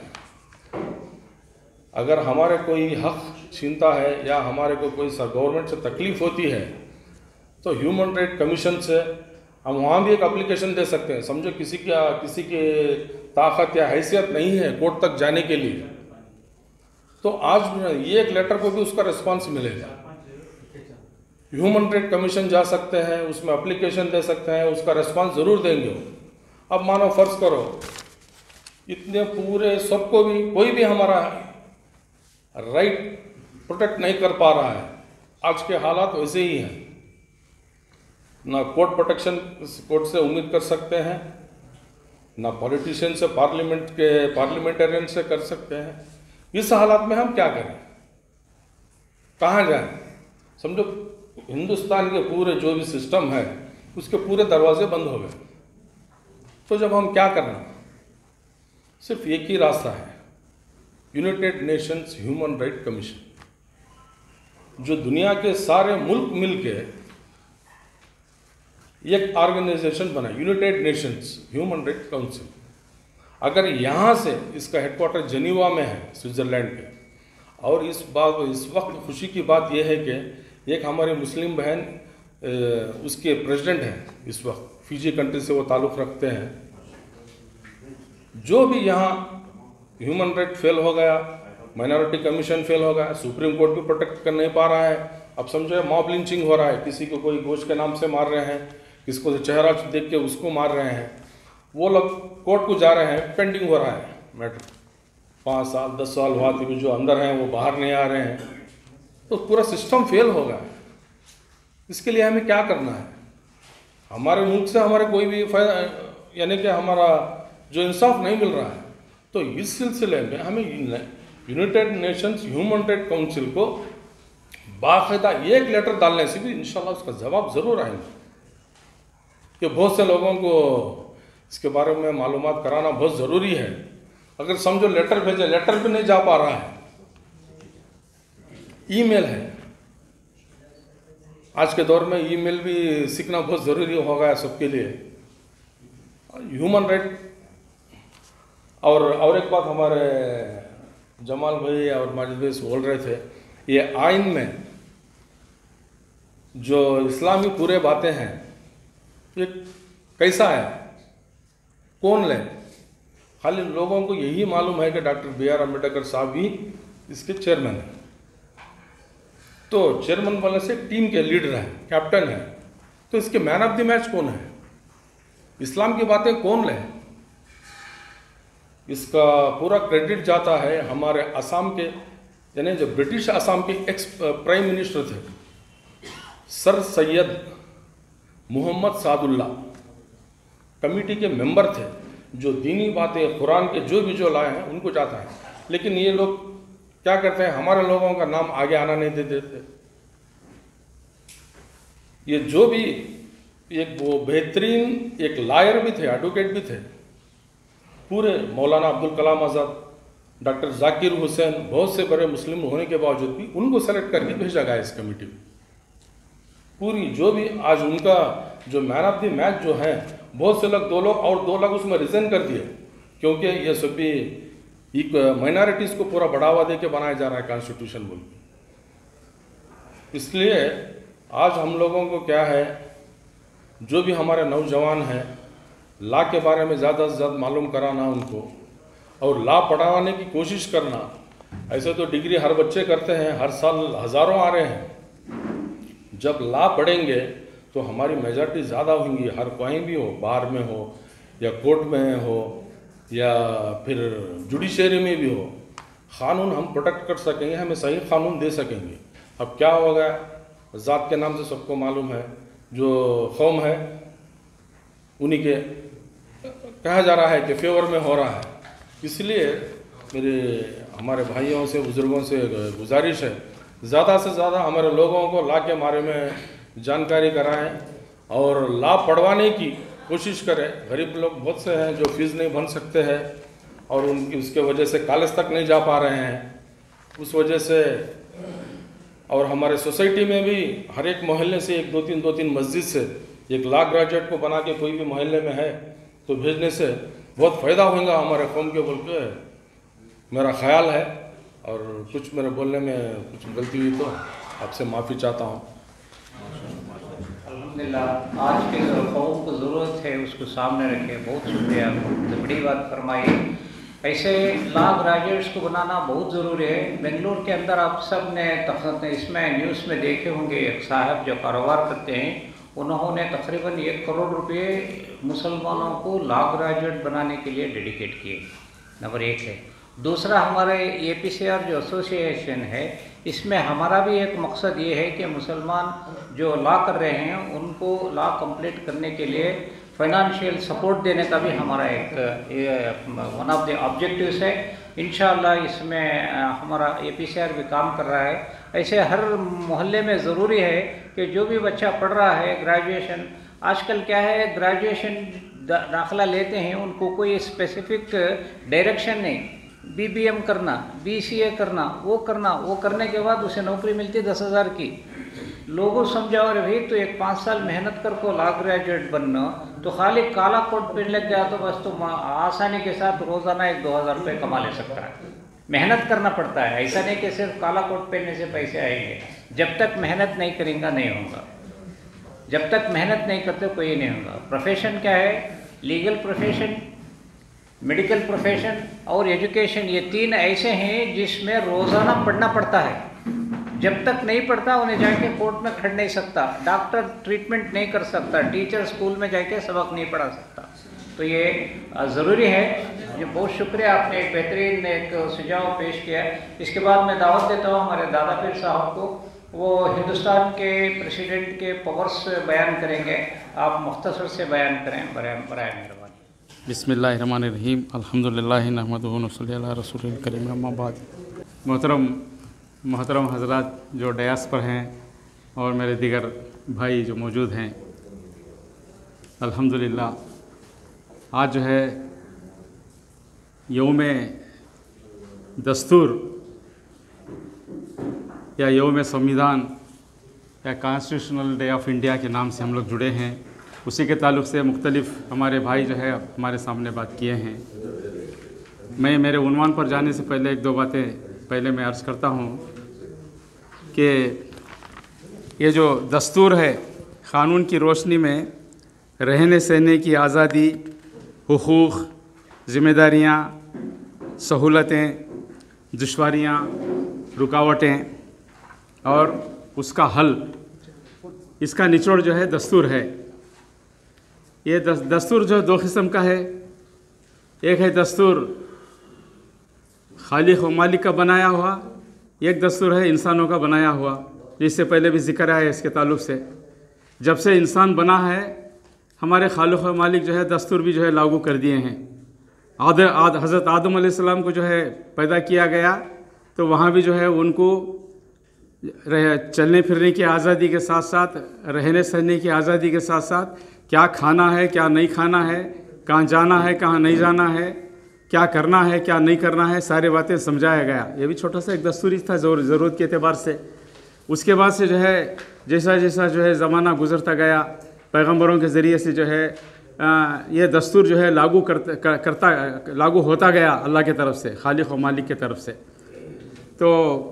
अगर हमारे कोई हक छीनता है या हमारे को कोई गवर्नमेंट से तकलीफ होती है तो ह्यूमन राइट कमीशन से हम वहाँ भी एक एप्लीकेशन दे सकते हैं। समझो किसी का किसी की ताकत या हैसियत नहीं है कोर्ट तक जाने के लिए, तो आज ये एक लेटर को भी उसका रिस्पांस मिलेगा। ह्यूमन राइट कमीशन जा सकते हैं, उसमें एप्लीकेशन दे सकते हैं, उसका रिस्पांस ज़रूर देंगे। अब मानो फर्ज करो इतने पूरे सबको भी कोई भी हमारा राइट प्रोटेक्ट नहीं कर पा रहा है, आज के हालात वैसे ही हैं, ना कोर्ट प्रोटेक्शन कोर्ट से उम्मीद कर सकते हैं, ना पॉलिटिशियन से, पार्लियामेंट के पार्लियामेंटेरियन से कर सकते हैं। इस हालात में हम क्या करें, कहाँ जाएं? समझो हिंदुस्तान के पूरे जो भी सिस्टम है उसके पूरे दरवाजे बंद हो गए, तो जब हम क्या करना, सिर्फ एक ही रास्ता है, United Nations human right commission, जो दुनिया के सारे मुल्क मिलके एक ऑर्गेनाइजेशन बना, United Nations human right council. अगर यहाँ से, इसका हेडक्वार्टर जेनीवा में है स्विट्ज़रलैंड के, और इस बात इस वक्त खुशी की बात यह है कि एक हमारी मुस्लिम बहन उसके प्रेसिडेंट हैं इस वक्त, फिजी कंट्री से वो ताल्लुक़ रखते हैं। जो भी यहाँ ह्यूमन राइट फेल हो गया, माइनॉरिटी कमीशन फेल हो गया, सुप्रीम कोर्ट भी प्रोटेक्ट कर नहीं पा रहा है, अब समझो मॉब लिंचिंग हो रहा है, किसी को कोई गोश्त के नाम से मार रहे हैं, किसको चेहरा देख के उसको मार रहे हैं, वो लोग कोर्ट को जा रहे हैं, पेंडिंग हो रहा है मैटर, पाँच साल दस साल बाद भी जो अंदर हैं वो बाहर नहीं आ रहे हैं, तो पूरा सिस्टम फेल हो गया। इसके लिए हमें क्या करना है, हमारे मुल्क से हमारे कोई भी फायदा, यानी कि हमारा जो इंसाफ नहीं मिल रहा है, तो इस सिलसिले में हमें United Nations human right council को बाकायदा एक लेटर डालने से भी इंशाल्लाह उसका जवाब ज़रूर आएगा। कि बहुत से लोगों को इसके बारे में मालूमात कराना बहुत ज़रूरी है। अगर समझो लेटर भेजे, लेटर भी नहीं जा पा रहा है, ईमेल है। आज के दौर में ईमेल भी सीखना बहुत ज़रूरी हो गया सबके लिए। ह्यूमन राइट और और एक बात हमारे जमाल भाई और माजिद भाई बोल रहे थे, ये आइन में जो इस्लामी पूरे बातें हैं ये कैसा है, कौन ले? खाली लोगों को यही मालूम है कि डॉक्टर बी आर अम्बेडकर साहब भी इसके चेयरमैन हैं। तो चेयरमैन वाले से टीम के लीडर हैं, कैप्टन हैं, तो इसके मैन ऑफ द मैच कौन है? इस्लाम की बातें कौन ले? इसका पूरा क्रेडिट जाता है हमारे असम के, यानी जो ब्रिटिश असम के एक्स प्राइम मिनिस्टर थे सर सैयद मोहम्मद सादुल्ला, कमेटी के मेंबर थे, जो दीनी बातें कुरान के जो भी जो लाए हैं उनको जाता है। लेकिन ये लोग क्या करते हैं, हमारे लोगों का नाम आगे आना नहीं देते थे। ये जो भी एक वो बेहतरीन एक लायर भी थे, एडवोकेट भी थे, पूरे मौलाना अब्दुल कलाम आज़ाद, डॉक्टर जाकिर हुसैन, बहुत से बड़े मुस्लिम होने के बावजूद भी उनको सेलेक्ट करके भेजा गया इस कमेटी में। पूरी जो भी आज उनका जो मैन ऑफ द मैच जो है, बहुत से लोग दो लोग और दो लोग उसमें रिजाइन कर दिए, क्योंकि ये सभी एक माइनॉरिटीज़ को पूरा बढ़ावा दे के बनाया जा रहा है कॉन्स्टिट्यूशन बोल के। इसलिए आज हम लोगों को क्या है, जो भी हमारे नौजवान हैं, ला के बारे में ज़्यादा से ज़्यादा मालूम कराना उनको, और ला पढ़ाने की कोशिश करना। ऐसे तो डिग्री हर बच्चे करते हैं, हर साल हज़ारों आ रहे हैं। जब ला पढ़ेंगे तो हमारी मेजॉरिटी ज़्यादा होंगी, हर कहीं भी हो, बार में हो या कोर्ट में हो या फिर जुडिशरी में भी हो, क़ानून हम प्रोटेक्ट कर सकेंगे, हमें सही क़ानून दे सकेंगे। अब क्या होगा, ज़ात के नाम से सबको मालूम है, जो कौम है उन्हीं के कहा जा रहा है कि फेवर में हो रहा है। इसलिए मेरे हमारे भाइयों से, बुज़ुर्गों से गुजारिश है, ज़्यादा से ज़्यादा हमारे लोगों को ला के बारे में जानकारी कराएं और ला पढ़वाने की कोशिश करें। गरीब लोग बहुत से हैं जो फीस नहीं भर सकते हैं और उनकी उसके वजह से कॉलेज तक नहीं जा पा रहे हैं, उस वजह से। और हमारे सोसाइटी में भी हर एक मोहल्ले से एक दो तीन दो तीन मस्जिद से एक ला ग्रेजुएट को बना के कोई भी मोहल्ले में है तो भेजने से बहुत फ़ायदा होगा हमारे कौम के, बोल के मेरा ख्याल है। और कुछ मेरे बोलने में कुछ गलती हुई तो आपसे माफ़ी चाहता हूँ। अल्हम्दुलिल्लाह, आज के जो कौम को ज़रूरत है उसको सामने रखे, बहुत शुक्रिया, बहुत बड़ी बात फरमाई। ऐसे ला ग्रेजुएट्स को बनाना बहुत ज़रूरी है। बेंगलुरु के अंदर आप सब ने इसमें न्यूज़ में देखे होंगे, एक साहब जो कारोबार करते हैं, उन्होंने तकरीबन एक करोड़ रुपए मुसलमानों को ला ग्रेजुएट बनाने के लिए डेडिकेट किए। नंबर एक है। दूसरा, हमारे ए पी सी आर जो एसोसिएशन है, इसमें हमारा भी एक मकसद ये है कि मुसलमान जो लॉ कर रहे हैं उनको लॉ कंप्लीट करने के लिए फाइनेंशियल सपोर्ट देने का भी हमारा एक वन ऑफ द ऑब्जेक्टिव्स है। इंशाअल्लाह इसमें हमारा ए पी सी आर भी काम कर रहा है। ऐसे हर मोहल्ले में ज़रूरी है कि जो भी बच्चा पढ़ रहा है ग्रेजुएशन, आजकल क्या है, ग्रेजुएशन दाखिला लेते हैं, उनको कोई स्पेसिफिक डायरेक्शन नहीं, बी बी एम करना, बी सी ए करना, वो करना, वो करने के बाद उसे नौकरी मिलती है दस हज़ार की। लोगों समझा और भाई तो एक पाँच साल मेहनत कर को ला ग्रेजुएट बनना, तो खाली काला कोट पहन लग गया तो बस तो आसानी के साथ रोज़ाना एक दो हज़ार रुपये कमा ले सकता है। मेहनत करना पड़ता है, ऐसा नहीं कि सिर्फ काला कोट पहनने से पैसे आएंगे। जब तक मेहनत नहीं करेंगे नहीं होगा, जब तक मेहनत नहीं करते कोई नहीं होगा। प्रोफेशन क्या है, लीगल प्रोफेशन, मेडिकल प्रोफेशन और एजुकेशन, ये तीन ऐसे हैं जिसमें रोज़ाना पढ़ना पड़ता है। जब तक नहीं पढ़ता उन्हें जाके कोर्ट में खड़ नहीं सकता, डॉक्टर ट्रीटमेंट नहीं कर सकता, टीचर स्कूल में जाके सबक नहीं पढ़ा सकता। तो ये ज़रूरी है। ये बहुत शुक्रिया, आपने एक बेहतरीन एक सुझाव पेश किया। इसके बाद मैं दावत देता हूँ हमारे दादा पीर साहब को, वो हिंदुस्तान के प्रेसिडेंट के पावर्स बयान करेंगे। आप मुख्तसर से बयान करें, बराए मेहरबानी। बिस्मिल्लाहिर्रहमानिर्रहीम, अल्हम्दुलिल्लाहि नहमदुहु व नसल्ली अला रसूलिल करीम, अम्मा बाद। मोहतरम मोहतरम हजरात जो डयास पर हैं और मेरे दीगर भाई जो मौजूद हैं, अल्हम्दुलिल्लाह आज जो है यौम दस्तूर या यौम संविधान या कॉन्स्टिट्यूशनल डे ऑफ इंडिया के नाम से हम लोग जुड़े हैं। उसी के ताल्लुक़ से मुख्तलिफ़ हमारे भाई जो है हमारे सामने बात किए हैं। मैं मेरे उन्वान पर जाने से पहले एक दो बातें पहले मैं अर्ज़ करता हूँ कि ये जो दस्तूर है, क़ानून की रोशनी में रहने सहने की आज़ादी, हुकूक़, ज़िम्मेदारियाँ, सहूलतें, दुश्वारियाँ, रुकावटें और उसका हल, इसका निचोड़ जो है दस्तूर है। ये दस, दस्तूर जो दो किस्म का है। एक है दस्तूर खालिक व मालिक का बनाया हुआ, एक दस्तूर है इंसानों का बनाया हुआ, जिससे पहले भी जिक्र है इसके ताल्लुक़ से। जब से इंसान बना है हमारे खालिक व मालिक जो है दस्तूर भी जो है लागू कर दिए हैं। आद, आद हज़रत आदम अलैहिस्सलाम को जो है पैदा किया गया तो वहाँ भी जो है उनको रह चलने फिरने की आज़ादी के साथ साथ, रहने सहने की आज़ादी के साथ साथ, क्या खाना है क्या नहीं खाना है, कहाँ जाना है कहाँ नहीं जाना है, क्या करना है क्या नहीं करना है, सारी बातें समझाया गया। ये भी छोटा सा एक दस्तूरी था ज़रूरत के एतबार से। उसके बाद से जो है जैसा जैसा जो है ज़माना गुज़रता गया, पैगंबरों के ज़रिए से जो है आ, ये दस्तूर जो है लागू करता करता लागू होता गया अल्लाह के तरफ से, खालिक व मालिक के तरफ से। तो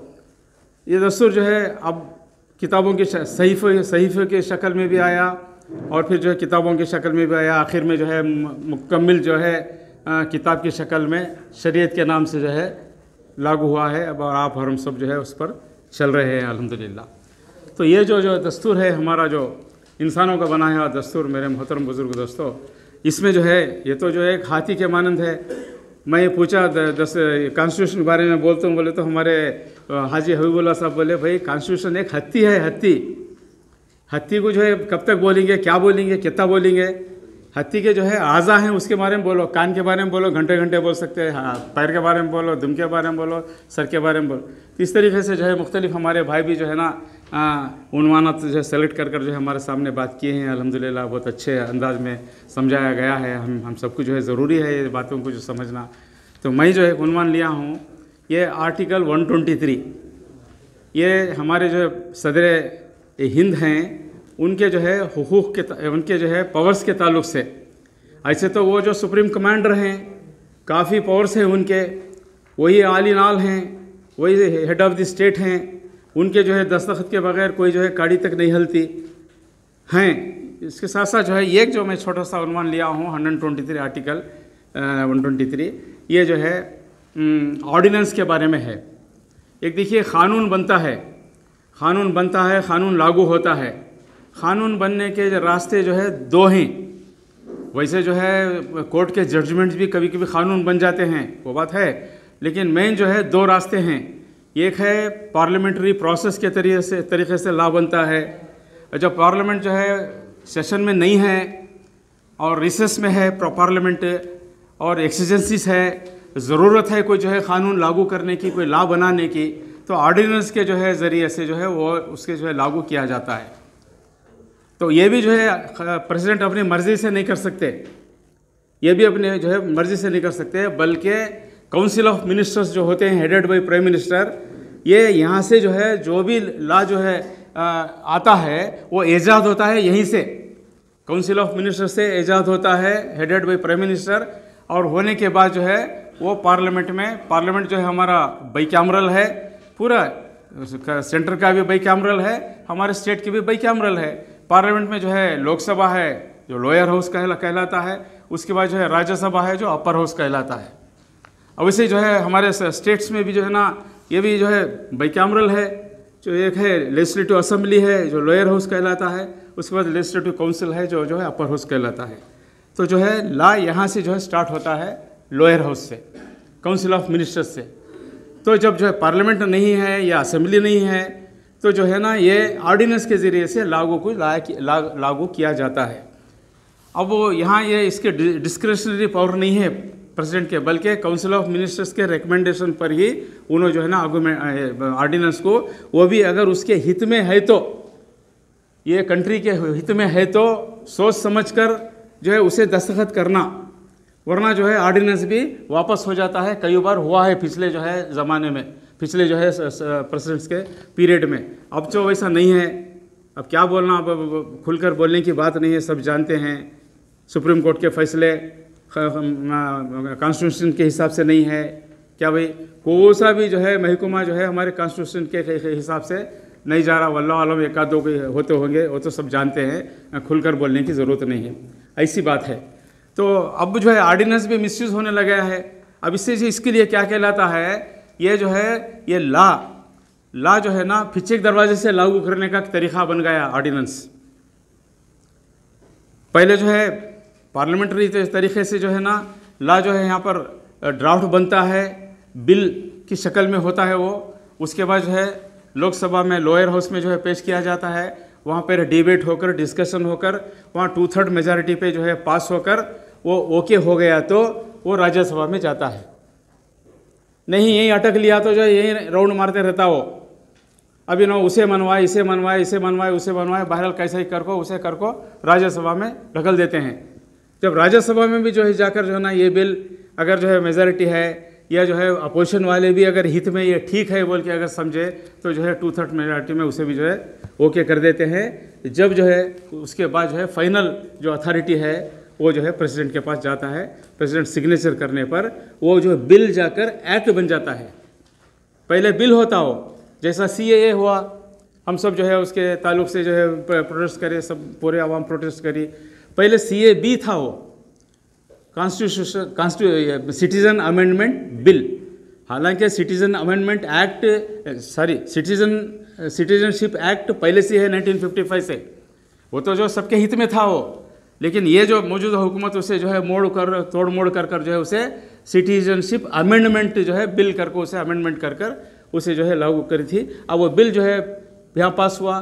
ये दस्तूर जो है अब किताबों के सहीफ़े सहीफ़े के शक्ल में भी आया और फिर जो है किताबों की शक्ल में भी आया, आखिर में जो है मुकम्मिल जो है आ, किताब की शक्ल में शरीयत के नाम से जो है लागू हुआ है। अब आप और हम सब जो है उस पर चल रहे हैं अल्हम्दुलिल्लाह। तो ये जो जो दस्तूर है हमारा, जो इंसानों का बनाया हुआ दस्तूर, मेरे मोहतरम बुज़ुर्ग दोस्तों, इसमें जो है ये तो जो है एक हाथी के मानंद है। मैं ये पूछा दस कॉन्स्टिट्यूशन के बारे में बोलता हूँ, बोले तो हमारे हाजी हबीबुल्लाह साहब बोले भाई कॉन्स्टिट्यूशन एक हत्ती है, हत्ती हत्ती को जो है कब तक बोलेंगे, क्या बोलेंगे, कितना बोलेंगे। हत्ती के जो है आज़ा हैं उसके बारे में बोलो, कान के बारे में बोलो, घंटे घंटे बोल सकते हैं, हाँ पैर के बारे में बोलो, दुम के बारे में बोलो, सर के बारे में बोलो। तो इस तरीके से जो है मुख्तलिफ हमारे भाई भी जो है ना उन्वानात जो है सेलेक्ट कर कर जो है हमारे सामने बात किए हैं। अल्हम्दुलिल्लाह बहुत अच्छे अंदाज में समझाया गया है। हम हम सबको जो है ज़रूरी है ये बातों को जो समझना। तो मैं जो है उन्वान लिया हूँ ये आर्टिकल वन ट्वेंटी थ्री, ये हमारे जो सदर हिंद हैं उनके जो है हुकूक़ के, उनके जो है पावर्स के ताल्लुक़ से। ऐसे तो वो जो सुप्रीम कमांडर हैं, काफ़ी पावर्स हैं उनके, वही आली नाल हैं, वही हेड ऑफ़ द स्टेट हैं, उनके जो है दस्तखत के बगैर कोई जो है काड़ी तक नहीं हिलती हैं। इसके साथ साथ जो है एक जो मैं छोटा सा अनुमान लिया हूँ hundred twenty three article one twenty three, ये जो है ऑर्डिनेंस के बारे में है। एक देखिए क़ानून बनता है, क़ानून बनता है, क़ानून लागू होता है। क़ानून बनने के जो रास्ते जो है दो हैं। वैसे जो है कोर्ट के जजमेंट्स भी कभी कभी क़ानून बन जाते हैं, वो बात है, लेकिन मेन जो है दो रास्ते हैं। एक है पार्लियामेंट्री प्रोसेस के तरीके से तरीके से लॉ बनता है। जब पार्लियामेंट जो है सेशन में नहीं है और रिसेस में है पार्लियामेंट और एक्सीजेंसीज है, ज़रूरत है कोई जो है क़ानून लागू करने की, कोई लॉ बनाने की, तो ऑर्डिनेंस के जो है ज़रिए से जो है वो उसके जो है लागू किया जाता है। तो ये भी जो है प्रेसिडेंट अपनी मर्ज़ी से नहीं कर सकते, ये भी अपने जो है मर्ज़ी से नहीं कर सकते, बल्कि काउंसिल ऑफ मिनिस्टर्स जो होते हैं हेडेड बाय प्राइम मिनिस्टर, ये यहाँ से जो है जो भी लॉ जो है आ, आता है वो ईजाद होता है यहीं से, काउंसिल ऑफ मिनिस्टर से ईजाद होता है हेडेड बाय प्राइम मिनिस्टर। और होने के बाद जो है वो पार्लियामेंट में, पार्लियामेंट जो है हमारा बाईकैमरल है, पूरा सेंटर का भी बाईकैमरल है, हमारे स्टेट की भी बाईकैमरल है। पार्लियामेंट में जो है लोकसभा है जो लोअर हाउस कहला कहलाता है, उसके बाद जो है राज्यसभा है जो अपर हाउस कहलाता है। अब वैसे जो है हमारे स्टेट्स में भी जो है ना ये भी जो है बाईकैमरल है, जो एक है लेजिस्लेटिव असेंबली है जो लोअर हाउस कहलाता है, उसके बाद लेजिस्लेटिव काउंसिल है जो जो है अपर हाउस कहलाता है। तो जो है लॉ यहाँ से जो है स्टार्ट होता है लोअर हाउस से, काउंसिल ऑफ मिनिस्टर्स से। तो जब जो है पार्लियामेंट नहीं है या असेंबली नहीं है तो जो है ना ये ऑर्डिनेंस के ज़रिए से लागू को लागू किया जाता है। अब वो यहाँ ये इसके डिस्क्रिशनरी पावर नहीं है प्रेसिडेंट के, बल्कि काउंसिल ऑफ मिनिस्टर्स के रिकमेंडेशन पर ही उन्होंने जो है ना आर्गूमेंट ऑर्डिनेंस को, वो भी अगर उसके हित में है तो, ये कंट्री के हित में है तो सोच समझकर जो है उसे दस्तखत करना, वरना जो है ऑर्डिनेंस भी वापस हो जाता है। कई बार हुआ है पिछले जो है ज़माने में, पिछले जो है प्रेसिडेंट्स के पीरियड में। अब तो वैसा नहीं है। अब क्या बोलना, अब खुलकर बोलने की बात नहीं है, सब जानते हैं सुप्रीम कोर्ट के फैसले कॉन्स्टिट्यूशन के हिसाब से नहीं है। क्या भाई, कोई सा भी जो है महकमा जो है हमारे कॉन्स्टिट्यूशन के हिसाब से नहीं जा रहा। वल्लाह आलम एक आध दो होते होंगे, वो तो सब जानते हैं, खुलकर बोलने की ज़रूरत नहीं है, ऐसी बात है। तो अब जो है ऑर्डिनेंस भी मिसयूज़ होने लगा है। अब इससे इसके लिए क्या कहलाता है, ये जो है ये ला ला जो है ना पीछे के दरवाजे से लागू करने का तरीक़ा बन गया ऑर्डिनेंस। पहले जो है पार्लियामेंट्री तरीके से जो है ना ला जो है यहाँ पर ड्राफ्ट बनता है, बिल की शक्ल में होता है वो, उसके बाद जो है लोकसभा में लोअर हाउस में जो है पेश किया जाता है, वहाँ पर डिबेट होकर डिस्कशन होकर वहाँ टू थर्ड मेजॉरिटी पे जो है पास होकर वो ओके हो गया तो वो राज्यसभा में जाता है। नहीं यहीं अटक लिया तो जो है यहीं राउंड मारते रहता वो, अभी ना उसे मनवाए इसे मनवाए इसे मनवाए उसे मनवाए, बहरहाल कैसे ही कर को उसे कर को राज्यसभा में ढकल देते हैं। जब राज्यसभा में भी जो है जाकर जो है ना ये बिल अगर जो है मेजॉरिटी है या जो है अपोजिशन वाले भी अगर हित में ये ठीक है बोल के अगर समझे तो जो है टू थर्ड मेजॉरिटी में उसे भी जो है ओके कर देते हैं। जब जो है उसके बाद जो है फाइनल जो अथॉरिटी है वो जो है प्रेसिडेंट के पास जाता है। प्रेसिडेंट सिग्नेचर करने पर वो जो बिल जाकर एक्ट बन जाता है। पहले बिल होता हो, जैसा सी ए ए हुआ, हम सब जो है उसके ताल्लुक से जो है प्रोटेस्ट करे, सब पूरे आवाम प्रोटेस्ट करी। पहले सी ए बी था वो, कॉन्स्टिट्यूशन कॉन्स्टिट्यू सिटीजन अमेंडमेंट बिल। हालांकि citizen amendment act sorry citizen citizenship act पहले से है नाइनटीन फिफ्टी फाइव से, वो तो जो सबके हित में था वो, लेकिन ये जो मौजूदा हुकूमत उसे जो है मोड़ कर तोड़ मोड़ कर कर जो है उसे सिटीजनशिप अमेंडमेंट जो है बिल करके उसे अमेंडमेंट कर कर उसे जो है लागू करी थी। अब वो बिल जो है यहाँ पास हुआ,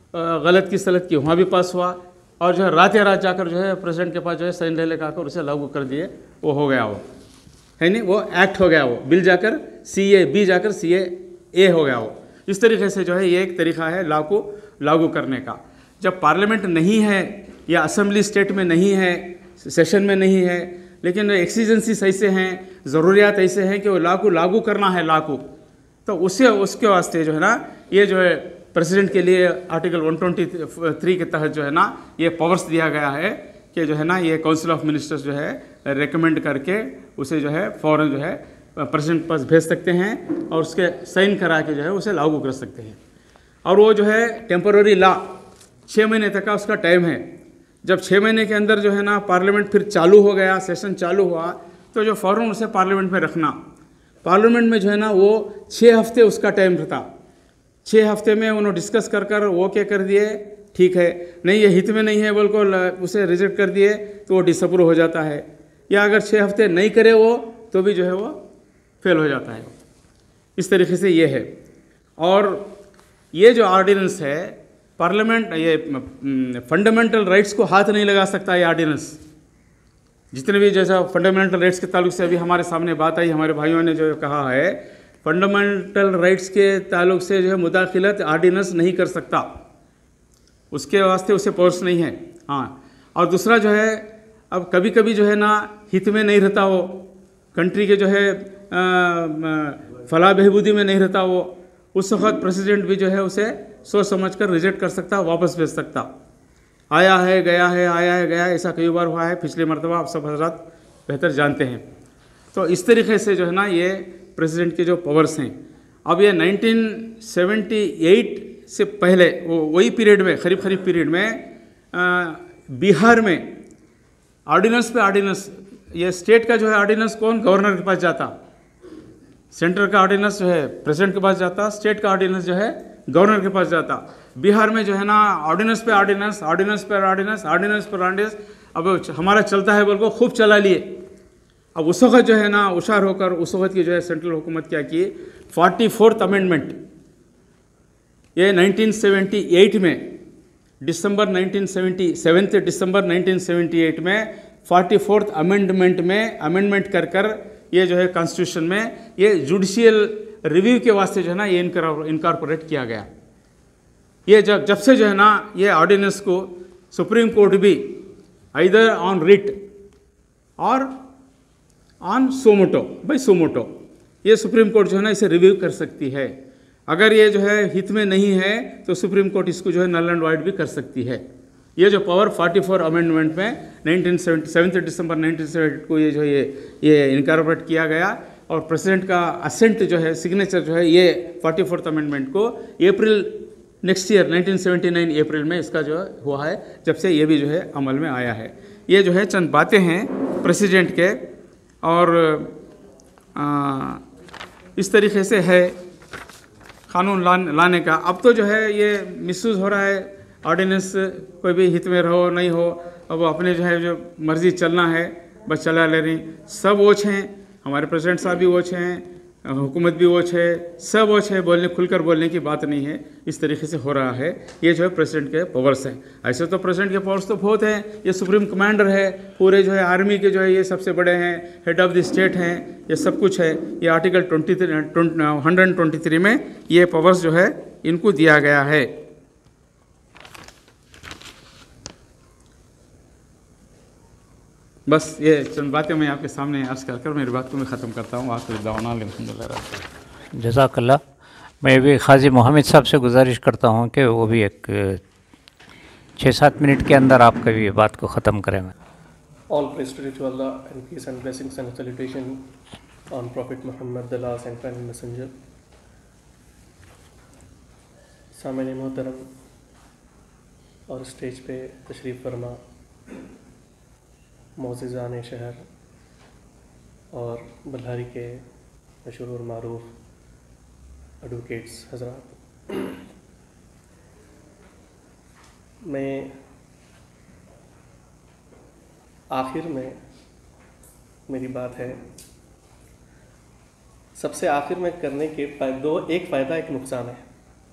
गलत की सलत की वहाँ भी पास हुआ, और जो है रात या रात जाकर जो है प्रेसिडेंट के पास जो है साइन ले लेकर उसे लागू कर दिए, वो हो गया वो है नहीं, वो एक्ट हो गया, वो बिल जाकर सी ए बी जाकर सी ए ए हो गया वो। इस तरीके से जो है ये एक तरीका है लागू लागू करने का। जब पार्लियामेंट नहीं है या असेंबली स्टेट में नहीं है, सेशन में नहीं है, लेकिन एक्सीजेंसीज ऐसे हैं, ज़रूरियात ऐसे हैं कि वो लागू लागू करना है लागू, तो उससे उसके वास्ते जो है ना ये जो है प्रेसिडेंट के लिए आर्टिकल वन ट्वेंटी थ्री के तहत जो है ना ये पावर्स दिया गया है कि जो है ना ये काउंसिल ऑफ मिनिस्टर्स जो है रेकमेंड करके उसे जो है फ़ौरन जो है प्रेसिडेंट पास भेज सकते हैं और उसके साइन करा के जो है उसे लागू कर सकते हैं। और वो जो है टेम्पररी लॉ छः महीने तक का उसका टाइम है। जब छः महीने के अंदर जो है ना पार्लियामेंट फिर चालू हो गया, सेशन चालू हुआ, तो जो फ़ौरन उसे पार्लियामेंट में रखना। पार्लियामेंट में जो है ना वो छः हफ्ते उसका टाइम रहता, छः हफ्ते में उन्होंने डिस्कस कर कर वो क्या कर दिए, ठीक है, नहीं ये हित में नहीं है बोल को उसे रिजेक्ट कर दिए तो वो डिसअप्रूव हो जाता है, या अगर छः हफ्ते नहीं करे वो तो भी जो है वो फेल हो जाता है। इस तरीके से ये है। और ये जो ऑर्डिनेंस है पार्लियामेंट ये फंडामेंटल राइट्स को हाथ नहीं लगा सकता। ये ऑर्डिनेंस जितने भी जैसा फंडामेंटल राइट्स के ताल्लुक से अभी हमारे सामने बात आई, हमारे भाइयों ने जो कहा है फंडामेंटल राइट्स के ताल्लुक से जो है मुदाखिलत ऑर्डिनेंस नहीं कर सकता, उसके वास्ते उसे पावर्स नहीं है। हाँ, और दूसरा जो है अब कभी कभी जो है ना हित में नहीं रहता वो, कंट्री के जो है फलाह बहबूदी में नहीं रहता वो, उस वक्त प्रेसिडेंट भी जो है उसे सोच समझ कर रिजेक्ट कर सकता, वापस भेज सकता। आया है गया है आया है गया है, ऐसा कई बार हुआ है पिछले मरतबा, आप सब हजरात बेहतर जानते हैं। तो इस तरीके से जो है ना ये प्रेसिडेंट के जो पावर्स हैं। अब ये नाइनटीन सेवेंटी एट से पहले वो वही पीरियड में करीब करीब पीरियड में आ, बिहार में ऑर्डिनेंस पे ऑर्डिनेंस, ये स्टेट का जो है ऑर्डिनेंस कौन, गवर्नर के पास जाता, सेंटर का ऑर्डिनेंस जो है प्रेसिडेंट के पास जाता, स्टेट का ऑर्डिनेंस जो है गवर्नर के पास जाता। बिहार में जो है ना ऑर्डिनेंस पे ऑर्डिनेंस, ऑर्डिनेंस पर ऑर्डिनेंस, ऑर्डिनेंस पर ऑर्डिनेंस, अब हमारा चलता है बोल को खूब चला लिए। अब उस वक्त जो है ना होशियार होकर उस वक्त की जो है सेंट्रल हुकूमत क्या की, फोर्टी फोर्थ अमेंडमेंट ये नाइनटीन सेवेंटी एट में December nineteen seventy seven December nineteen seventy eight में फोर्टी फोर्थ अमेंडमेंट में अमेंडमेंट कर कर ये जो है कॉन्स्टिट्यूशन में ये जुडिशियल रिव्यू के वास्ते जो है ना ये इनकॉर्पोरेट किया गया। ये जब जब से जो है ना ये ऑर्डिनेंस को सुप्रीम कोर्ट भी आइदर ऑन रिट और ऑन सोमोटो बाई सोमोटो ये सुप्रीम कोर्ट जो है ना इसे रिव्यू कर सकती है। अगर ये जो है हित में नहीं है तो सुप्रीम कोर्ट इसको जो है नल एंड वाइड भी कर सकती है। ये जो पावर फोर्टी फोर अमेंडमेंट में nineteen seventy seventh December nineteen seventy को ये जो ये ये इनकॉर्पोरेट किया गया और प्रेसिडेंट का असेंट जो है सिग्नेचर जो है ये फोर्टी फोर्थ अमेंडमेंट को April next year nineteen seventy nine April में इसका जो हुआ है जब से ये भी जो है अमल में आया है। ये जो है चंद बातें हैं प्रेसिडेंट के और आ, इस तरीके से है कानून ला, लाने का। अब तो जो है ये मिसयूज़ हो रहा है ऑर्डिनेंस, कोई भी हित में रहो नहीं हो अब अपने जो है जो मर्ज़ी चलना है बस चला ले रही। सब वोच हैं, हमारे प्रेसिडेंट साहब भी वोच हैं, हुकूमत भी वोच है, सब वोच है, बोलने खुलकर बोलने की बात नहीं है। इस तरीके से हो रहा है। ये जो है प्रेसिडेंट के पावर्स हैं। ऐसे तो प्रेसिडेंट के पावर्स तो बहुत हैं, ये सुप्रीम कमांडर है, पूरे जो है आर्मी के जो है ये सबसे बड़े हैं, हेड ऑफ द स्टेट हैं, ये सब कुछ है। ये article twenty three hundred twenty three में ये पावर्स जो है इनको दिया गया है। बस ये चंद बातें मैं आपके सामने अर्ज कर कर मेरी बात को मैं ख़त्म करता हूँ। आखिर दावना अल्हम्दुलिल्लाह। जज़ाकल्लाह। मैं भी काजी मोहम्मद साहब से गुजारिश करता हूँ कि वो भी एक छः सात मिनट के अंदर आपका भी बात को ख़त्म करें। All praise to Allah and peace and blessings and salutation on Prophet Muhammad, the last and final messenger. सामने मोहतरम और स्टेज पे तशरीफ़ फरमा मौज़िज़ान शहर और बल्हारी के मशहूर मारूफ एडवोकेट्स हज़रात, मैं आखिर में मेरी बात है सबसे आखिर में करने के दो, एक फ़ायदा एक नुकसान है।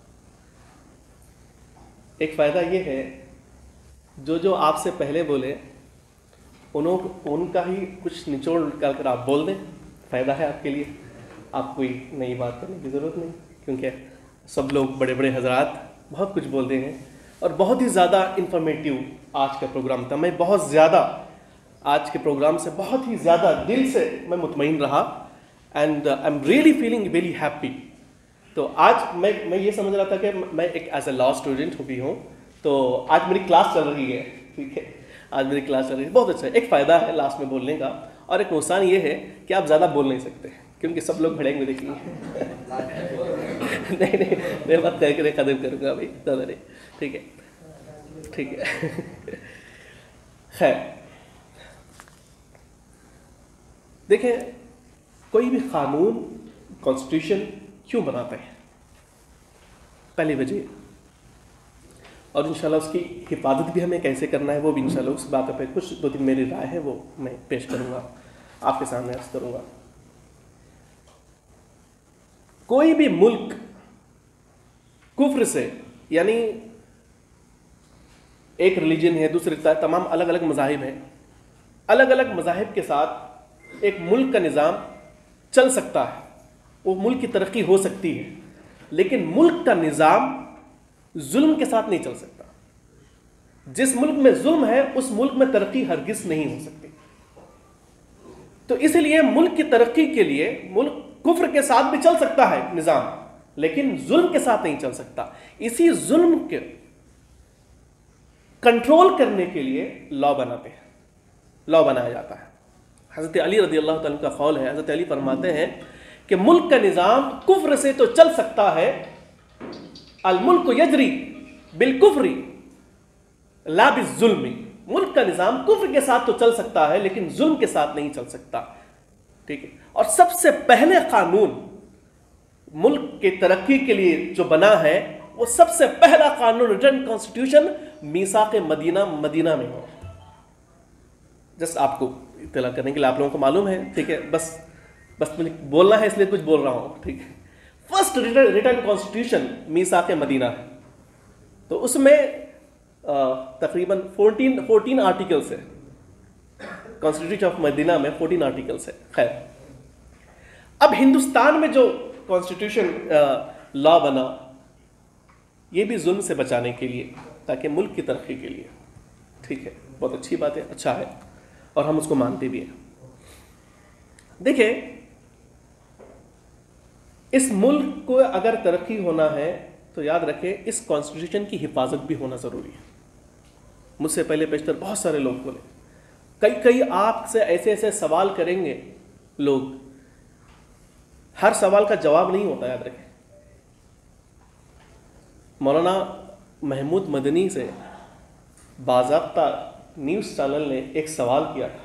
एक फ़ायदा ये है जो जो आपसे पहले बोले उन्हों उनका ही कुछ निचोड़ निकाल कर आप बोल दें, फ़ायदा है आपके लिए। आप कोई नई बात करने की ज़रूरत नहीं, क्योंकि सब लोग बड़े बड़े हजरात बहुत कुछ बोल देंगे और बहुत ही ज़्यादा इंफॉर्मेटिव आज का प्रोग्राम था। मैं बहुत ज़्यादा आज के प्रोग्राम से बहुत ही ज़्यादा दिल से मैं मुतमईन रहा and I am really feeling very happy. तो आज मैं मैं ये समझ रहा था कि मैं एक एज ए लॉ स्टूडेंट भी हूँ, तो आज मेरी क्लास चल रही है, ठीक है, आज मेरी क्लास चल रही है, बहुत अच्छा है। एक फ़ायदा है लास्ट में बोलने का और एक नुकसान ये है कि आप ज़्यादा बोल नहीं सकते क्योंकि सब लोग भड़ेंगे देखेंगे। नहीं नहीं मैं बात करके ख़त्म करूँगा भाई, ज़्यादा नहीं, ठीक है ठीक है। खैर देखें, कोई भी कानून कॉन्स्टिट्यूशन क्यों बनाते हैं, पहली वजह, और इंशाल्लाह उसकी हिफाजत भी हमें कैसे करना है वो भी इंशाल्लाह उस बात पे कुछ दो तीन मेरी राय है वो मैं पेश करूँगा, आपके सामने अर्ज करूँगा। कोई भी मुल्क कुफ्र से, यानी एक रिलीजन है, दूसरे तमाम अलग अलग मज़ाहिब हैं, अलग अलग मज़ाहिब के साथ एक मुल्क का निज़ाम चल सकता है, वो मुल्क की तरक्की हो सकती है, लेकिन मुल्क का निज़ाम जुल्म के साथ नहीं चल सकता। जिस मुल्क में जुल्म है उस मुल्क में तरक्की हरगिज़ नहीं हो सकती। तो इसलिए मुल्क की तरक्की के लिए मुल्क कुफ्र के साथ भी चल सकता है निज़ाम, लेकिन जुल्म के साथ नहीं चल सकता। इसी जुल्म के कंट्रोल करने के लिए लॉ बनाते हैं, लॉ बनाया जाता है। हज़रत अली रज़ी अल्लाह तआला का कौल है, हज़रत अली फरमाते हैं कि मुल्क का निज़ाम कुफ्र से तो चल सकता है, अल मुल्क यजरी बिल कुफ्री ला बिज़ुल्मी, मुल्क का निज़ाम कुफ्र के साथ तो चल सकता है लेकिन जुल्म के साथ नहीं चल सकता, ठीक है। और सबसे पहले कानून मुल्क की तरक्की के लिए जो बना है वो सबसे पहला कानून रिटन कॉन्स्टिट्यूशन मीसाक मदीना मदीना में है। जस्ट आपको इत्तला करने के लिए, आप लोगों को मालूम है, ठीक है, बस बस मुझे बोलना है इसलिए कुछ बोल रहा हूँ, ठीक है। फर्स्ट रिटन कॉन्स्टिट्यूशन मीसाक मदीना है, तो उसमें तकरीबन फोर्टीन फोर्टीन आर्टिकल्स है। कॉन्स्टिट्यूशन ऑफ मदीना में फोर्टीन आर्टिकल्स है। खैर, अब हिंदुस्तान में जो कॉन्स्टिट्यूशन लॉ बना, ये भी जुल्म से बचाने के लिए, ताकि मुल्क की तरक्की के लिए। ठीक है, बहुत अच्छी बात है, अच्छा है, और हम उसको मानते भी हैं। देखिए, इस मुल्क को अगर तरक्की होना है तो याद रखें, इस कॉन्स्टिट्यूशन की हिफाजत भी होना ज़रूरी है। मुझसे पहले पेशतर बहुत सारे लोग बोले, कई कई आपसे ऐसे ऐसे सवाल करेंगे लोग, हर सवाल का जवाब नहीं होता, याद रखें। मौलाना महमूद मदनी से बाज़ाब्ता न्यूज़ चैनल ने एक सवाल किया था,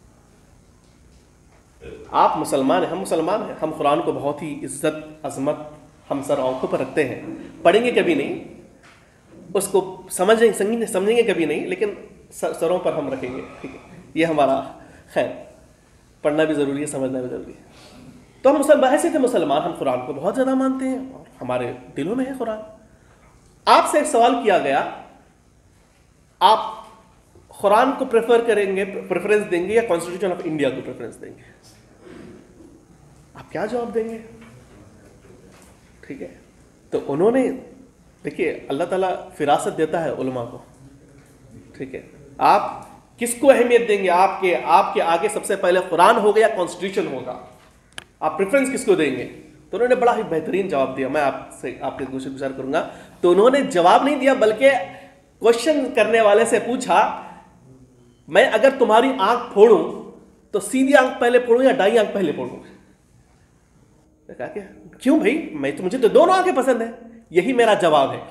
आप मुसलमान हैं, हम मुसलमान हैं, हम कुरान को बहुत ही इज्जत अजमत हम सर आंखों पर रखते हैं, पढ़ेंगे कभी नहीं, उसको समझेंगे समझेंगे समझेंगे कभी नहीं, लेकिन सर, सरों पर हम रखेंगे। ठीक है, ये हमारा, खैर, पढ़ना भी ज़रूरी है, समझना भी ज़रूरी है। तो हम मुसलमान ऐसे थे, मुसलमान, हम कुरान को बहुत ज़्यादा मानते हैं और हमारे दिलों में है कुरान। आपसे एक सवाल किया गया, आप कुरान को प्रेफर करेंगे, प्रेफरेंस देंगे या कॉन्स्टिट्यूशन ऑफ इंडिया को प्रेफरेंस देंगे? आप क्या जवाब देंगे? ठीक है, तो उन्होंने, देखिए, अल्लाह ताला फिरासत देता है उलमा को। ठीक है, आप किसको अहमियत देंगे? आपके आपके आगे सबसे पहले कुरान होगा या कॉन्स्टिट्यूशन होगा? आप प्रेफरेंस किसको देंगे? तो उन्होंने बड़ा ही बेहतरीन जवाब दिया। मैं आपसे आपके गुज़ार करूंगा। तो उन्होंने जवाब नहीं दिया, बल्कि क्वेश्चन करने वाले से पूछा, मैं अगर तुम्हारी आंख फोड़ूं तो सीधी आंख पहले फोड़ूं या दाई आंख पहले फोड़ूं? कहा कि क्यों भाई, मैं तो मुझे तो दोनों आंखें पसंद है। यही मेरा जवाब है,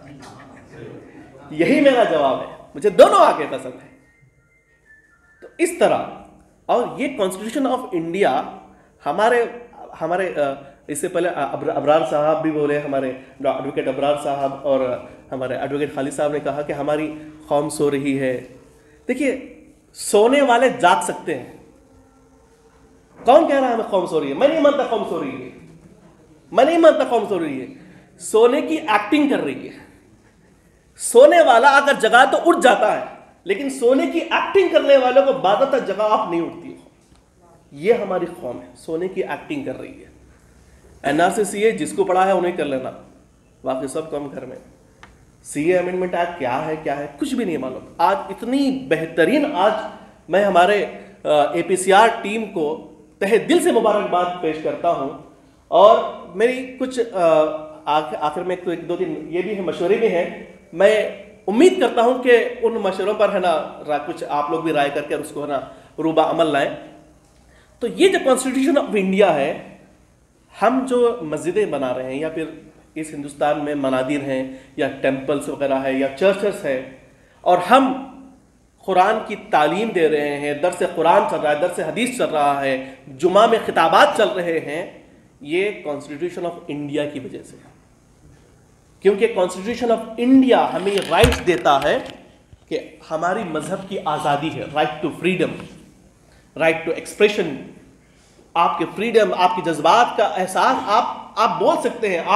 यही मेरा जवाब है, मुझे दोनों आंखें पसंद है। तो इस तरह, और ये कॉन्स्टिट्यूशन ऑफ इंडिया हमारे हमारे इससे पहले अबरार साहब भी बोले, हमारे एडवोकेट अबरार साहब और हमारे एडवोकेट खालिद साहब ने कहा कि हमारी कौम सो रही है। देखिए, सोने वाले जाग सकते हैं। कौन कह रहा है हमें कौम सो रही है? मैं नहीं मानता कौम सो रही है, मैं नहीं मानता कौम सो रही है। सोने की एक्टिंग कर रही है। सोने वाला अगर जगा तो उठ जाता है, लेकिन सोने की एक्टिंग करने वालों को बाद तक जगह आप नहीं उठती। ये हमारी कौम है, सोने की एक्टिंग कर रही है। एनआरसी सीए जिसको पढ़ा है उन्हें कर लेना, बाकी सब कम घर में। सीए अमेंडमेंट एक्ट क्या है क्या है कुछ भी नहीं मालूम। आज इतनी बेहतरीन, आज मैं हमारे एपीसीआर टीम को तहे दिल से मुबारकबाद पेश करता हूं। और मेरी कुछ आखिर में तो एक दो दिन ये भी है, मशवरे भी हैं। मैं उम्मीद करता हूं कि उन मशवरों पर है ना कुछ आप लोग भी राय करके उसको है ना रूबा अमल लाएं। तो ये जो कॉन्स्टिट्यूशन ऑफ इंडिया है, हम जो मस्जिदें बना रहे हैं या फिर इस हिंदुस्तान में मनादिर हैं या टेम्पल्स वगैरह है या चर्चेस है, और हम कुरान की तालीम दे रहे हैं, दर्स कुरान चल रहा है, दर्स हदीस चल रहा है, जुमा में खिताबात चल रहे हैं, ये कॉन्स्टिट्यूशन ऑफ इंडिया की वजह से। क्योंकि कॉन्स्टिट्यूशन ऑफ इंडिया हमें राइट्स देता है कि हमारी मजहब की आज़ादी है, right to freedom, right to expression. आपके फ्रीडम, आपके जज्बात का एहसास, आप आप बोल सकते हैं,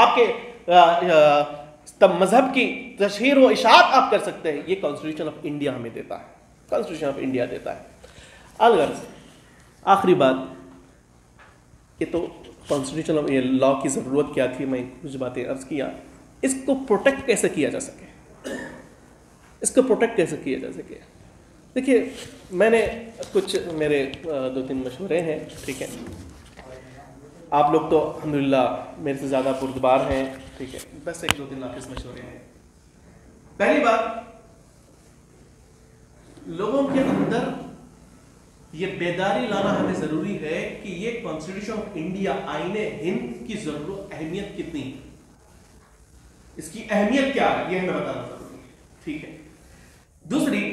आपके मजहब की तशहीर व इशाअत आप कर सकते हैं। ये कॉन्स्टिट्यूशन ऑफ इंडिया हमें देता है, कॉन्स्टिट्यूशन ऑफ इंडिया देता है। अलगर्ज आखिरी बात, ये तो कॉन्स्टिट्यूशन ऑफ ये लॉ की ज़रूरत क्या थी, मैं कुछ बातें अर्ज किया। इसको प्रोटेक्ट कैसे किया जा सके, इसको प्रोटेक्ट कैसे किया जा सके। देखिए, मैंने कुछ मेरे दो तीन मशवरे हैं, ठीक है। आप लोग तो अल्हम्दुलिल्लाह मेरे से ज़्यादा पुरदबार हैं, ठीक है। बस एक दो तीन नाफिस मशवरे हैं। पहली बात, लोगों के अंदर ये बेदारी लाना हमें ज़रूरी है कि ये कॉन्स्टिट्यूशन ऑफ इंडिया, आईने हिंद की जरूरत, अहमियत कितनी है, इसकी अहमियत क्या है, ये हमें बताना जरूरी है, ठीक है। दूसरी,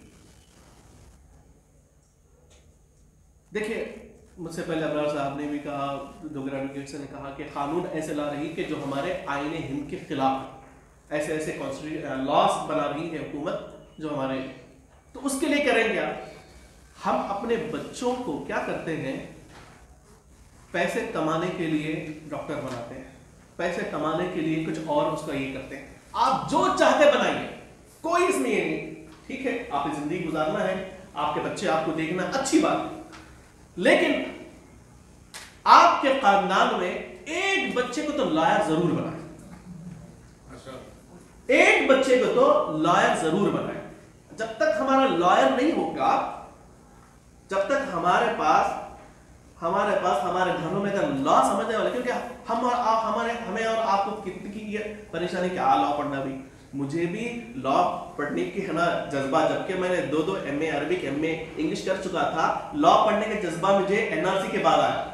देखिए, मुझसे पहले अबरार साहब ने भी कहा, डोगरा एडवोकेट्स ने कहा कि कानून ऐसे ला रही कि जो हमारे आईने हिंद के खिलाफ, ऐसे ऐसे कॉन्स्टिट्यूशन लॉस बना रही है हुकूमत जो हमारे, तो उसके लिए करेंगे क्या? हम अपने बच्चों को क्या करते हैं, पैसे कमाने के लिए डॉक्टर बनाते हैं, पैसे कमाने के लिए कुछ और उसका ये करते हैं। आप जो चाहते बनाइए, कोई इसमें ये नहीं, ठीक है। आपकी जिंदगी गुजारना है, आपके बच्चे आपको देखना अच्छी बात है, लेकिन आपके खानदान में एक बच्चे को तो लायक जरूर बनाए, एक बच्चे को तो लॉयर जरूर बनाए। जब तक हमारा लॉयर नहीं होगा, जब तक हमारे पास हमारे पास हमारे घरों में अगर लॉ समझने वाले, क्योंकि हम और आप हमारे हमें और आपको कितनी की ये परेशानी, क्या लॉ पढ़ना भी, मुझे भी लॉ पढ़ने की है ना जज्बा, जबकि मैंने दो दो M A Arabic M A English कर चुका था, लॉ पढ़ने का जज्बा मुझे एनआरसी के बाद आया।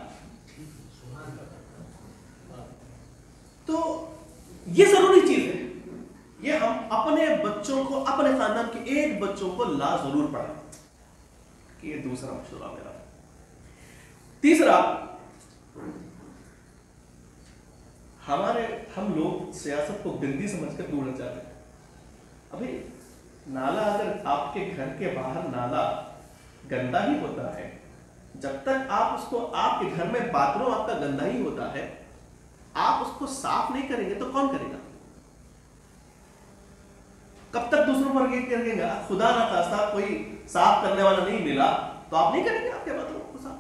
तो ये जरूरी चीज है, ये हम अपने बच्चों को, अपने खानदान के एक बच्चों को ला जरूर पढ़ाएं, कि ये दूसरा मशवरा मेरा। तीसरा, हमारे हम लोग सियासत को गंदी समझकर दूर जाते हैं। अभी नाला, अगर आपके घर के बाहर नाला गंदा ही होता है, जब तक आप उसको, आपके घर में बाथरूम आपका गंदा ही होता है, आप उसको साफ नहीं करेंगे तो कौन करेगा? कब तक दूसरों पर ये करेंगे? खुदा ना खास्ता कोई साफ करने वाला नहीं मिला तो आप नहीं करेंगे आपके बाथरूम को साफ।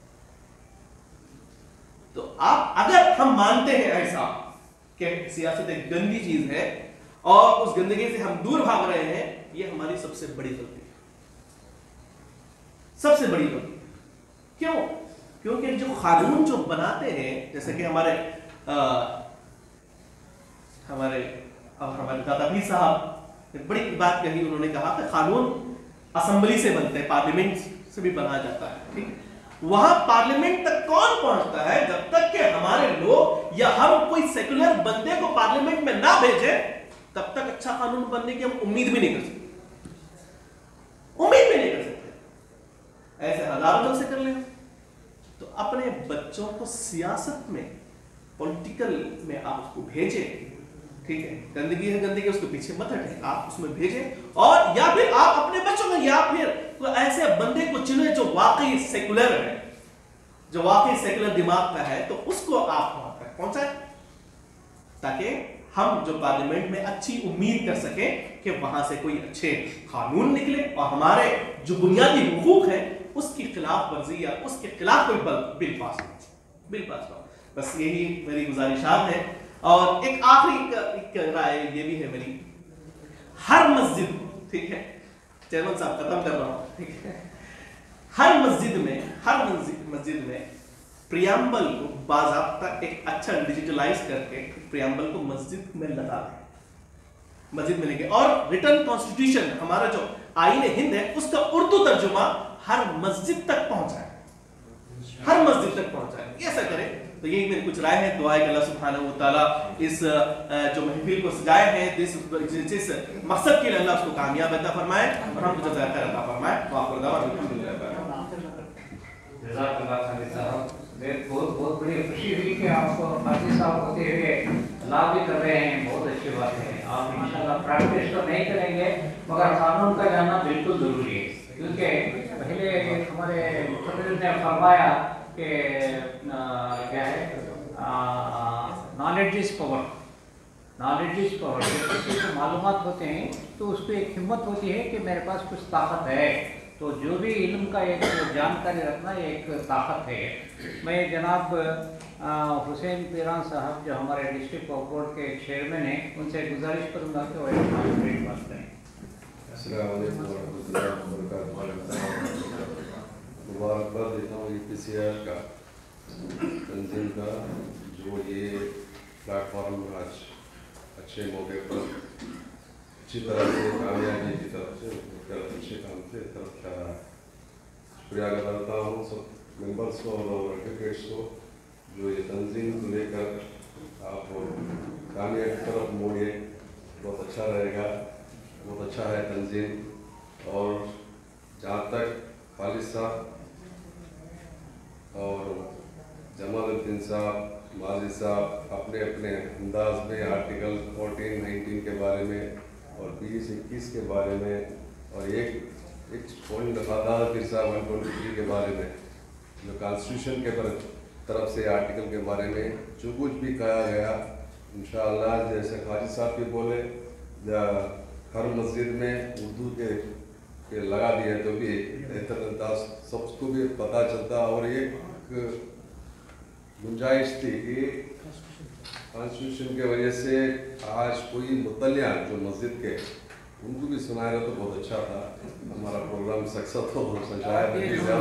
तो आप, अगर हम मानते हैं ऐसा कि सियासत एक गंदी चीज है और उस गंदगी से हम दूर भाग रहे हैं, ये हमारी सबसे बड़ी गलती है, सबसे बड़ी गलती। क्यों? क्योंकि जो कानून जो बनाते हैं, जैसे कि हमारे आ, हमारे और हमारे दादा पीर साहब एक बड़ी बात कही, उन्होंने कहा कि कानून असेंबली से बनते हैं, पार्लियामेंट से भी बनाया जाता है, ठीक है। वहां पार्लियामेंट तक कौन पहुंचता है? जब तक कि हमारे लोग या हम कोई सेकुलर बंदे को पार्लियामेंट में ना भेजे, तब तक अच्छा कानून बनने की हम उम्मीद भी नहीं कर सकते, उम्मीद भी नहीं कर सकते। ऐसे हजारों लोग से कर ले। तो अपने बच्चों को सियासत में, पॉलिटिकल में आप उसको भेजें, ठीक है। गंदगी है, गंदगी उसके पीछे मत हटे, आप उसमें भेजें। और या फिर आप अपने बच्चों को, या फिर तो ऐसे बंदे को चुने जो वाकई सेकुलर है, जो वाकई सेकुलर दिमाग का है, तो उसको आप वहां तक पहुंचाएं, ताकि हम जो पार्लियामेंट में अच्छी उम्मीद कर सके कि वहां से कोई अच्छे कानून निकले और हमारे जो बुनियादी हुकूक है उसकी खिलाफ वर्जी या उसके खिलाफ कोई बिल पास हो, बिल पास हो। बस यही मेरी गुजारिशात है। और एक आखिरी राय ये भी है मेरी, हर मस्जिद, ठीक है, चेयरमैन साहब खत्म कर रहा हूं, ठीक है, हर मस्जिद में, हर मस्जिद में प्रियम्बल को बाज़ाब्ता एक अच्छा डिजिटलाइज करके प्रियम्बल को मस्जिद में लगा दें, मस्जिद में लेंगे। और रिटर्न कॉन्स्टिट्यूशन, हमारा जो आईन हिंद है, उसका उर्दू तर्जुमा हर मस्जिद तक पहुंचाए, हर मस्जिद तक पहुंचाए। ऐसा करें तो यही मेरी कुछ राय है। दुआ है कि अल्लाह सुब्हानहू व तआला इस जो महफिल को सजाए हैं, जिस जिस मकसद के लिए अल्लाह उसको कामयाब अता फरमाए और हमको जज़ाए खैर अता फरमाए। बहुत बहुत बड़ी खुशी हुई कि आपको काजी साहब होते हुए ला भी कर रहे हैं, बहुत अच्छी बात है। आप इंशाल्लाह प्रैक्टिस तो नहीं करेंगे, मगर कानून का जानना बिल्कुल जरूरी है, क्योंकि पहले हमारे मुख्तदर ने फरमाया कि क्या है, knowledge is power, knowledge is power. जब किसी को मालूमात होते हैं तो उसको एक हिम्मत होती है कि मेरे पास कुछ ताकत है। तो जो भी इल्म का एक जानकारी रखना एक ताकत है। मैं जनाब हुसैन पीरान साहब जो हमारे डिस्ट्रिक्ट कोर्ट के चेयरमैन हैं, उनसे गुजारिश करूँगा कि वो एक पाँच मिनट बात करें। मुबारकबाद देता हूँ ई पी सी आर का तंजीम का, जो ये प्लेटफॉर्म आज अच्छे मौके पर अच्छी तरह से कामयाबी की तरफ से अच्छे काम से तरफ जा रहा है। शुक्रिया अदा करता हूँ सब मेंबर्स को और एडवोकेट्स को, जो ये तंजीम को लेकर आप कामयाबी की तरफ मोड़िए, बहुत अच्छा रहेगा, बहुत अच्छा है तंजीम। और जहाँ तक खालिद साहब और जमालुद्दीन साहब, माजिद साहब अपने अपने अंदाज में आर्टिकल फोर्टीन नाइनटीन के बारे में और बीस इक्कीस के बारे में और एक एक पॉइंट दादा पीर साहब वन ट्वेंटी थ्री के बारे में, जो कॉन्स्टिट्यूशन के पर तरफ से आर्टिकल के बारे में जो कुछ भी कहा गया, इंशाअल्लाह जैसे खालिद साहब भी बोले, हर मस्जिद में उर्दू के के लगा दिए तो भी बेहतर रहता, सबको भी पता चलता। और एक गुंजाइश थी कि कॉन्स्टिट्यूशन के वजह से आज कोई मुतलिया जो मस्जिद के उनको भी सुनाया तो बहुत अच्छा था, हमारा प्रोग्राम सक्सेस हो शायद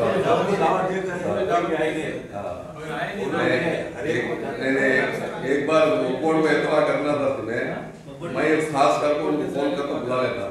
एक बार रिपोर्ट में इतना करना था तुम्हें, मैं खास करके उनको फोन करके बुला लेता,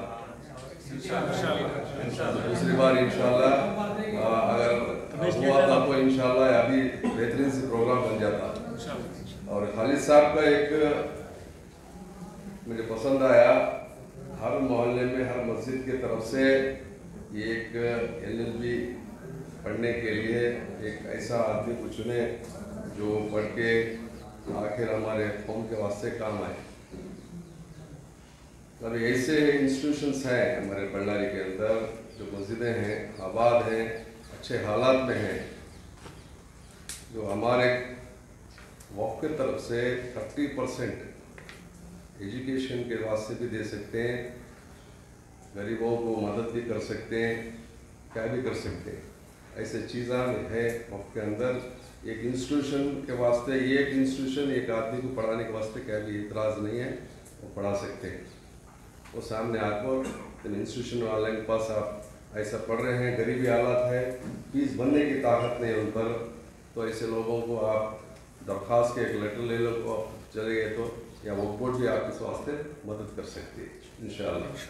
दूसरी बार इंशाल्लाह अगर हुआ था तो इंशाल्लाह अभी बेहतरीन से प्रोग्राम बन जाता। और खालिद साहब का एक मुझे पसंद आया, हर मोहल्ले में हर मस्जिद की तरफ से एक एल एल बी पढ़ने के लिए एक ऐसा आदमी को चुने जो पढ़ के आखिर हमारे कौम के वास्ते काम आए। अब ऐसे इंस्टीट्यूशंस हैं हमारे बल्लारी के अंदर जो मस्जिदें हैं, आबाद हैं, अच्छे हालात में हैं, जो हमारे वक़्फ़ की तरफ से थर्टी परसेंट एजुकेशन के वास्ते भी दे सकते हैं, गरीबों को मदद भी कर सकते हैं, क्या भी कर सकते हैं। ऐसे चीज़ें है वक़्फ़ के अंदर। एक इंस्टीट्यूशन के वास्ते, ये एक इंस्टीट्यूशन एक आदमी को पढ़ाने के वास्ते क्या भी इतराज़ नहीं है, वो पढ़ा सकते हैं। वो सामने आकर इंस्टीट्यूशन वाले के पास आप ऐसा पढ़ रहे हैं, गरीबी हालात है, फीस भरने की ताकत नहीं है उन पर, तो ऐसे लोगों को आप दरख्वास्त के एक लेटर ले लो, तो आप चले गए तो या वो बोर्ड भी आपके वास्ते मदद कर सकती है इंशाअल्लाह।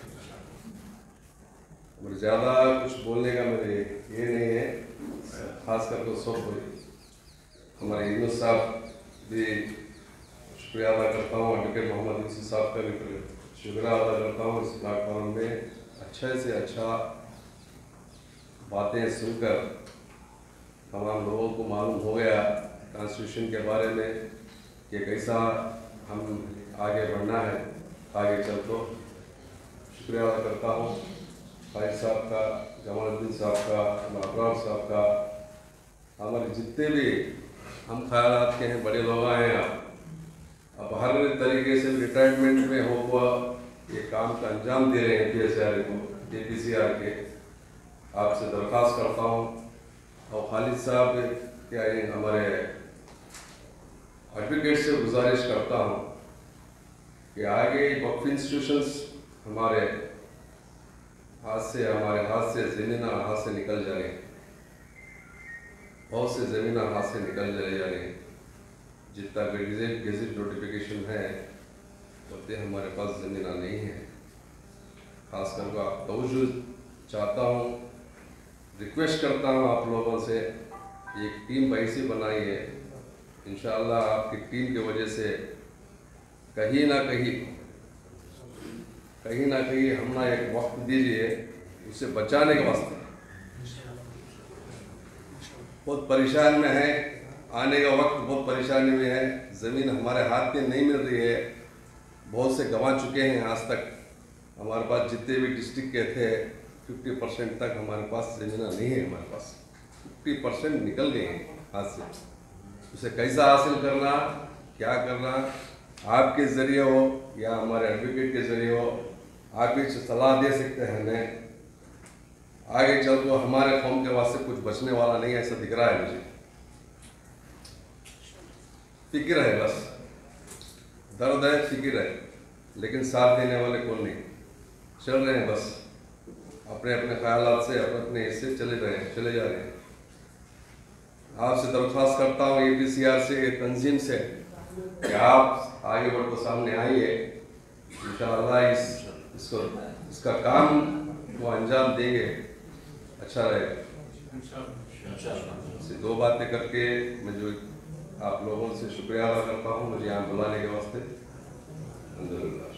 और ज़्यादा कुछ बोलने का मेरे ये नहीं है, खास करके सब हमारे यूनुस साहब भी शुक्रिया अदा करता हूँ, एडवोकेट मोहम्मद यूसुफ साहब का भी शुक्रिया अदा करता हूँ। इस प्लेटफॉर्म में अच्छे से अच्छा बातें सुनकर तमाम लोगों को मालूम हो गया कॉन्स्टिट्यूशन के बारे में कि कैसा हम आगे बढ़ना है आगे चल। तो शुक्रिया अदा करता हूँ खालिद साहब का, जमालुद्दीन साहब का, अब्रार साहब का, हमारे जितने भी हम ख्यालात के हैं बड़े लोग आए हैं। आप अब हर तरीके से रिटायरमेंट में हो हुआ ये काम का अंजाम दे रहे हैं पी एस आर को, जे पी सी आर के। आपसे दरख्वास्त करता हूँ और खालिद साहब क्या है हमारे एडवोकेट से गुजारिश करता हूँ कि आगे वक्फ इंस्टीट्यूशंस हमारे हाथ से हमारे हाथ से ज़मीन हाथ से निकल जा रहे हैं, बहुत से ज़मीन हाथ से निकल चले जा रहे हैं। जितना गेजेट गेजेट नोटिफिकेशन है उतने हमारे पास ज़मीन नहीं है। खास करके आप तवज्जो चाहता हूँ, रिक्वेस्ट करता हूँ आप लोगों से, एक टीम ऐसी बनाई है, इंशाअल्लाह आपकी टीम की वजह से कहीं ना कहीं कहीं ना कहीं हम ना एक वक्त दीजिए उसे बचाने के वास्ते। बहुत परेशान में है, आने का वक्त बहुत परेशानी में है, ज़मीन हमारे हाथ में नहीं मिल रही है, बहुत से गंवा चुके हैं। आज तक हमारे पास जितने भी डिस्ट्रिक्ट के थे फिफ्टी परसेंट तक हमारे पास ज़मीन नहीं है, हमारे पास फिफ्टी परसेंट निकल गए हैं हाथ से। उसे कैसा हासिल करना, क्या करना, आपके ज़रिए हो या हमारे एडवोकेट के ज़रिए हो, आप भी सलाह दे सकते हैं हमें। आगे चल तो हमारे कौम के वास्ते कुछ बचने वाला नहीं है, ऐसा दिख रहा है मुझे। फिक्र है, बस दर्द है, फिक्र है, लेकिन साथ देने वाले कौन नहीं। चल रहे हैं बस अपने अपने ख्यालात से, अपने अपने हिस्से चले रहे हैं, चले जा रहे हैं। आपसे दरख्वास्त करता हूँ ए पी सी आर से, तंजीम से, कि आप आगे बढ़ को सामने आइए। इंशाअल्लाह इस इसको इसका काम वो अंजाम देंगे, अच्छा रहेगा। दो बातें करके मैं जो आप लोगों से शुक्रिया अदा करता हूँ मुझे यहाँ बुलाने के वास्ते। अल्हम्दुलिल्लाह।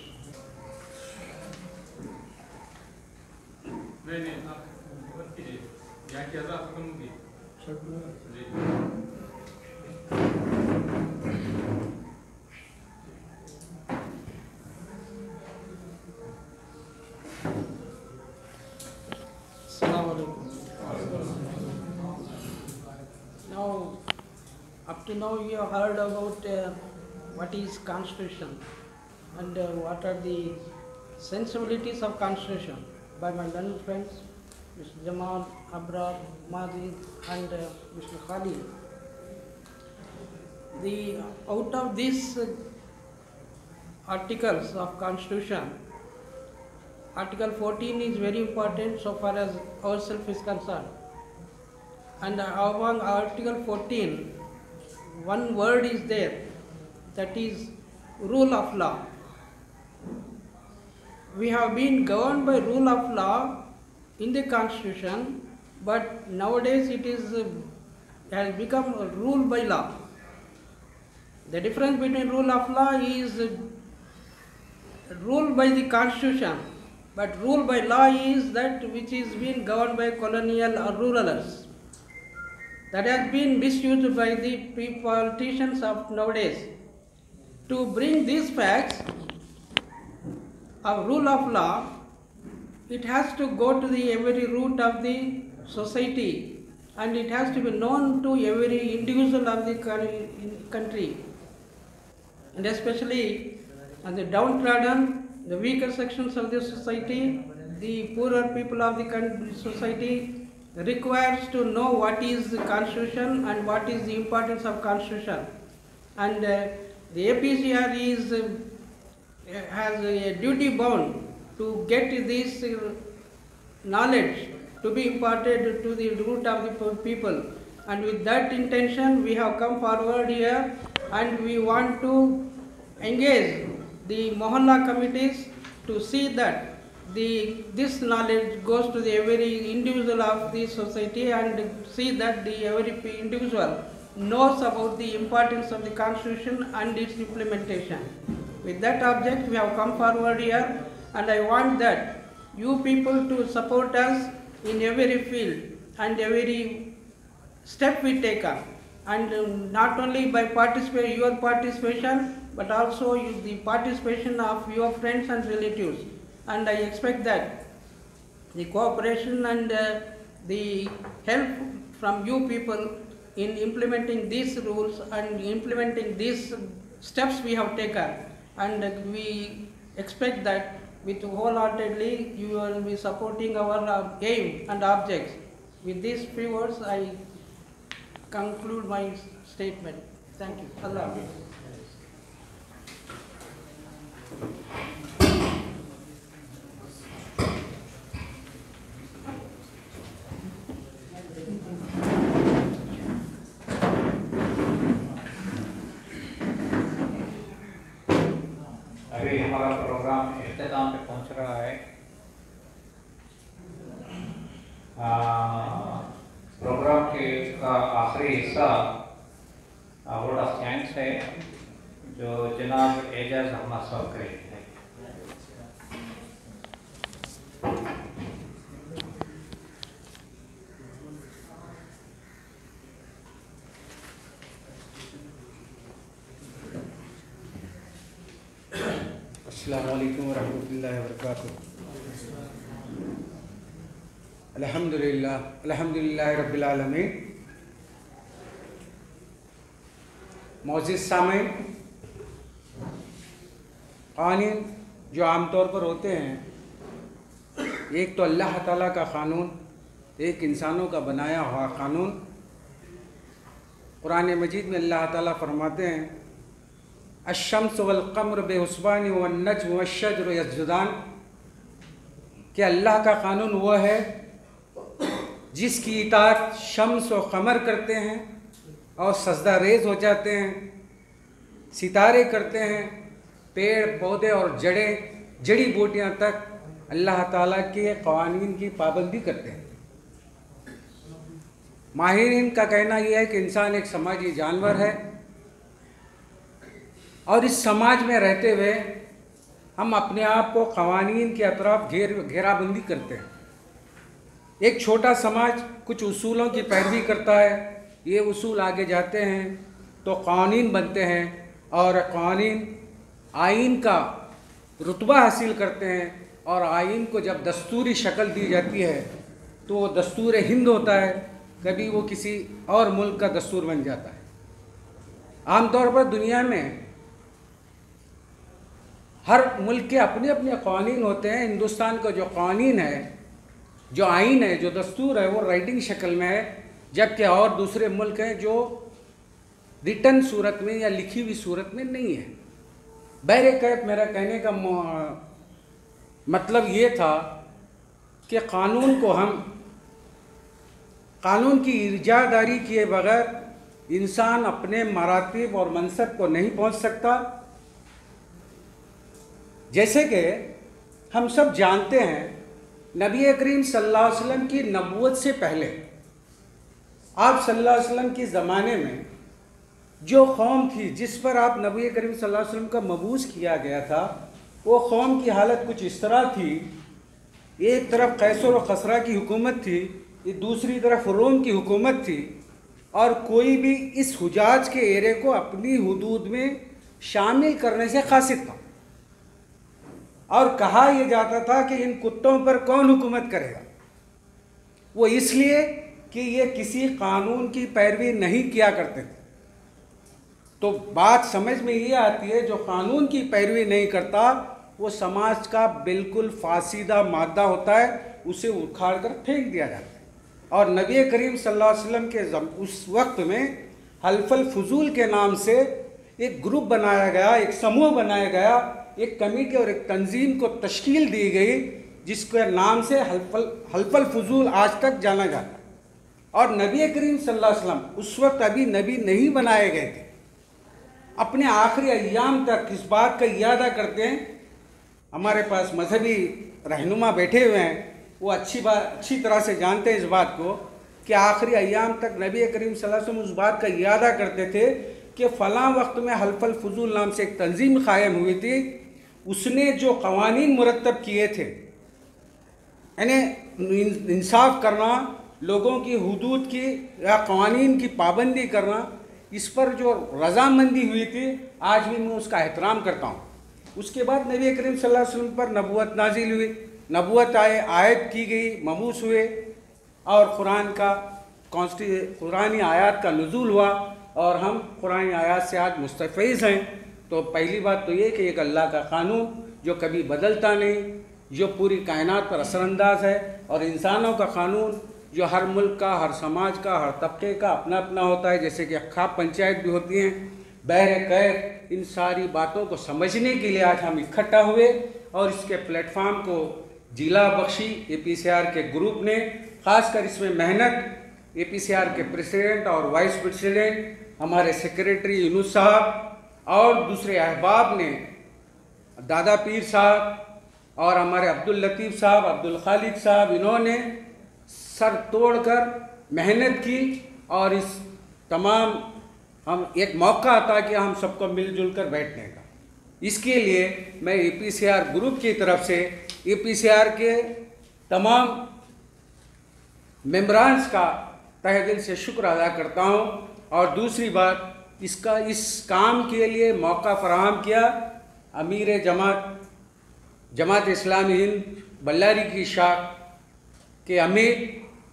Now, up to now you have heard about uh, what is Constitution and uh, what are the sensibilities of Constitution by my learned friends. Mister Jamal, Abrar, Majid, and uh, Mister Khalid. The out of these uh, articles of Constitution, Article fourteen is very important so far as ourselves is concerned. And among Article fourteen, one word is there, that is rule of law. We have been governed by rule of law in the Constitution, but nowadays it is uh, has become a rule by law. The difference between rule of law is uh, rule by the Constitution, but rule by law is that which is being governed by colonial or rulers. That has been misused by the politicians of nowadays. To bring these facts of rule of law, it has to go to the every root of the society, and it has to be known to every individual of the country, and especially on the downtrodden, the weaker sections of the society, the poorer people of the society requires to know what is the Constitution and what is the importance of Constitution. And uh, the A P C R is uh, has a duty bound to get this uh, knowledge to be imparted to the root of the people. And with that intention, we have come forward here, and we want to engage the Mohalla committees to see that the this knowledge goes to the every individual of the society, and see that the every individual knows about the importance of the Constitution and its implementation. With that object, we have come forward here, and I want that you people to support us in every field and every step we take up, and um, not only by participate, your participation, but also you, the participation of your friends and relatives. And I expect that the cooperation and uh, the help from you people in implementing these rules and implementing these steps we have taken, and uh, we expect that with wholeheartedly you will be supporting our uh, aim and objects. With these few words, I conclude my statement. Thank you. Allah Hafiz. अभी हमारा programme इख्तिताम पे पहुंच रहा है। आ, programme के का आखिरी हिस्सा वर्ड ऑफ थैंक्स है, जो जनाब एजाज अहमद साहब करेंगे। अस्सलामु अलैकुम वरहमतुल्लाहि वबरकातुहू। अल्हम्दुलिल्लाह अल्हम्दुलिल्लाहि रब्बिल आलमीन। मौजूद सामईन, कानून जो आमतौर पर होते हैं, एक तो अल्लाह ताला का क़ानून, एक इंसानों का बनाया हुआ क़ानून। कुरान मजीद में अल्लाह ताला फरमाते हैं, अश्शम्स वल क़मर बेहुस्बान वन नज्म वश्शजर यस्जुदान, कि अल्लाह का क़ानून वह है जिसकी इताअत शम्स और क़मर करते हैं और सजदा रेज़ हो जाते हैं, सितारे करते हैं, पेड़ पौधे और जड़ें जड़ी बूटियाँ तक अल्लाह ताला के क़वानीन की पाबंदी करते हैं। माहिरीन का कहना यह है कि इंसान एक समाजी जानवर है, और इस समाज में रहते हुए हम अपने आप को क़वानीन के अतराफ़ घेर घेराबंदी करते हैं। एक छोटा समाज कुछ उसूलों की पैरवी करता है, ये उसूल आगे जाते हैं तो क़वानीन बनते हैं, और क़वानीन आइन का रुतबा हासिल करते हैं, और आइन को जब दस्तूरी शक्ल दी जाती है तो वो दस्तूर हिंद होता है, कभी वो किसी और मुल्क का दस्तूर बन जाता है। आमतौर पर दुनिया में हर मुल्क के अपने अपने क़वानीन होते हैं। हिंदुस्तान का जो क़वानीन है जो आइन है, जो दस्तूर है, वो राइटिंग शक्ल में है, जबकि और दूसरे मुल्क हैं जो रिटर्न सूरत में या लिखी हुई सूरत में नहीं है। बहरे कैफ मेरा कहने का मतलब ये था कि क़ानून को हम कानून की इजादारी किए बगैर इंसान अपने मरातिब और मनसब को नहीं पहुंच सकता। जैसे कि हम सब जानते हैं, नबी करीम सल्लल्लाहु अलैहि वसल्लम की नबूवत से पहले आप सल्लल्लाहु अलैहि वसल्लम के ज़माने में जो कौम थी जिस पर आप नबी करीम सल्लल्लाहु अलैहि वसल्लम का मबूस किया गया था, वो कौम की हालत कुछ इस तरह थी। एक तरफ कैसर और खसरा की हुकूमत थी, ये दूसरी तरफ रोम की हुकूमत थी, और कोई भी इस हुजाज के एरिया को अपनी हुदूद में शामिल करने से कासिद था। और कहा यह जाता था कि इन कुत्तों पर कौन हुकूमत करेगा, वो इसलिए कि ये किसी कानून की पैरवी नहीं किया करते थे। तो बात समझ में ये आती है, जो कानून की पैरवी नहीं करता वो समाज का बिल्कुल फासीदा मादा होता है, उसे उखाड़ कर फेंक दिया जाता है। और नबी करीम सल्लल्लाहु अलैहि वसल्लम के उस वक्त में हल्फल फजूल के नाम से एक ग्रुप बनाया गया, एक समूह बनाया गया, एक कमेटी और एक तंजीम को तश्कील दी गई, जिसके नाम से हल्फल हल्फल फजूल आज तक जाना जाता है। और नबी करीम सल्लल्लाहु अलैहि वसल्लम उस वक्त अभी नबी नहीं बनाए गए थे। अपने आखिरी अय्याम तक इस बात का इरादा करते हैं। हमारे पास मजहबी रहनुमा बैठे हुए हैं, वो अच्छी बात अच्छी तरह से जानते हैं इस बात को कि आखिरी अय्याम तक नबी करीम सल्लल्लाहु अलैहि वसल्लम उस बात का इरादा करते थे कि फ़लाँ वक्त में हल्फल फजूल नाम से एक तंजीम कायम हुई थी, उसने जो कवानीन मुरतब किए थे, यानी इंसाफ करना, लोगों की हुदूद की या कवानीन की पाबंदी करना, इस पर जो रजामंदी हुई थी, आज भी मैं उसका एहतराम करता हूँ। उसके बाद नबी करीम सल्लल्लाहु अलैहि वसल्लम पर नबूवत नाजिल हुई, नबूवत आए आयत की गई, मबूस हुए, और कुरान का कॉन्स्टि कुरानी आयात का नुज़ूल हुआ, और हम कुरानी आयात से आज मुस्तफ़ीज़ हैं। तो पहली बात तो ये कि एक अल्लाह का कानून जो कभी बदलता नहीं, जो पूरी कायनात पर असरअंदाज है, और इंसानों का कानून जो हर मुल्क का, हर समाज का, हर तबके का अपना अपना होता है, जैसे कि अख्खाब पंचायत भी होती हैं। बहरे कैफ इन सारी बातों को समझने के लिए आज हम इकट्ठा हुए, और इसके प्लेटफार्म को जिला बख्शी ए पी सी आर के ग्रुप ने, ख़ासकर इसमें मेहनत ए पी सी आर के प्रेसिडेंट और वाइस प्रेसिडेंट, हमारे सेक्रेटरी यूनुस साहब और दूसरे अहबाब ने, दादा पीर साहब और हमारे अब्दुल लतीफ़ साहब, अब्दुल खालिक साहब, इन्होंने सर तोड़कर मेहनत की, और इस तमाम हम एक मौका आता कि हम सबको मिलजुल कर बैठने का। इसके लिए मैं A P C R group की तरफ से ए पी सी आर के तमाम मेम्बरान्स का तहे दिल से शुक्र अदा करता हूँ। और दूसरी बात, इसका इस काम के लिए मौका फराहम किया अमीर जमात जमात इस्लामी हिंद बल्लारी की शाख के अमीर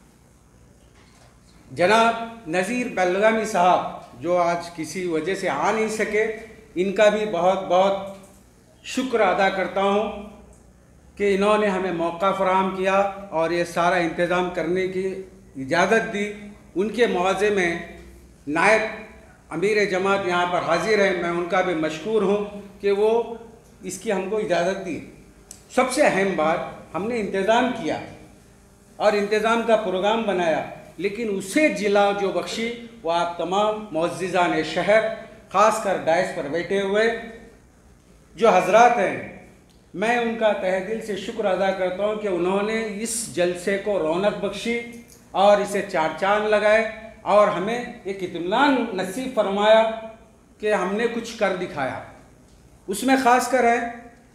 जनाब नज़ीर बलगामी साहब, जो आज किसी वजह से आ नहीं सके, इनका भी बहुत बहुत शुक्र अदा करता हूँ कि इन्होंने हमें मौका फराहम किया और ये सारा इंतज़ाम करने की इजाज़त दी। उनके मुआवजे में नायब अमीर जमात यहाँ पर हाजिर हैं, मैं उनका भी मशकूर हूँ कि वो इसकी हमको इजाज़त दी। सबसे अहम बात, हमने इंतज़ाम किया और इंतज़ाम का प्रोग्राम बनाया, लेकिन उसे जिला जो बख्शी वो आप तमाम मुअज़्ज़िज़ान शहर, ख़ासकर डायस पर बैठे हुए जो हजरात हैं, मैं उनका तहे दिल से शुक्र अदा करता हूँ कि उन्होंने इस जलसे को रौनक बख्शी और इसे चार चांद लगाए और हमें एक इत्मीनान नसीब फरमाया कि हमने कुछ कर दिखाया। उसमें ख़ास कर है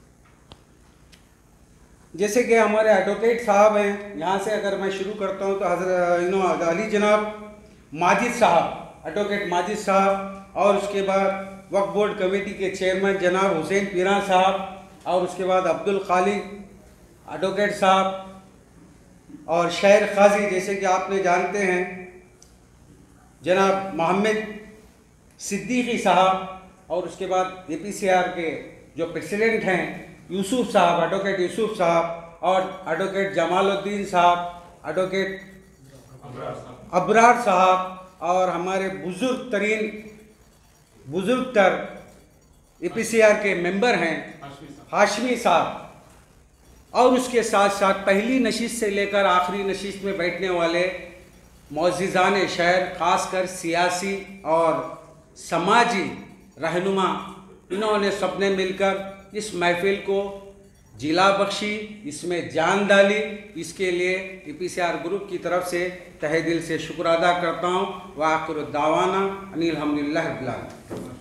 जैसे कि हमारे एडवोकेट साहब हैं, यहाँ से अगर मैं शुरू करता हूँ तो हज़रत इनो अली जनाब माजिद साहब, एडवोकेट माजिद साहब, और उसके बाद वक्फ बोर्ड कमेटी के चेयरमैन जनाब हुसैन पीरा साहब, और उसके बाद अब्दुल खालिक एडवोकेट साहब, और शहर काजी जैसे कि आपने जानते हैं जनाब मोहम्मद सिद्दीकी साहब, और उसके बाद ए पी सी आर के जो प्रेसिडेंट हैं यूसुफ साहब, एडवोकेट यूसुफ साहब, और एडवोकेट जमालुद्दीन साहब, एडवोकेट अबरार साहब और हमारे बुजुर्ग तरीन बुजुर्ग तर ए पी सी आर के मेंबर हैं हाशमी साहब, और उसके साथ साथ पहली नशिस्त से लेकर आखिरी नशिस्त में बैठने वाले मौज़िज़ान शहर, ख़ासकर सियासी और समाजी रहनुमा, इन्होंने सबने मिलकर इस महफिल को जिला बख्शी, इसमें जान डाली। इसके लिए A P C R group की तरफ से तहे दिल से शुक्र अदा करता हूँ। वाखिर दावाना अनिल हम्दुलिल्लाह रब्बिल आलमीन।